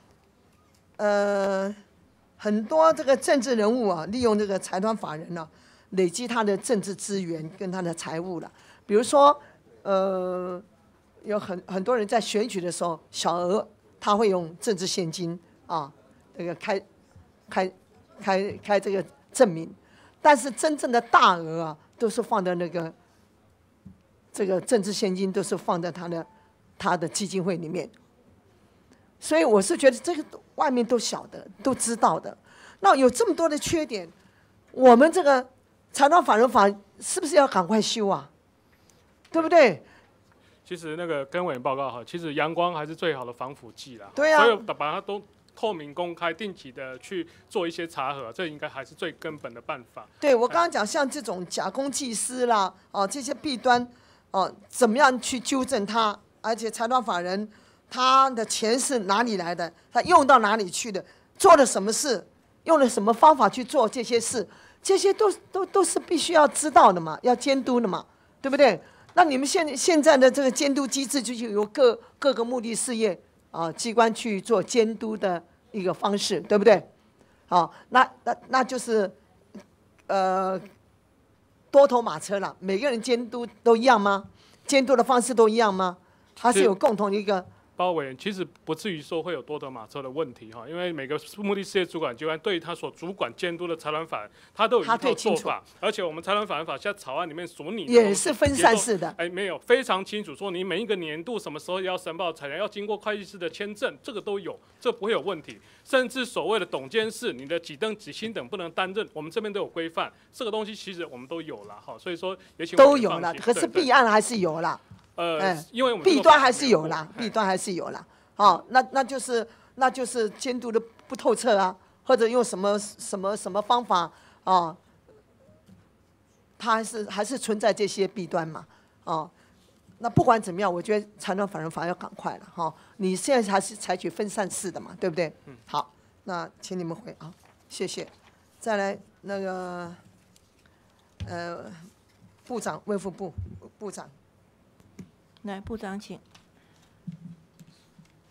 呃，很多这个政治人物啊，利用这个财团法人呢、啊，累积他的政治资源跟他的财务了。比如说，呃，有很很多人在选举的时候，小额他会用政治现金啊，这个开开开开这个证明，但是真正的大额啊。都是放在那个这个政治现金，都是放在他的他的基金会里面，所以我是觉得这个外面都晓得，都知道的。那有这么多的缺点，我们这个财团法人法是不是要赶快修啊？对不对？ 其实那个跟委员报告哈，其实阳光还是最好的防腐剂啦。 对啊， 所以把它都。透明、公开、定期的去做一些查核，这应该还是最根本的办法。 对，我刚刚讲，像这种假公济私啦，哦，这些弊端，哦，怎么样去纠正它？而且财团法人他的钱是哪里来的？他用到哪里去的？做了什么事？用了什么方法去做这些事？这些都都都是必须要知道的嘛，要监督的嘛，对不对？那你们现现在的这个监督机制，就是由各各个目的事业啊机关去做监督的一个方式，对不对？好，那那那就是，呃，多头马车了。每个人监督都一样吗？监督的方式都一样吗？还是有共同的一个？ 包委员其实不至于说会有多头马车的问题哈，因为每个目的事业主管机关对于他所主管监督的财团法人，他都有一套做法，而且我们财团法人法现在草案里面所拟也是分散式的， 哎，没有非常清楚说你每一个年度什么时候要申报财产，要经过会计师的签证，这个都有，这不会有问题。甚至所谓的董监事，你的几等几星等不能担任，我们这边都有规范，这个东西其实我们都有了哈，所以说也请都有了，可是弊案还是有了。 呃，嗯、因为我们弊端还是有啦，弊端还是有啦。哦，那那就是那就是监督的不透彻啊，或者用什么什么什么方法啊、哦，它还是还是存在这些弊端嘛。哦，那不管怎么样，我觉得财团法人法要赶快了哈、哦。你现在还是采取分散式的嘛，对不对？嗯。好，那请你们回啊，谢谢。再来那个呃，部长，卫福部部长。 来，部长请。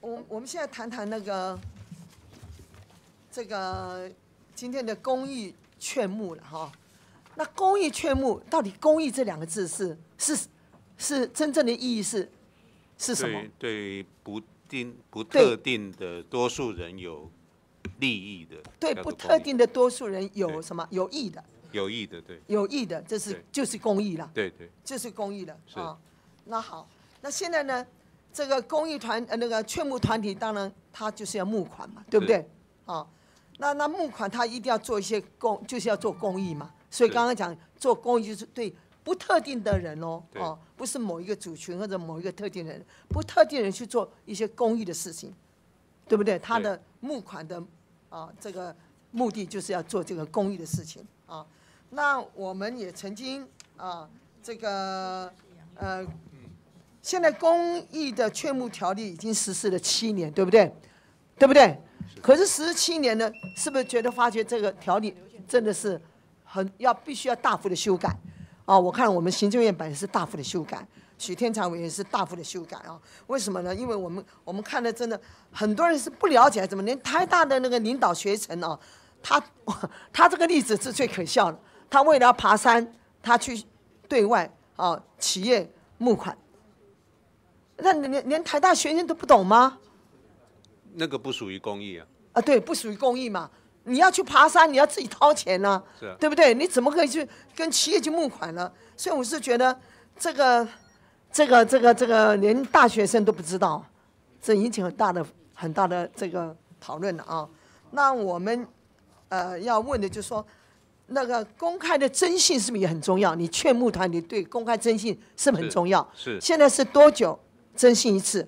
我我们现在谈谈那个这个今天的公益劝募了哈。那公益劝募到底“公益”这两个字是是是真正的意义是是什么？ 对对不定不特定的多数人有利益的。 对不特定的多数人有什么有益的？ 有益的，对。 有益的，这是就是公益了。 对对。 就是公益了啊。 那好，那现在呢，这个公益团呃那个劝募团体，当然他就是要募款嘛，对不对？啊，那那募款他一定要做一些公，就是要做公益嘛。所以刚刚讲做公益就是对不特定的人哦，哦，不是某一个族群或者某一个特定的人，不特定人去做一些公益的事情，对不对？他的募款的啊这个目的就是要做这个公益的事情啊。那我们也曾经啊这个呃，现在公益的劝募条例已经实施了七年，对不对？对不对？可是实施七年呢，是不是觉得发觉这个条例真的是？很要必须要大幅的修改，啊，我看我们行政院版也是大幅的修改，许天才委员是大幅的修改啊。为什么呢？因为我们我们看的真的很多人是不了解，怎么连台大的那个领导学程啊，他他这个例子是最可笑的。他为了要爬山，他去对外啊企业募款，那连连台大学生都不懂吗？ 那个不属于公益啊。 啊，对，不属于公益嘛。你要去爬山，你要自己掏钱呢、啊是啊， 对不对？你怎么可以去跟企业去募款呢？所以我是觉得这个、这个、这个、这个，连大学生都不知道，这引起很大的、很大的这个讨论了啊。那我们呃要问的就是说，那个公开的征信是不是也很重要？你劝募团体对公开征信是不是很重要？ 是。 现在是多久征信一次？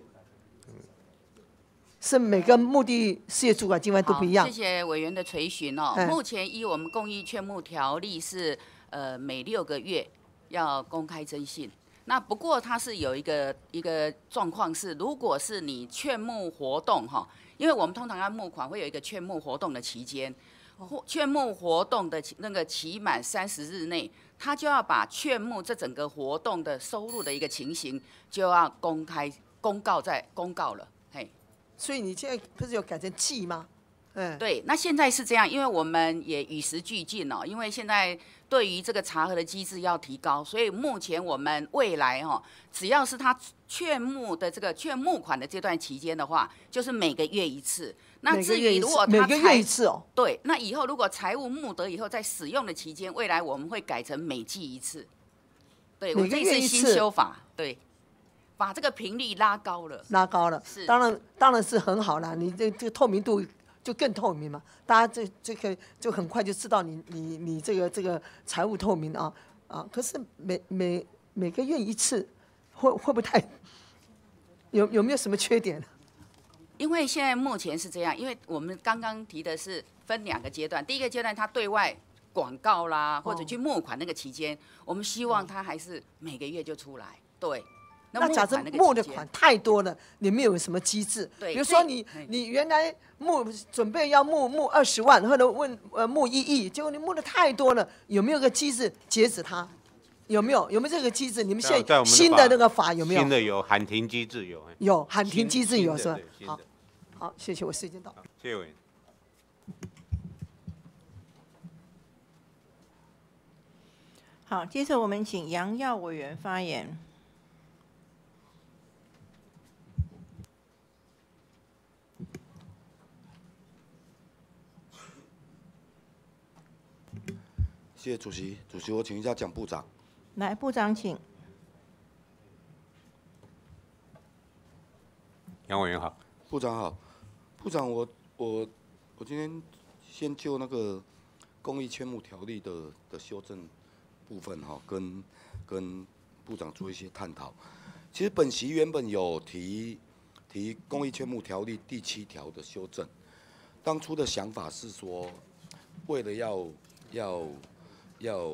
是每个目的事业主管机关都不一样。 谢谢委员的垂询哦。 嗯、 目前依我们公益劝募条例是呃每六个月要公开征信。那不过它是有一个一个状况是，如果是你劝募活动哈，因为我们通常要募款会有一个劝募活动的期间，劝募活动的那个期满三十日内，他就要把劝募这整个活动的收入的一个情形就要公开公告在公告了。 所以你现在不是有改成季吗？嗯， 对，那现在是这样，因为我们也与时俱进哦，因为现在对于这个查核的机制要提高，所以目前我们未来哈、哦，只要是他劝募的这个劝募款的这段期间的话，就是每个月一次。那至于如果他每个月一次哦， 对，那以后如果财务募得以后在使用的期间，未来我们会改成每季一次。对，我这次新修法，对。把这个频率拉高了， 拉高了， 是当然当然是很好啦。你这这个透明度就更透明嘛，大家这这个就很快就知道你你你这个这个财务透明啊啊。可是每每每个月一次，会会不会太有有没有什么缺点？ 因为现在目前是这样，因为我们刚刚提的是分两个阶段，第一个阶段它对外广告啦，或者去募款那个期间，我们希望它还是每个月就出来，对。 那假设募的款太多了，你们有什么机制？ 对， 比如说你你原来募准备要募募二十万，或者问呃募一亿，结果你募的太多了，有没有个机制截止它？有没有有没有这个机制？你们现在新的那个法有没有？ 新的有喊停机制有。 有喊停机制有是吧？ 好， 好，谢谢，我时间到。 谢谢委员。 好，接着我们请杨耀委员发言。 谢谢主席，主席，我请一下蒋部长。 来，部长请。 杨委员好， 部长好，部长我我我今天先就那个公益劝募条例的的修正部分哈，跟跟部长做一些探讨。其实本席原本有提提公益劝募条例第七条的修正，当初的想法是说，为了要要要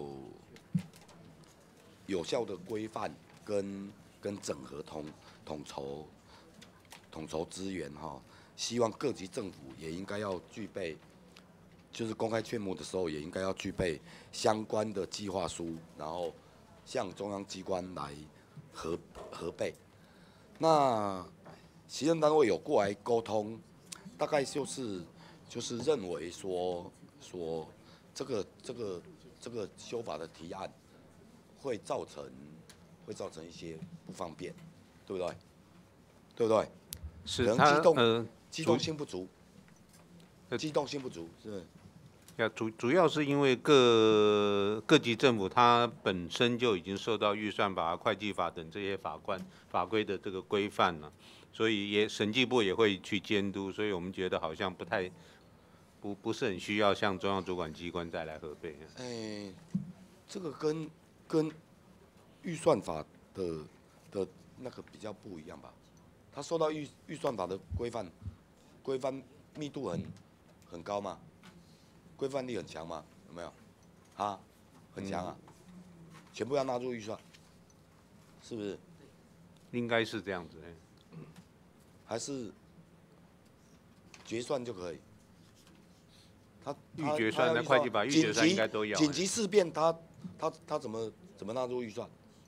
有效的规范跟跟整合统统筹统筹资源哈，希望各级政府也应该要具备，就是公开劝募的时候也应该要具备相关的计划书，然后向中央机关来核核备。那行政单位有过来沟通，大概就是就是认为说说这个这个这个修法的提案会造成会造成一些不方便，对不对？对不对？ 是可能机动呃机动性不足，机动性不足是。 要主主要是因为各各级政府它本身就已经受到预算法、会计法等这些法官法规的这个规范了，所以也审计部也会去监督，所以我们觉得好像不太不不是很需要向中央主管机关再来核备。 哎，这个跟跟预算法的的那个比较不一样吧？它受到预预算法的规范，规范密度很很高嘛？规范力很强嘛？有没有？啊，很强啊，全部要纳入预算，是不是？ 应该是这样子。 还是决算就可以？他预决算那会计法预决算应该都要。 紧急事变，他他他怎么怎么纳入预算？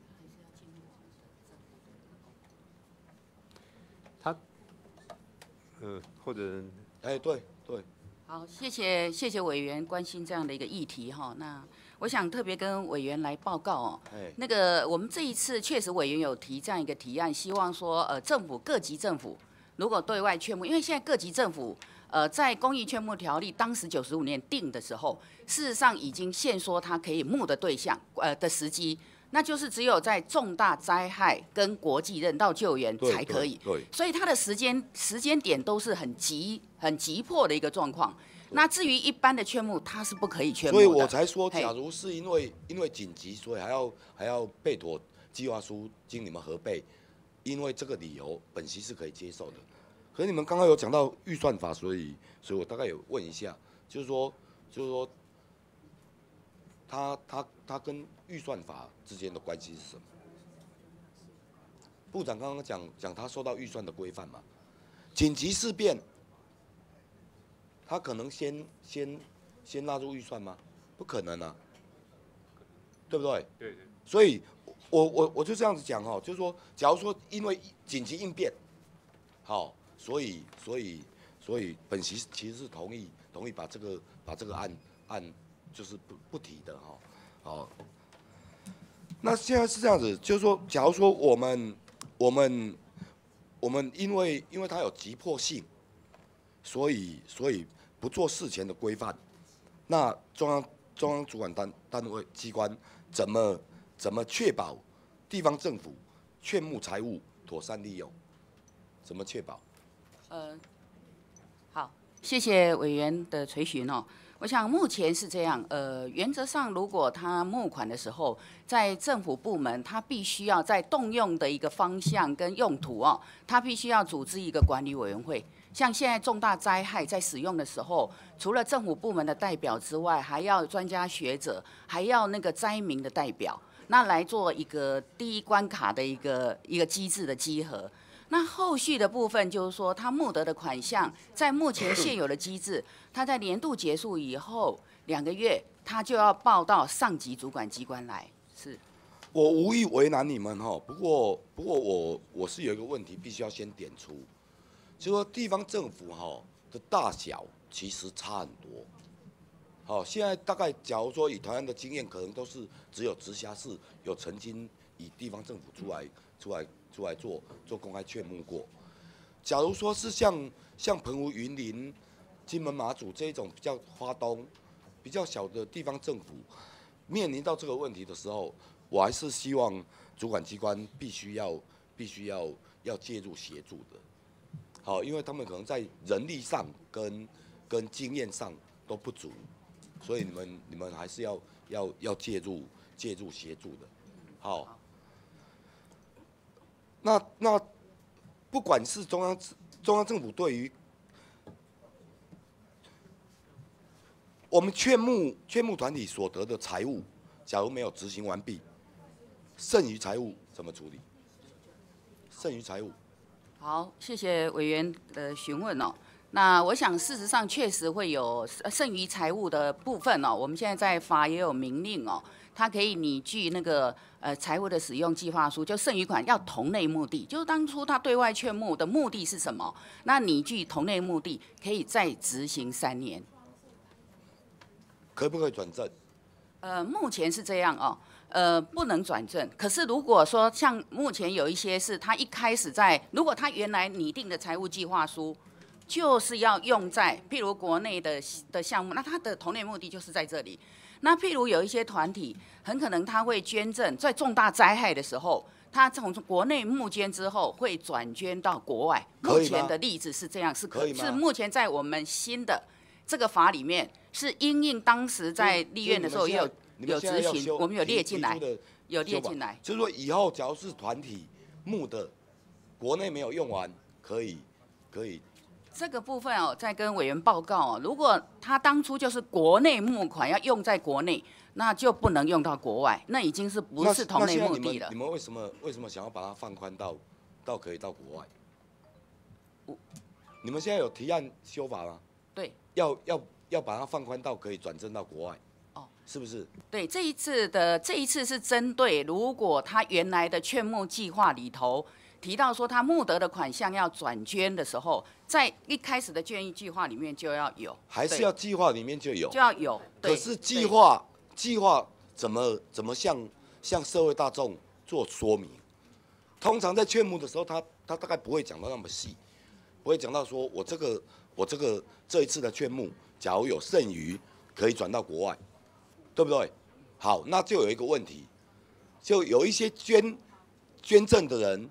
他呃或者哎对对。 好，谢谢谢谢委员关心这样的一个议题哈。那我想特别跟委员来报告哦，那个我们这一次确实委员有提这样一个提案，希望说呃政府各级政府如果对外劝募，因为现在各级政府呃在公益劝募条例当时九十五年定的时候，事实上已经限缩它可以募的对象呃的时机。那就是只有在重大灾害跟国际人道救援才可以， 对， 所以它的时间时间点都是很急、很急迫的一个状况。那至于一般的劝募，它是不可以劝募的。 所以我才说，假如是因为因为紧急，所以还要还要备妥计划书经你们核备，因为这个理由，本席是可以接受的。可是你们刚刚有讲到预算法，所以所以我大概有问一下，就是说就是说，他他他跟预算法之间的关系是什么？部长刚刚讲讲他受到预算的规范嘛，紧急事变，他可能先先先纳入预算吗？不可能啊，对不对？ 对对。 所以我我我就这样子讲哈，就是说，假如说因为紧急应变，好，所以所以所以本席其实是同意同意把这个把这个案案就是不不提的哈，好。那现在是这样子，就是说，假如说我们我们我们因为因为它有急迫性，所以所以不做事前的规范，那中央中央主管单单位机关怎么怎么确保地方政府劝募财物妥善利用？怎么确保？ 呃，好，谢谢委员的垂询哦。我想目前是这样，呃，原则上如果他募款的时候，在政府部门，他必须要在动用的一个方向跟用途哦，他必须要组织一个管理委员会。像现在重大灾害在使用的时候，除了政府部门的代表之外，还要专家学者，还要那个灾民的代表，那来做一个第一关卡的一个一个机制的稽核。那后续的部分就是说，他募得的款项，在目前现有的机制，他在年度结束以后两个月，他就要报到上级主管机关来。是， 我无意为难你们哈，不过不过我我是有一个问题必须要先点出，就是说地方政府哈的大小其实差很多。好，现在大概假如说以台湾的经验，可能都是只有直辖市有曾经以地方政府出来出来。出来做做公开劝募过。假如说是像像澎湖、云林、金门、马祖这一种比较花东、比较小的地方政府，面临到这个问题的时候，我还是希望主管机关必须要必须要要介入协助的。好，因为他们可能在人力上跟跟经验上都不足，所以你们你们还是要要要介入介入协助的。好。那那，不管是中央中央政府对于我们劝募劝募团体所得的财物，假如没有执行完毕，剩余财物怎么处理？剩余财物。 好，谢谢委员的询问哦。那我想，事实上确实会有剩余财物的部分哦。我们现在在法也有明令哦， 它可以拟具那个呃财务的使用计划书，就剩余款要同类目的，就是当初他对外劝募的目的是什么？那拟具同类目的可以再执行三年。 可不可以转正？ 呃，目前是这样哦。呃，不能转正。可是如果说像目前有一些是他一开始在，如果他原来拟定的财务计划书就是要用在譬如国内的的项目，那他的同类目的就是在这里。那譬如有一些团体，很可能他会捐赠，在重大灾害的时候，他从国内募捐之后会转捐到国外。目前的例子是这样，是可是目前在我们新的这个法里面，是因应当时在立院的时候也有。有执行，我们有列进来，有列进来。 就是说，以后假如是团体募的，国内没有用完，可以，可以。 这个部分哦，再跟委员报告哦。如果他当初就是国内募款要用在国内，那就不能用到国外，那已经是不是同类目的了？ 你们为什么为什么想要把它放宽到到可以到国外？你们现在有提案修法吗？ 对。 要要要把它放宽到可以转正到国外。是不是？ 对，这一次的这一次是针对，如果他原来的劝募计划里头提到说他募得的款项要转捐的时候，在一开始的建议计划里面就要有， 还是要计划里面就有， 就要有。 可是计划计划怎么怎么向向社会大众做说明？通常在劝募的时候，他他大概不会讲到那么细，不会讲到说我这个我这个这一次的劝募，假如有剩余，可以转到国外。对不对？好，那就有一个问题，就有一些捐捐赠的人，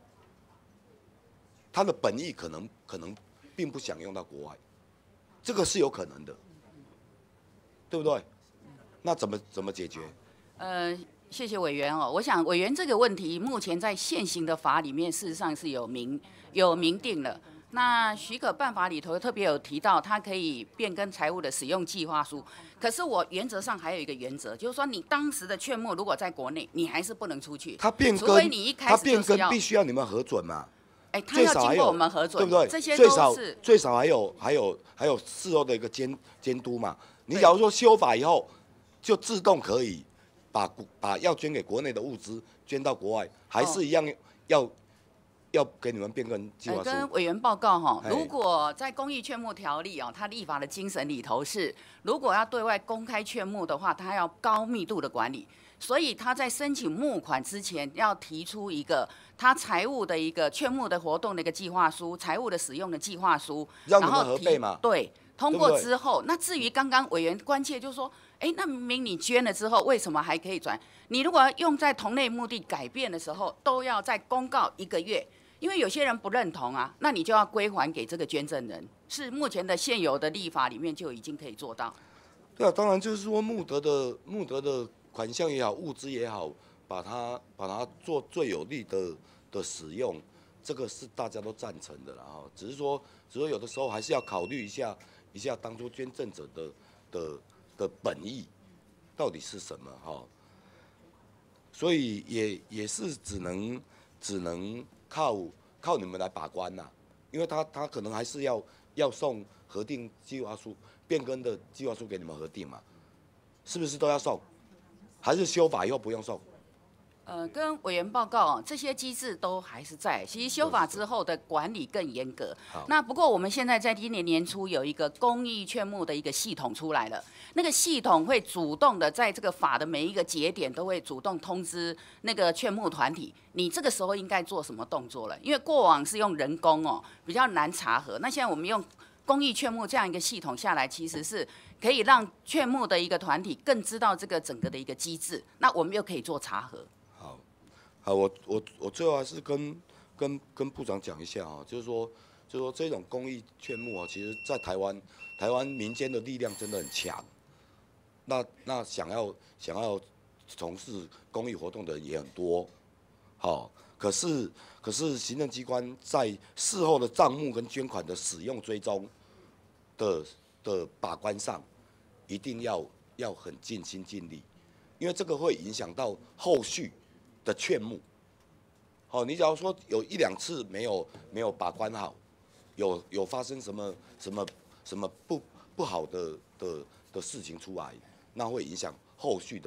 他的本意可能可能并不想用到国外，这个是有可能的，对不对？那怎么怎么解决？ 呃，谢谢委员哦。我想委员这个问题，目前在现行的法里面，事实上是有明有明定了。那许可办法里头特别有提到，它可以变更财务的使用计划书。可是我原则上还有一个原则，就是说你当时的劝募如果在国内，你还是不能出去。 它变更， 除非你一开始它变更必须要你们核准嘛？ 哎，它要经过我们核准， 对不对？ 这些最少是最少还有还有还有事后的一个监监督嘛。你假如说修法以后，就自动可以把把要捐给国内的物资捐到国外，还是一样要。要给你们变更计划书。 跟委员报告哈，如果在公益劝募条例哦，它立法的精神里头是，如果要对外公开劝募的话，它要高密度的管理，所以他在申请募款之前要提出一个他财务的一个劝募的活动的一个计划书，财务的使用的计划书， 让你们核备嘛。 对，通过之后，那至于刚刚委员关切就是说，哎，那明明你捐了之后，为什么还可以转？你如果要用在同类目的改变的时候，都要再公告一个月。因为有些人不认同啊，那你就要归还给这个捐赠人，是目前的现有的立法里面就已经可以做到。 对啊，当然就是说募得的募得的款项也好，物资也好，把它把它做最有利的的使用，这个是大家都赞成的啦哈。只是说，只是说有的时候还是要考虑一下一下当初捐赠者的的的本意到底是什么哈。所以也也是只能只能。靠靠你们来把关呐、啊，因为他他可能还是要要送核定计划书、变更的计划书给你们核定嘛，是不是都要送？还是修法以后不用送？ 呃，跟委员报告哦，这些机制都还是在。其实修法之后的管理更严格。那不过我们现在在今年年初有一个公益劝募的一个系统出来了，那个系统会主动的在这个法的每一个节点都会主动通知那个劝募团体，你这个时候应该做什么动作了？因为过往是用人工哦，比较难查核。那现在我们用公益劝募这样一个系统下来，其实是可以让劝募的一个团体更知道这个整个的一个机制，那我们又可以做查核。 好，我我我最后还是跟跟跟部长讲一下啊，就是说，就是说这种公益劝募啊，其实在台湾，台湾民间的力量真的很强。那那想要想要从事公益活动的人也很多，好，可是可是行政机关在事后的账目跟捐款的使用追踪的的把关上，一定要要很尽心尽力，因为这个会影响到后续的劝募。好，你假如说有一两次没有没有把关好，有有发生什么什么什么不不好的的的事情出来，那会影响后续的的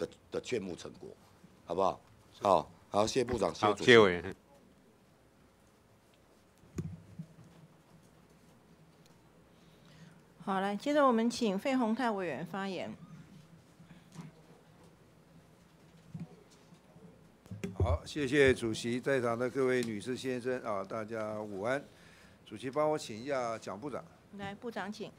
的的劝募成果，好不好？好，好，谢谢部长，谢谢主席。 谢谢委员。 好，来，接着我们请费鸿泰委员发言。 好，谢谢主席，在场的各位女士先生啊，大家午安。主席帮我请一下蒋部长。 来，部长请。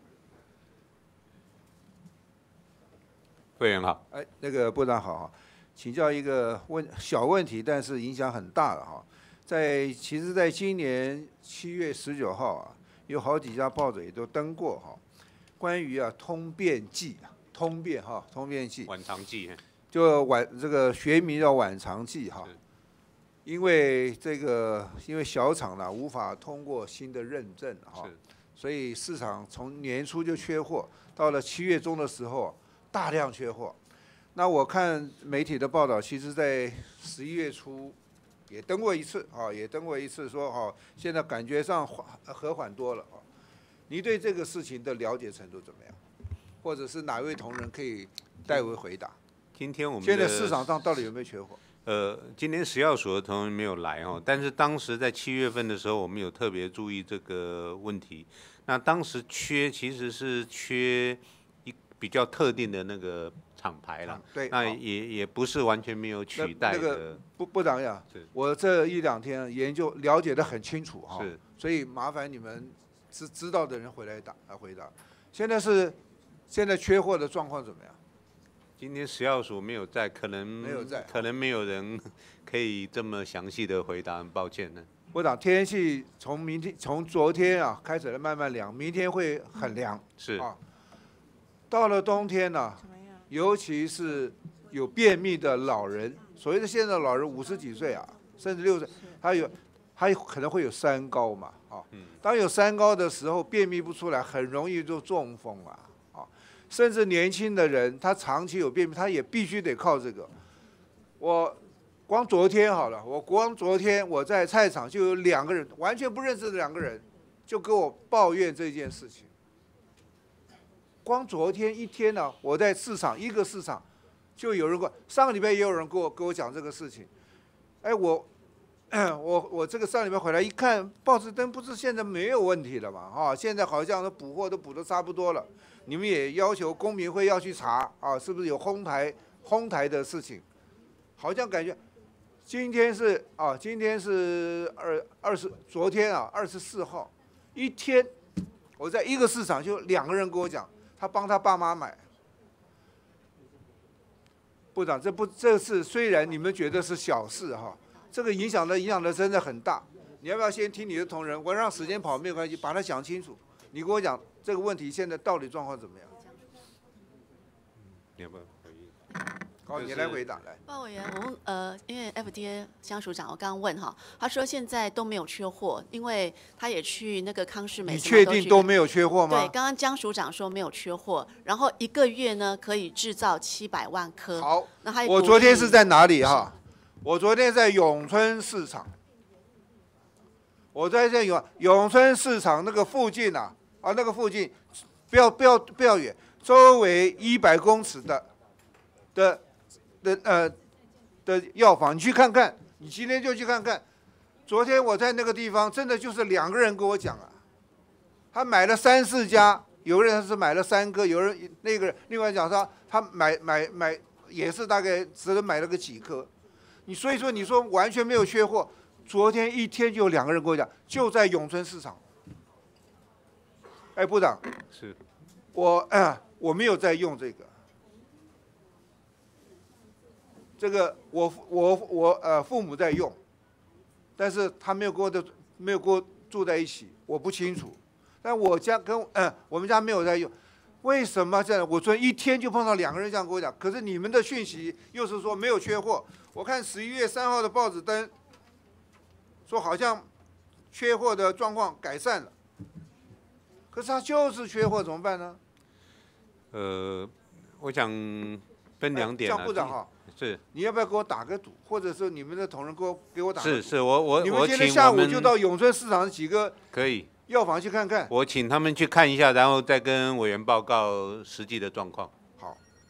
委员好。 哎，那个部长好哈，请教一个问小问题，但是影响很大的哈。在其实，在今年七月十九号啊，有好几家报纸也都登过哈，关于啊通便剂啊，通便哈，通便剂。 晚长剂。 就晚这个学名叫晚长剂哈，因为这个因为小厂呢无法通过新的认证哈，所以市场从年初就缺货，到了七月中的时候大量缺货。那我看媒体的报道，其实在十一月初也登过一次啊，也登过一次说哈，现在感觉上缓和缓多了啊。你对这个事情的了解程度怎么样？或者是哪位同仁可以代为回答？ 今天我们现在市场上到底有没有缺货？ 呃，今天食药署的同仁没有来哦，但是当时在七月份的时候，我们有特别注意这个问题。那当时缺其实是缺一比较特定的那个厂牌啦， 对， 那也也不是完全没有取代的。 那个部部长呀，我这一两天研究了解得很清楚哈， 是， 所以麻烦你们知知道的人回来答来回答。现在是现在缺货的状况怎么样？ 今天食药署没有在，可能没有在， 可能没有人可以这么详细的回答，很抱歉呢。 部长，天气从明天从昨天啊开始慢慢凉，明天会很凉。 是啊，到了冬天呢、啊，尤其是有便秘的老人，所谓的现在的老人五十几岁啊，甚至六十，他有他有可能会有三高嘛，啊，当有三高的时候，便秘不出来，很容易就中风啊。甚至年轻的人，他长期有便秘，他也必须得靠这个。我光昨天好了，我光昨天我在菜场就有两个人，完全不认识的两个人，就跟我抱怨这件事情。光昨天一天呢、啊，我在市场一个市场，就有人过，上个礼拜也有人跟我跟我讲这个事情。哎，我我我这个上礼拜回来一看，报纸登不是现在没有问题了嘛？啊，现在好像都补货都补得差不多了。你们也要求公民会要去查啊，是不是有哄抬哄抬的事情？好像感觉今天是啊，今天是二二十，昨天啊二十四号，一天我在一个市场就两个人跟我讲，他帮他爸妈买。部长，这不这次虽然你们觉得是小事哈，这个影响的影响的真的很大。你要不要先听你的同仁？我让时间跑没有关系，把它讲清楚。你跟我讲这个问题现在到底状况怎么样？ 你要不要回应？ 好，你来回答来。 鲍委员，我问呃，因为 F D A 江署长，我刚刚问哈，他说现在都没有缺货，因为他也去那个康士美。 你确定都没有缺货吗？ 对，刚刚江署长说没有缺货，然后一个月呢可以制造七百万颗。 好， 那还我昨天是在哪里哈？我昨天在永春市场。我在这永永春市场那个附近啊，啊那个附近，不要不要不要远，周围一百公尺的的的呃的药房，你去看看，你今天就去看看。昨天我在那个地方，真的就是两个人跟我讲啊，他买了三四家，有个人是买了三颗，有人那个人另外讲说他买买买也是大概只能买了个几颗，你所以说你说完全没有缺货。昨天一天就有两个人跟我讲，就在永春市场。哎，部长， 是， 我呃我没有在用这个，这个我我我呃父母在用，但是他没有跟我的没有跟我住在一起，我不清楚。但我家跟呃我们家没有在用，为什么这样？我昨天一天就碰到两个人这样跟我讲，可是你们的讯息又是说没有缺货。我看十一月三号的报纸登。说好像缺货的状况改善了，可是他就是缺货，怎么办呢？ 呃，我想分两点啊。 江部长哈， 是， 你要不要给我打个赌，或者是你们的同仁给我给我打个赌？ 是是，我我你们今天下午就到永春市场几个可以药房去看看。 我请他们去看一下，然后再跟委员报告实际的状况。 好，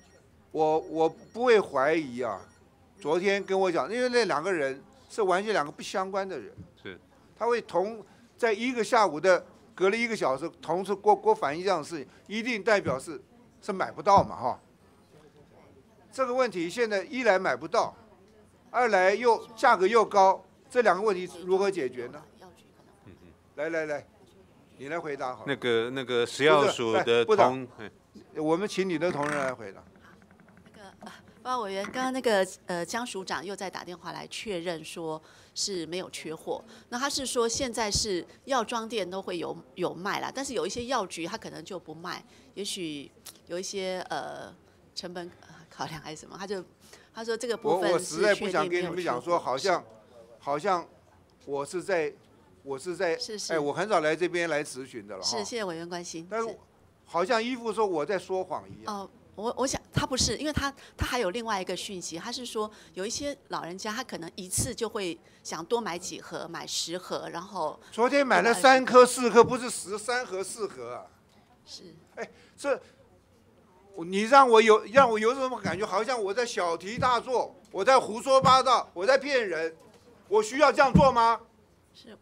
我我不会怀疑啊。昨天跟我讲，因为那两个人是完全两个不相关的人， 是， 他会同在一个下午的隔了一个小时，同时给我给我反映这样的事情，一定代表是是买不到嘛哈。这个问题现在一来买不到，二来又价格又高，这两个问题如何解决呢？来来来，你来回答好了。 那个那个食药署的部长同， 我们请你的同仁来回答。 报告委员，刚刚那个呃江署长又再打电话来确认说是没有缺货，那他是说现在是药妆店都会有有卖啦，但是有一些药局他可能就不卖，也许有一些呃成本考量还是什么，他就他说这个部分我我实在不想跟你是确定没有们讲说，好像好像我是在我是在是是哎，我很少来这边来咨询的了哈。 是，谢谢委员关心。 但是好像一副说我在说谎一样。 哦，我我想他不是，因为他他还有另外一个讯息，他是说有一些老人家他可能一次就会想多买几盒，买十盒，然后昨天买了三颗四颗，不是十三盒四盒啊。 是。 哎，这你让我有让我有什么感觉？好像我在小题大做，我在胡说八道，我在骗人。我需要这样做吗？ 是。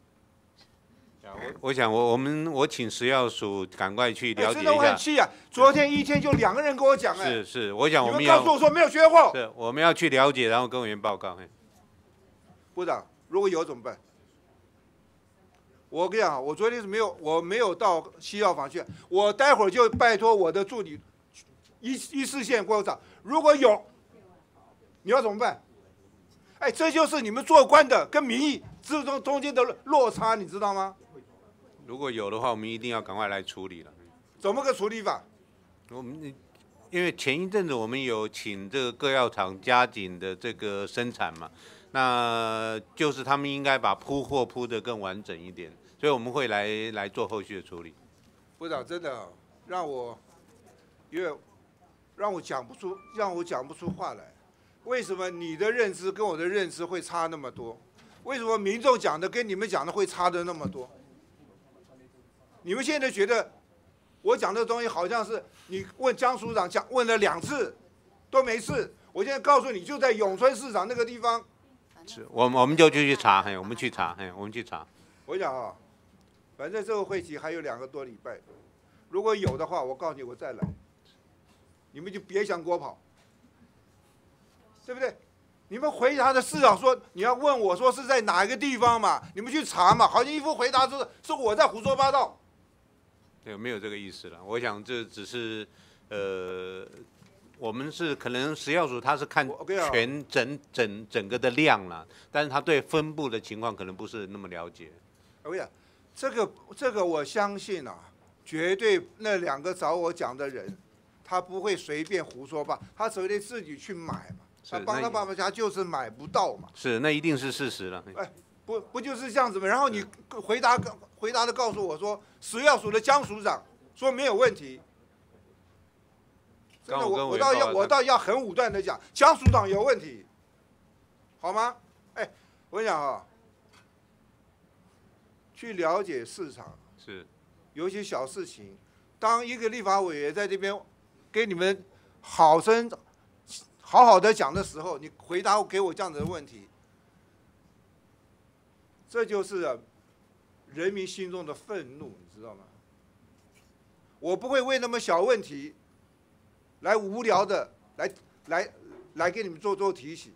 我想我我们我请食药署赶快去了解一真的我很下。 气啊！昨天一天就两个人跟我讲，哎， 是是，我想我你们们要告诉我说没有缺货。 是，我们要去了解，然后跟委员报告。嘿部长，如果有怎么办？我跟你讲，我昨天是没有，我没有到西药房去，我待会儿就拜托我的助理一一四线给我找，如果有，你要怎么办？哎，这就是你们做官的跟民意之中中间的落差，你知道吗？ 如果有的话，我们一定要赶快来处理了。 怎么个处理法？ 我们因为前一阵子我们有请这个各药厂加紧的这个生产嘛，那就是他们应该把铺货铺得更完整一点，所以我们会来来做后续的处理。 部长真的让我，因为让我讲不出，让我讲不出话来。为什么你的认知跟我的认知会差那么多？为什么民众讲的跟你们讲的会差的那么多？你们现在觉得我讲的东西好像是你问江署长讲问了两次都没事，我现在告诉你，就在永春市场那个地方。 是，我们我们就去查，嘿，我们去查，嘿，我们去查。 我讲啊，反正这个会期还有两个多礼拜，如果有的话，我告诉你，我再来，你们就别想给我跑，对不对？你们回答的市长说你要问我说是在哪一个地方嘛，你们去查嘛，好像一副回答是是我在胡说八道。 对，没有这个意思了。我想这只是，呃，我们是可能食药署它是看全整整整个的量啦，但是他对分布的情况可能不是那么了解。 我跟你讲，这个这个我相信啊，绝对那两个找我讲的人，他不会随便胡说吧，他只会自己去买嘛。他帮他爸爸家就是买不到嘛。 是，那一定是事实了。 哎，不不就是这样子吗？然后你回答回答的告诉我说，食药署的江署长说没有问题。真的，我我倒要我倒要很武断的讲，江署长有问题，好吗？哎，我跟你讲啊，去了解市场是， 有一些小事情，当一个立法委员在这边给你们好生好好的讲的时候，你回答给我这样子的问题，这就是啊人民心中的愤怒，你知道吗？我不会为那么小问题来无聊的来来来给你们做做提醒。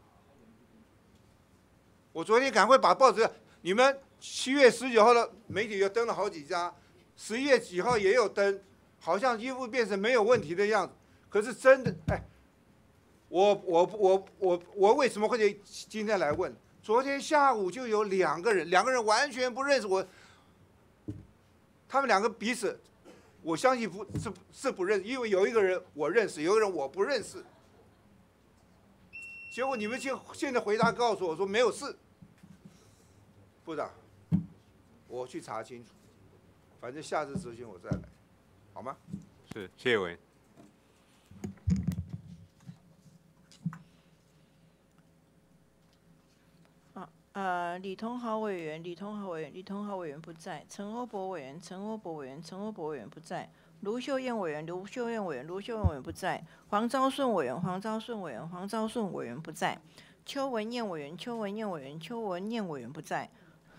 我昨天赶快把报纸，你们七月十九号的媒体又登了好几家，十一月几号也有登，好像一副变成没有问题的样子。可是真的，哎，我我我我我为什么会今天来问？昨天下午就有两个人，两个人完全不认识我，他们两个彼此，我相信不是是不认识，因为有一个人我认识，有一个人我不认识。结果你们现现在回答告诉我说没有事，部长，我去查清楚，反正下次咨询我再来，好吗？ 是，谢谢委员。 呃，李同豪委员，李同豪委员，李同豪委员不在；陈欧博委员，陈欧博委员，陈欧博委员不在； 卢秀燕委员，卢秀燕委员，卢秀燕委员不在。黄昭顺委员，黄昭顺委员，黄昭顺委员不在。邱文燕委员，邱文燕委员，邱文燕委员不在。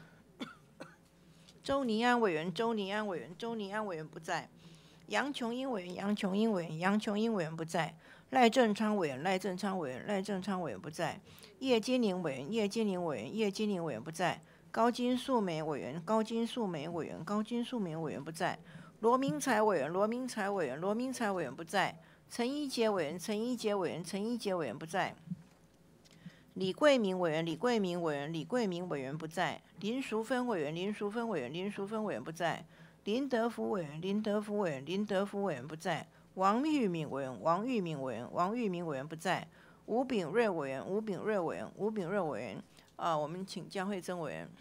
周尼安委员，周尼安委员，周尼安委员不在。杨琼英委员，杨琼英委员，杨琼英委员不在。赖正昌委员，赖正昌委员，赖正昌委员不在。叶金玲委员，叶金玲委员，叶金玲委员不在。高金素梅委员，高金素梅委员，高金素梅委员不在。罗明才委员，罗明才委员，罗明才委员不在。陈一杰委员，陈一杰委员，陈一杰委员不在。李桂明委员，李桂明委员，李桂明委员不在。林淑芬委员，林淑芬委员，林淑芬委员不在。林德福委员，林德福委员，林德福委员不在。王玉敏委员，王玉敏委员，王玉敏委员不在。吴炳瑞委员，吴炳瑞委员，吴炳瑞委员。啊，我们请江惠珍委员。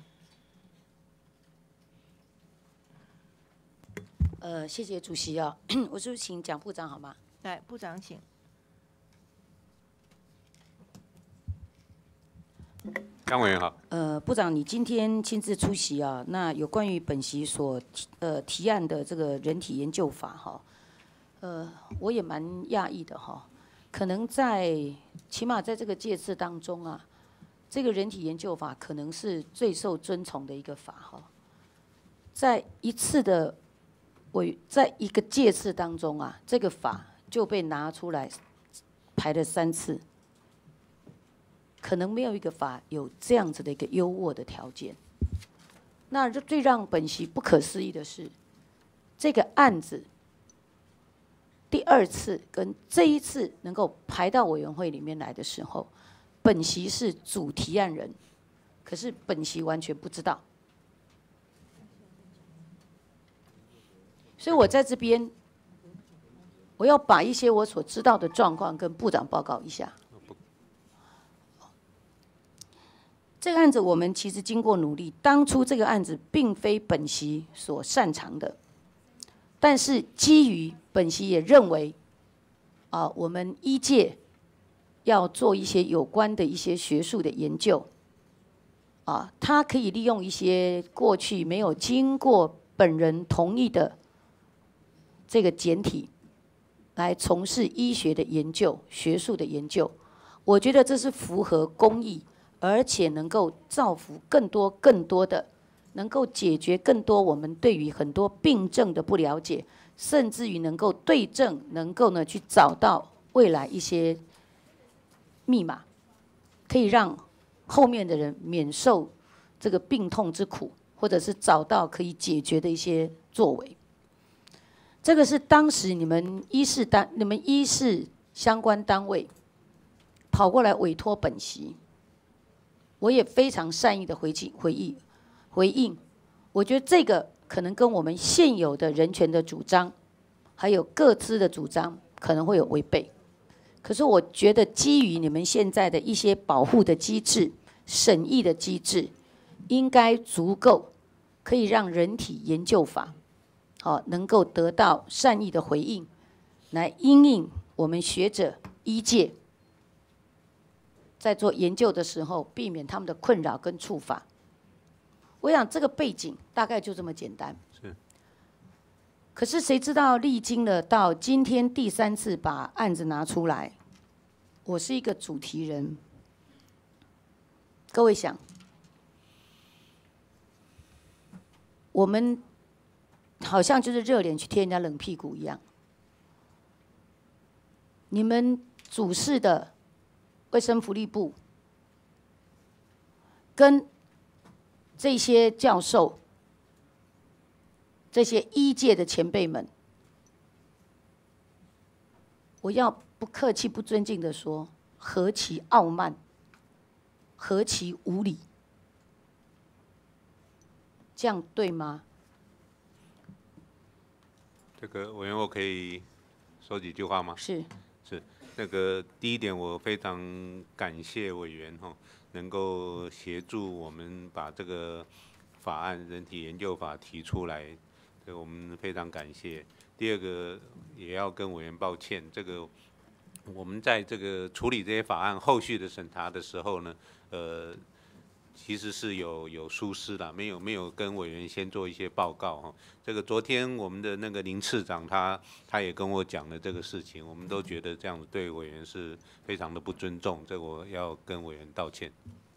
呃，谢谢主席啊，我是不是请蒋部长好吗？ 来，部长请。 江委员好。 呃，部长，你今天亲自出席啊，那有关于本席所呃提案的这个人体研究法哈，呃，我也蛮讶异的哈，可能在起码在这个届次当中啊，这个人体研究法可能是最受尊崇的一个法哈，在一次的。我在一个届次当中啊，这个法就被拿出来排了三次，可能没有一个法有这样子的一个优渥的条件。那最让本席不可思议的是，这个案子第二次跟这一次能够排到委员会里面来的时候，本席是主提案人，可是本席完全不知道。所以我在这边，我要把一些我所知道的状况跟部长报告一下。这个案子我们其实经过努力，当初这个案子并非本席所擅长的，但是基于本席也认为，啊，我们医界要做一些有关的一些学术的研究，啊，他可以利用一些过去没有经过本人同意的。这个简体来从事医学的研究、学术的研究，我觉得这是符合公益，而且能够造福更多、更多的，能够解决更多我们对于很多病症的不了解，甚至于能够对症，能够呢去找到未来一些密码，可以让后面的人免受这个病痛之苦，或者是找到可以解决的一些作为。这个是当时你们医事单、你们医事相关单位跑过来委托本席，我也非常善意的回击、回应、回应。我觉得这个可能跟我们现有的人权的主张，还有各自的主张可能会有违背。可是我觉得基于你们现在的一些保护的机制、审议的机制，应该足够可以让人体研究法。好，能够得到善意的回应，来因应我们学者医界在做研究的时候，避免他们的困扰跟处罚。我想这个背景大概就这么简单。 是。 可是谁知道历经了到今天第三次把案子拿出来，我是一个主题人，各位想，我们。好像就是热脸去贴人家冷屁股一样。你们主事的卫生福利部跟这些教授、这些医界的前辈们，我要不客气、不尊敬的说，何其傲慢，何其无礼，这样对吗？ 这个委员，我可以说几句话吗？ 是是，那个第一点，我非常感谢委员哈，能够协助我们把这个法案《人体研究法》提出来，这个我们非常感谢。第二个，也要跟委员抱歉，这个我们在这个处理这些法案后续的审查的时候呢，呃， 其实是有有疏失啦，没有没有跟委员先做一些报告哈。这个昨天我们的那个林次长他他也跟我讲了这个事情，我们都觉得这样子对委员是非常的不尊重，这个我要跟委员道歉。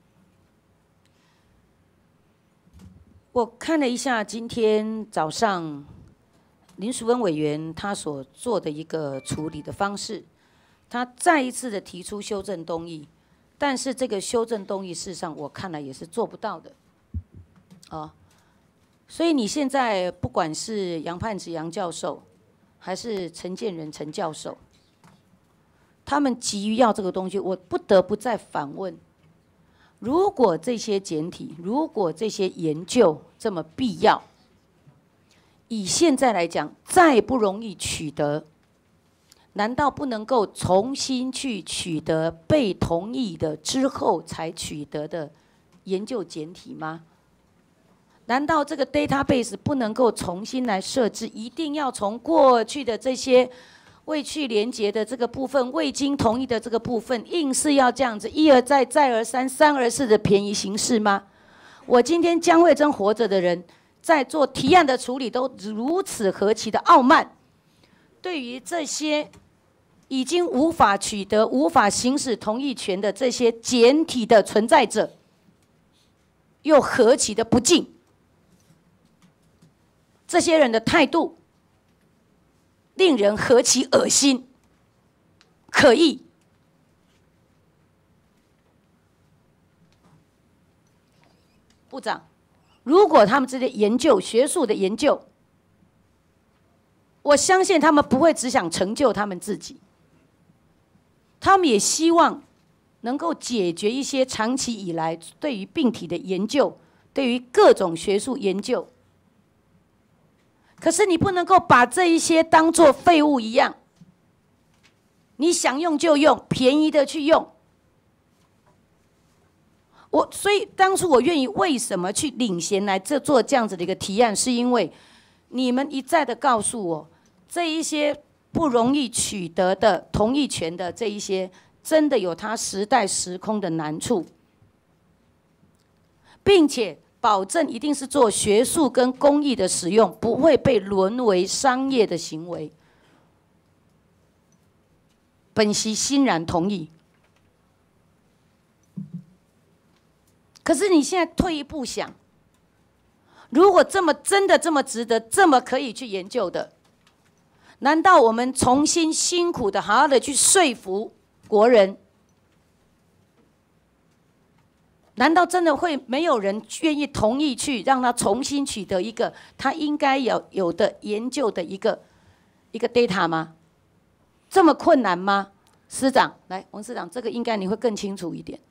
我看了一下今天早上林淑芬委员他所做的一个处理的方式，他再一次的提出修正动议。但是这个修正动议，事实上我看来也是做不到的，哦，所以你现在不管是杨盼子杨教授，还是陈建仁陈教授，他们急于要这个东西，我不得不再反问：如果这些简体，如果这些研究这么必要，以现在来讲，再不容易取得。难道不能够重新去取得被同意的之后才取得的研究简体吗？难道这个 database 不能够重新来设置，一定要从过去的这些未去连结的这个部分、未经同意的这个部分，硬是要这样子一而再、再而三、三而四的便宜行事吗？我今天江惠珍活着的人，在做提案的处理都如此何其的傲慢，对于这些已经无法取得、无法行使同意权的这些简体的存在者，又何其的不敬！这些人的态度，令人何其恶心、可疑！部长，如果他们这些研究、学术的研究，我相信他们不会只想成就他们自己。他们也希望能够解决一些长期以来对于病体的研究，对于各种学术研究。可是你不能够把这一些当作废物一样，你想用就用，便宜的去用。我所以当初我愿意为什么去领衔来这做这样子的一个提案，是因为你们一再的告诉我，这一些不容易取得的同意权的这一些，真的有它时代时空的难处，并且保证一定是做学术跟公益的使用，不会被沦为商业的行为。本席欣然同意。可是你现在退一步想，如果这么真的这么值得，这么可以去研究的，难道我们重新辛苦的好好的去说服国人？难道真的会没有人愿意同意去让他重新取得一个他应该有有的研究的一个一个 data 吗？这么困难吗？司长，来，王司长，这个应该你会更清楚一点。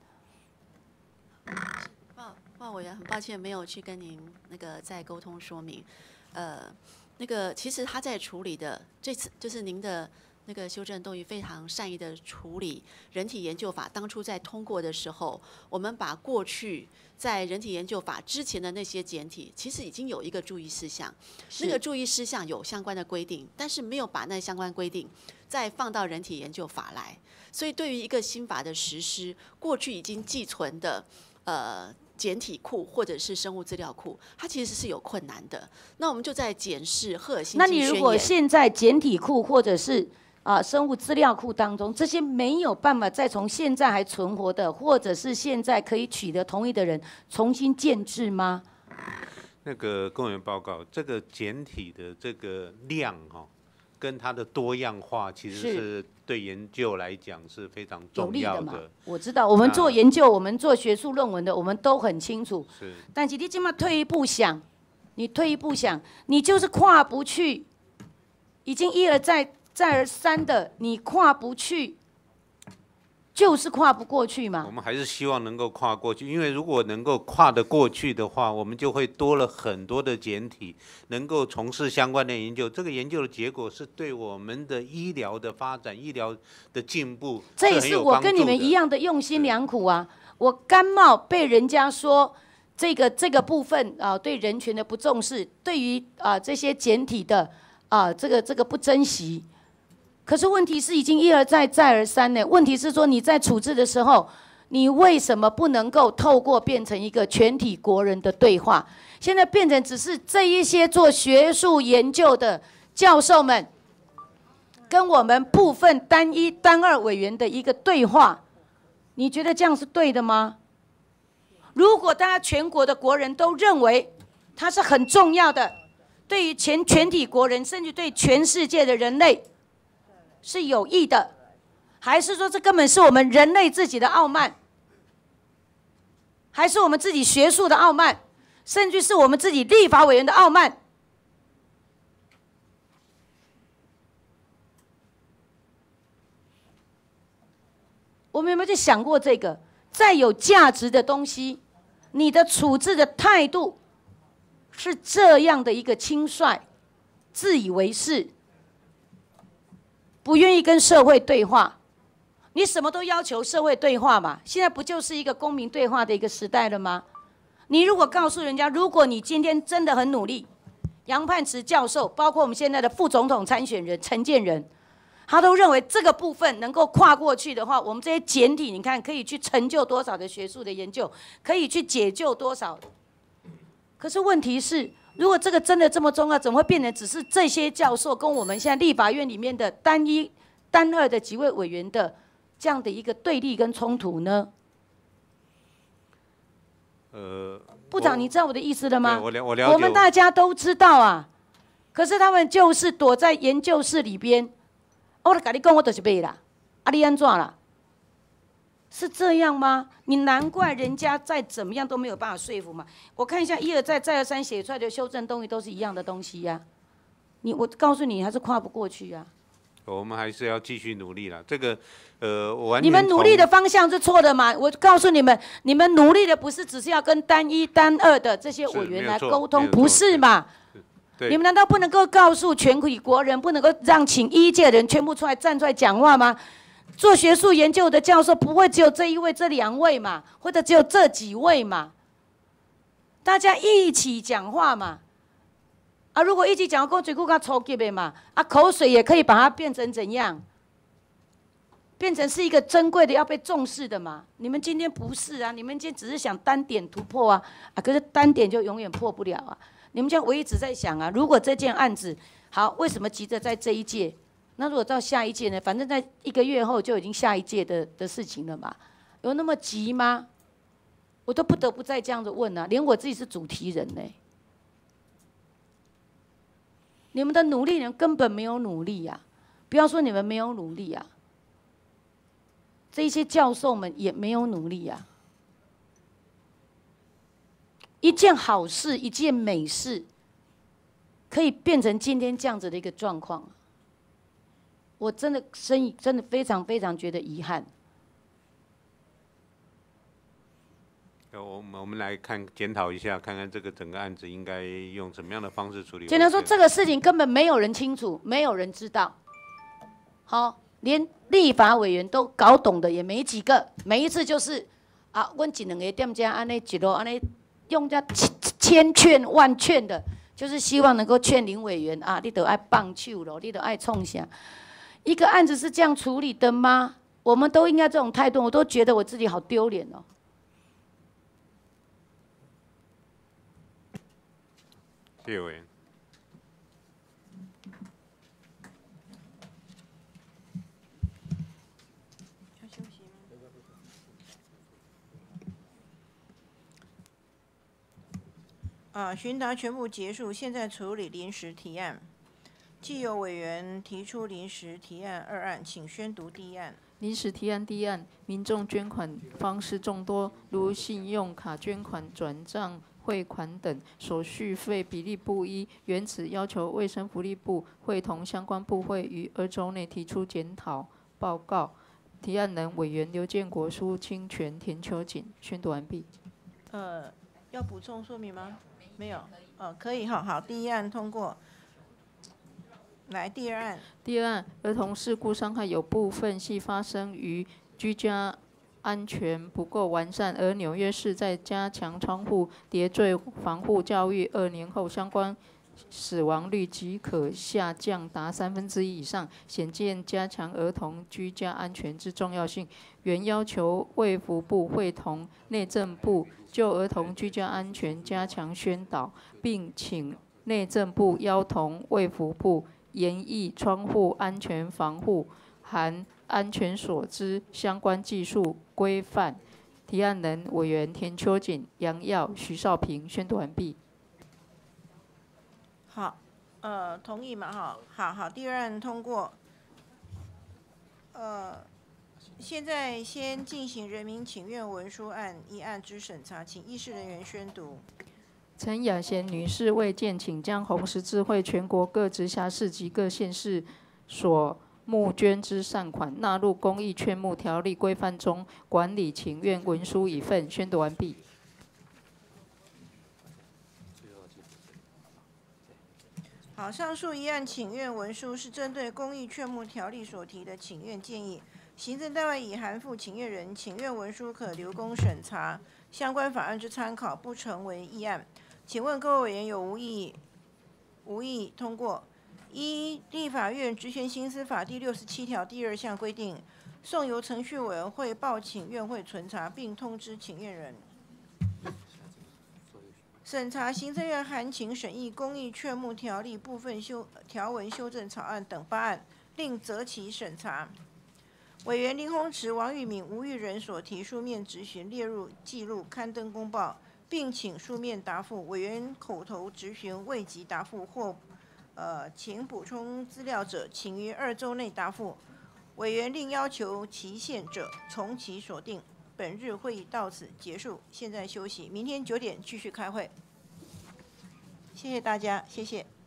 报报委员，很抱歉没有去跟您那个再沟通说明，呃。那个其实他在处理的这次就是您的那个修正动议非常善意的处理人体研究法。当初在通过的时候，我们把过去在人体研究法之前的那些简体，其实已经有一个注意事项，那个注意事项有相关的规定，但是没有把那相关规定再放到人体研究法来。所以对于一个新法的实施，过去已经寄存的呃。简体库或者是生物资料库，它其实是有困难的。那我们就在检视赫尔辛基那你如果现在简体库或者是啊、呃、生物资料库当中，这些没有办法再从现在还存活的，或者是现在可以取得同意的人，重新建制吗？ 那个公园报告，这个简体的这个量哈、哦，跟它的多样化，其实是对研究来讲是非常重要的。 有利的嘛，我知道，我们做研究，我们做学术论文的，我们都很清楚。 是。 但是你这么退一步想，你退一步想，你就是跨不去，已经一而再、再而三的，你跨不去，就是跨不过去嘛。 我们还是希望能够跨过去，因为如果能够跨得过去的话，我们就会多了很多的简体，能够从事相关的研究。这个研究的结果是对我们的医疗的发展、医疗的进步， 这也是我跟你们一样的用心良苦啊。我感冒被人家说这个这个部分啊、呃，对人权的不重视，对于啊、呃、这些简体的啊、呃、这个这个不珍惜。可是问题是已经一而再再而三呢。问题是说你在处置的时候， 你为什么不能够透过变成一个全体国人的对话？现在变成只是这一些做学术研究的教授们，跟我们部分单一、单二委员的一个对话，你觉得这样是对的吗？如果大家全国的国人都认为它是很重要的，对于全全体国人，甚至对全世界的人类是有益的，还是说这根本是我们人类自己的傲慢？还是我们自己学术的傲慢，甚至是我们自己立法委员的傲慢？我们有没有去想过这个？再有价值的东西，你的处置的态度是这样的一个轻率、自以为是，不愿意跟社会对话。你什么都要求社会对话嘛？现在不就是一个公民对话的一个时代了吗？你如果告诉人家，如果你今天真的很努力，杨泮池教授，包括我们现在的副总统参选人陈建仁，他都认为这个部分能够跨过去的话，我们这些简体，你看可以去成就多少的学术的研究，可以去解救多少。可是问题是，如果这个真的这么重要，怎么会变成只是这些教授跟我们现在立法院里面的单一、单二的几位委员的这样的一个对立跟冲突呢？ 呃， 部长，你知道我的意思了吗？ 我了我了解。 我们大家都知道啊，可是他们就是躲在研究室里边。我跟你讲，我就是背啦，啊，你安怎啦？是这样吗？你难怪人家再怎么样都没有办法说服嘛。我看一下一而再再而三写出来的修正东西都是一样的东西呀、啊。你我告诉你，还是跨不过去啊。 我们还是要继续努力啦。这个，呃，我完全你们努力的方向是错的嘛？我告诉你们，你们努力的不是只是要跟单一、单二的这些委员来沟通，不是嘛？你们难道不能够告诉全体国人，不能够让请一届人全部出来站出来讲话吗？做学术研究的教授不会只有这一位、这两位嘛，或者只有这几位嘛？大家一起讲话嘛。啊，如果一起讲，口水够较粗急的嘛，啊，口水也可以把它变成怎样？变成是一个珍贵的、要被重视的嘛。你们今天不是啊，你们今天只是想单点突破啊，啊，可是单点就永远破不了啊。你们现在我一直在想啊，如果这件案子好，为什么急着在这一届？那如果到下一届呢？反正在一个月后就已经下一届的的事情了嘛，有那么急吗？我都不得不再这样子问啊，连我自己是主题人呢、欸。你们的努力人根本没有努力呀、啊！不要说你们没有努力啊，这些教授们也没有努力啊。一件好事，一件美事，可以变成今天这样子的一个状况，我真的真真的非常非常觉得遗憾。 我们我们来看检讨一下，看看这个整个案子应该用什么样的方式处理。 简单说，这个事情根本没有人清楚，没有人知道。好，连立法委员都搞懂的也没几个。每一次就是啊，阮一两个店家安尼一路安尼用这千劝万劝的，就是希望能够劝林委员啊，你都爱棒球咯，你都爱冲啥？一个案子是这样处理的吗？我们都应该这种态度，我都觉得我自己好丢脸哦。 谢谢委员。 啊，询答全部结束，现在处理临时提案。既有委员提出临时提案二案，请宣读第一案。 临时提案第一案，民众捐款方式众多，如信用卡捐款、转账汇款等手续费比例不一，原此要求卫生福利部会同相关部会于二周内提出检讨报告。提案人委员刘建国、苏清泉、田秋瑾。宣读完毕。 呃，要补充说明吗？没有。哦，可以，好好，第一案通过。来，第二案。 第二案，儿童事故伤害有部分系发生于居家安全不够完善，而纽约市在加强窗户叠坠防护教育二年后，相关死亡率即可下降达三分之一以上，显见加强儿童居家安全之重要性。原要求卫福部会同内政部就儿童居家安全加强宣导，并请内政部邀同卫福部研议窗户安全防护含安全所知相关技术规范。提案人委员田秋瑾、杨耀、徐少平宣读完毕。 好，呃，同意嘛？哈，好好，第二案通过。呃，现在先进行人民请愿文书案一案之审查，请议事人员宣读。 陈雅贤女士为建请将红十字会全国各直辖市及各县市所募捐之善款纳入公益劝募条例规范中，管理请愿文书一份。宣读完毕。 好，上述一案请愿文书是针对公益劝募条例所提的请愿建议，行政单位已函复请愿人，请愿文书可留公审查，相关法案之参考，不成为议案。请问各位委员有无异议？无异议，通过。一、立法院职权行使法第六十七条第二项规定，送由程序委员会报请愿会存查，并通知请愿人。审查行政院函请审议公益劝募条例部分修条文修正草案等八案，另择期审查。委员林鸿池、王玉敏、吴玉仁所提书面质询列入记录刊登公报，并请书面答复。委员口头质询未及答复或呃请补充资料者，请于二周内答复。委员另要求期限者，从其所定。本日会议到此结束，现在休息，明天九点继续开会。谢谢大家，谢谢。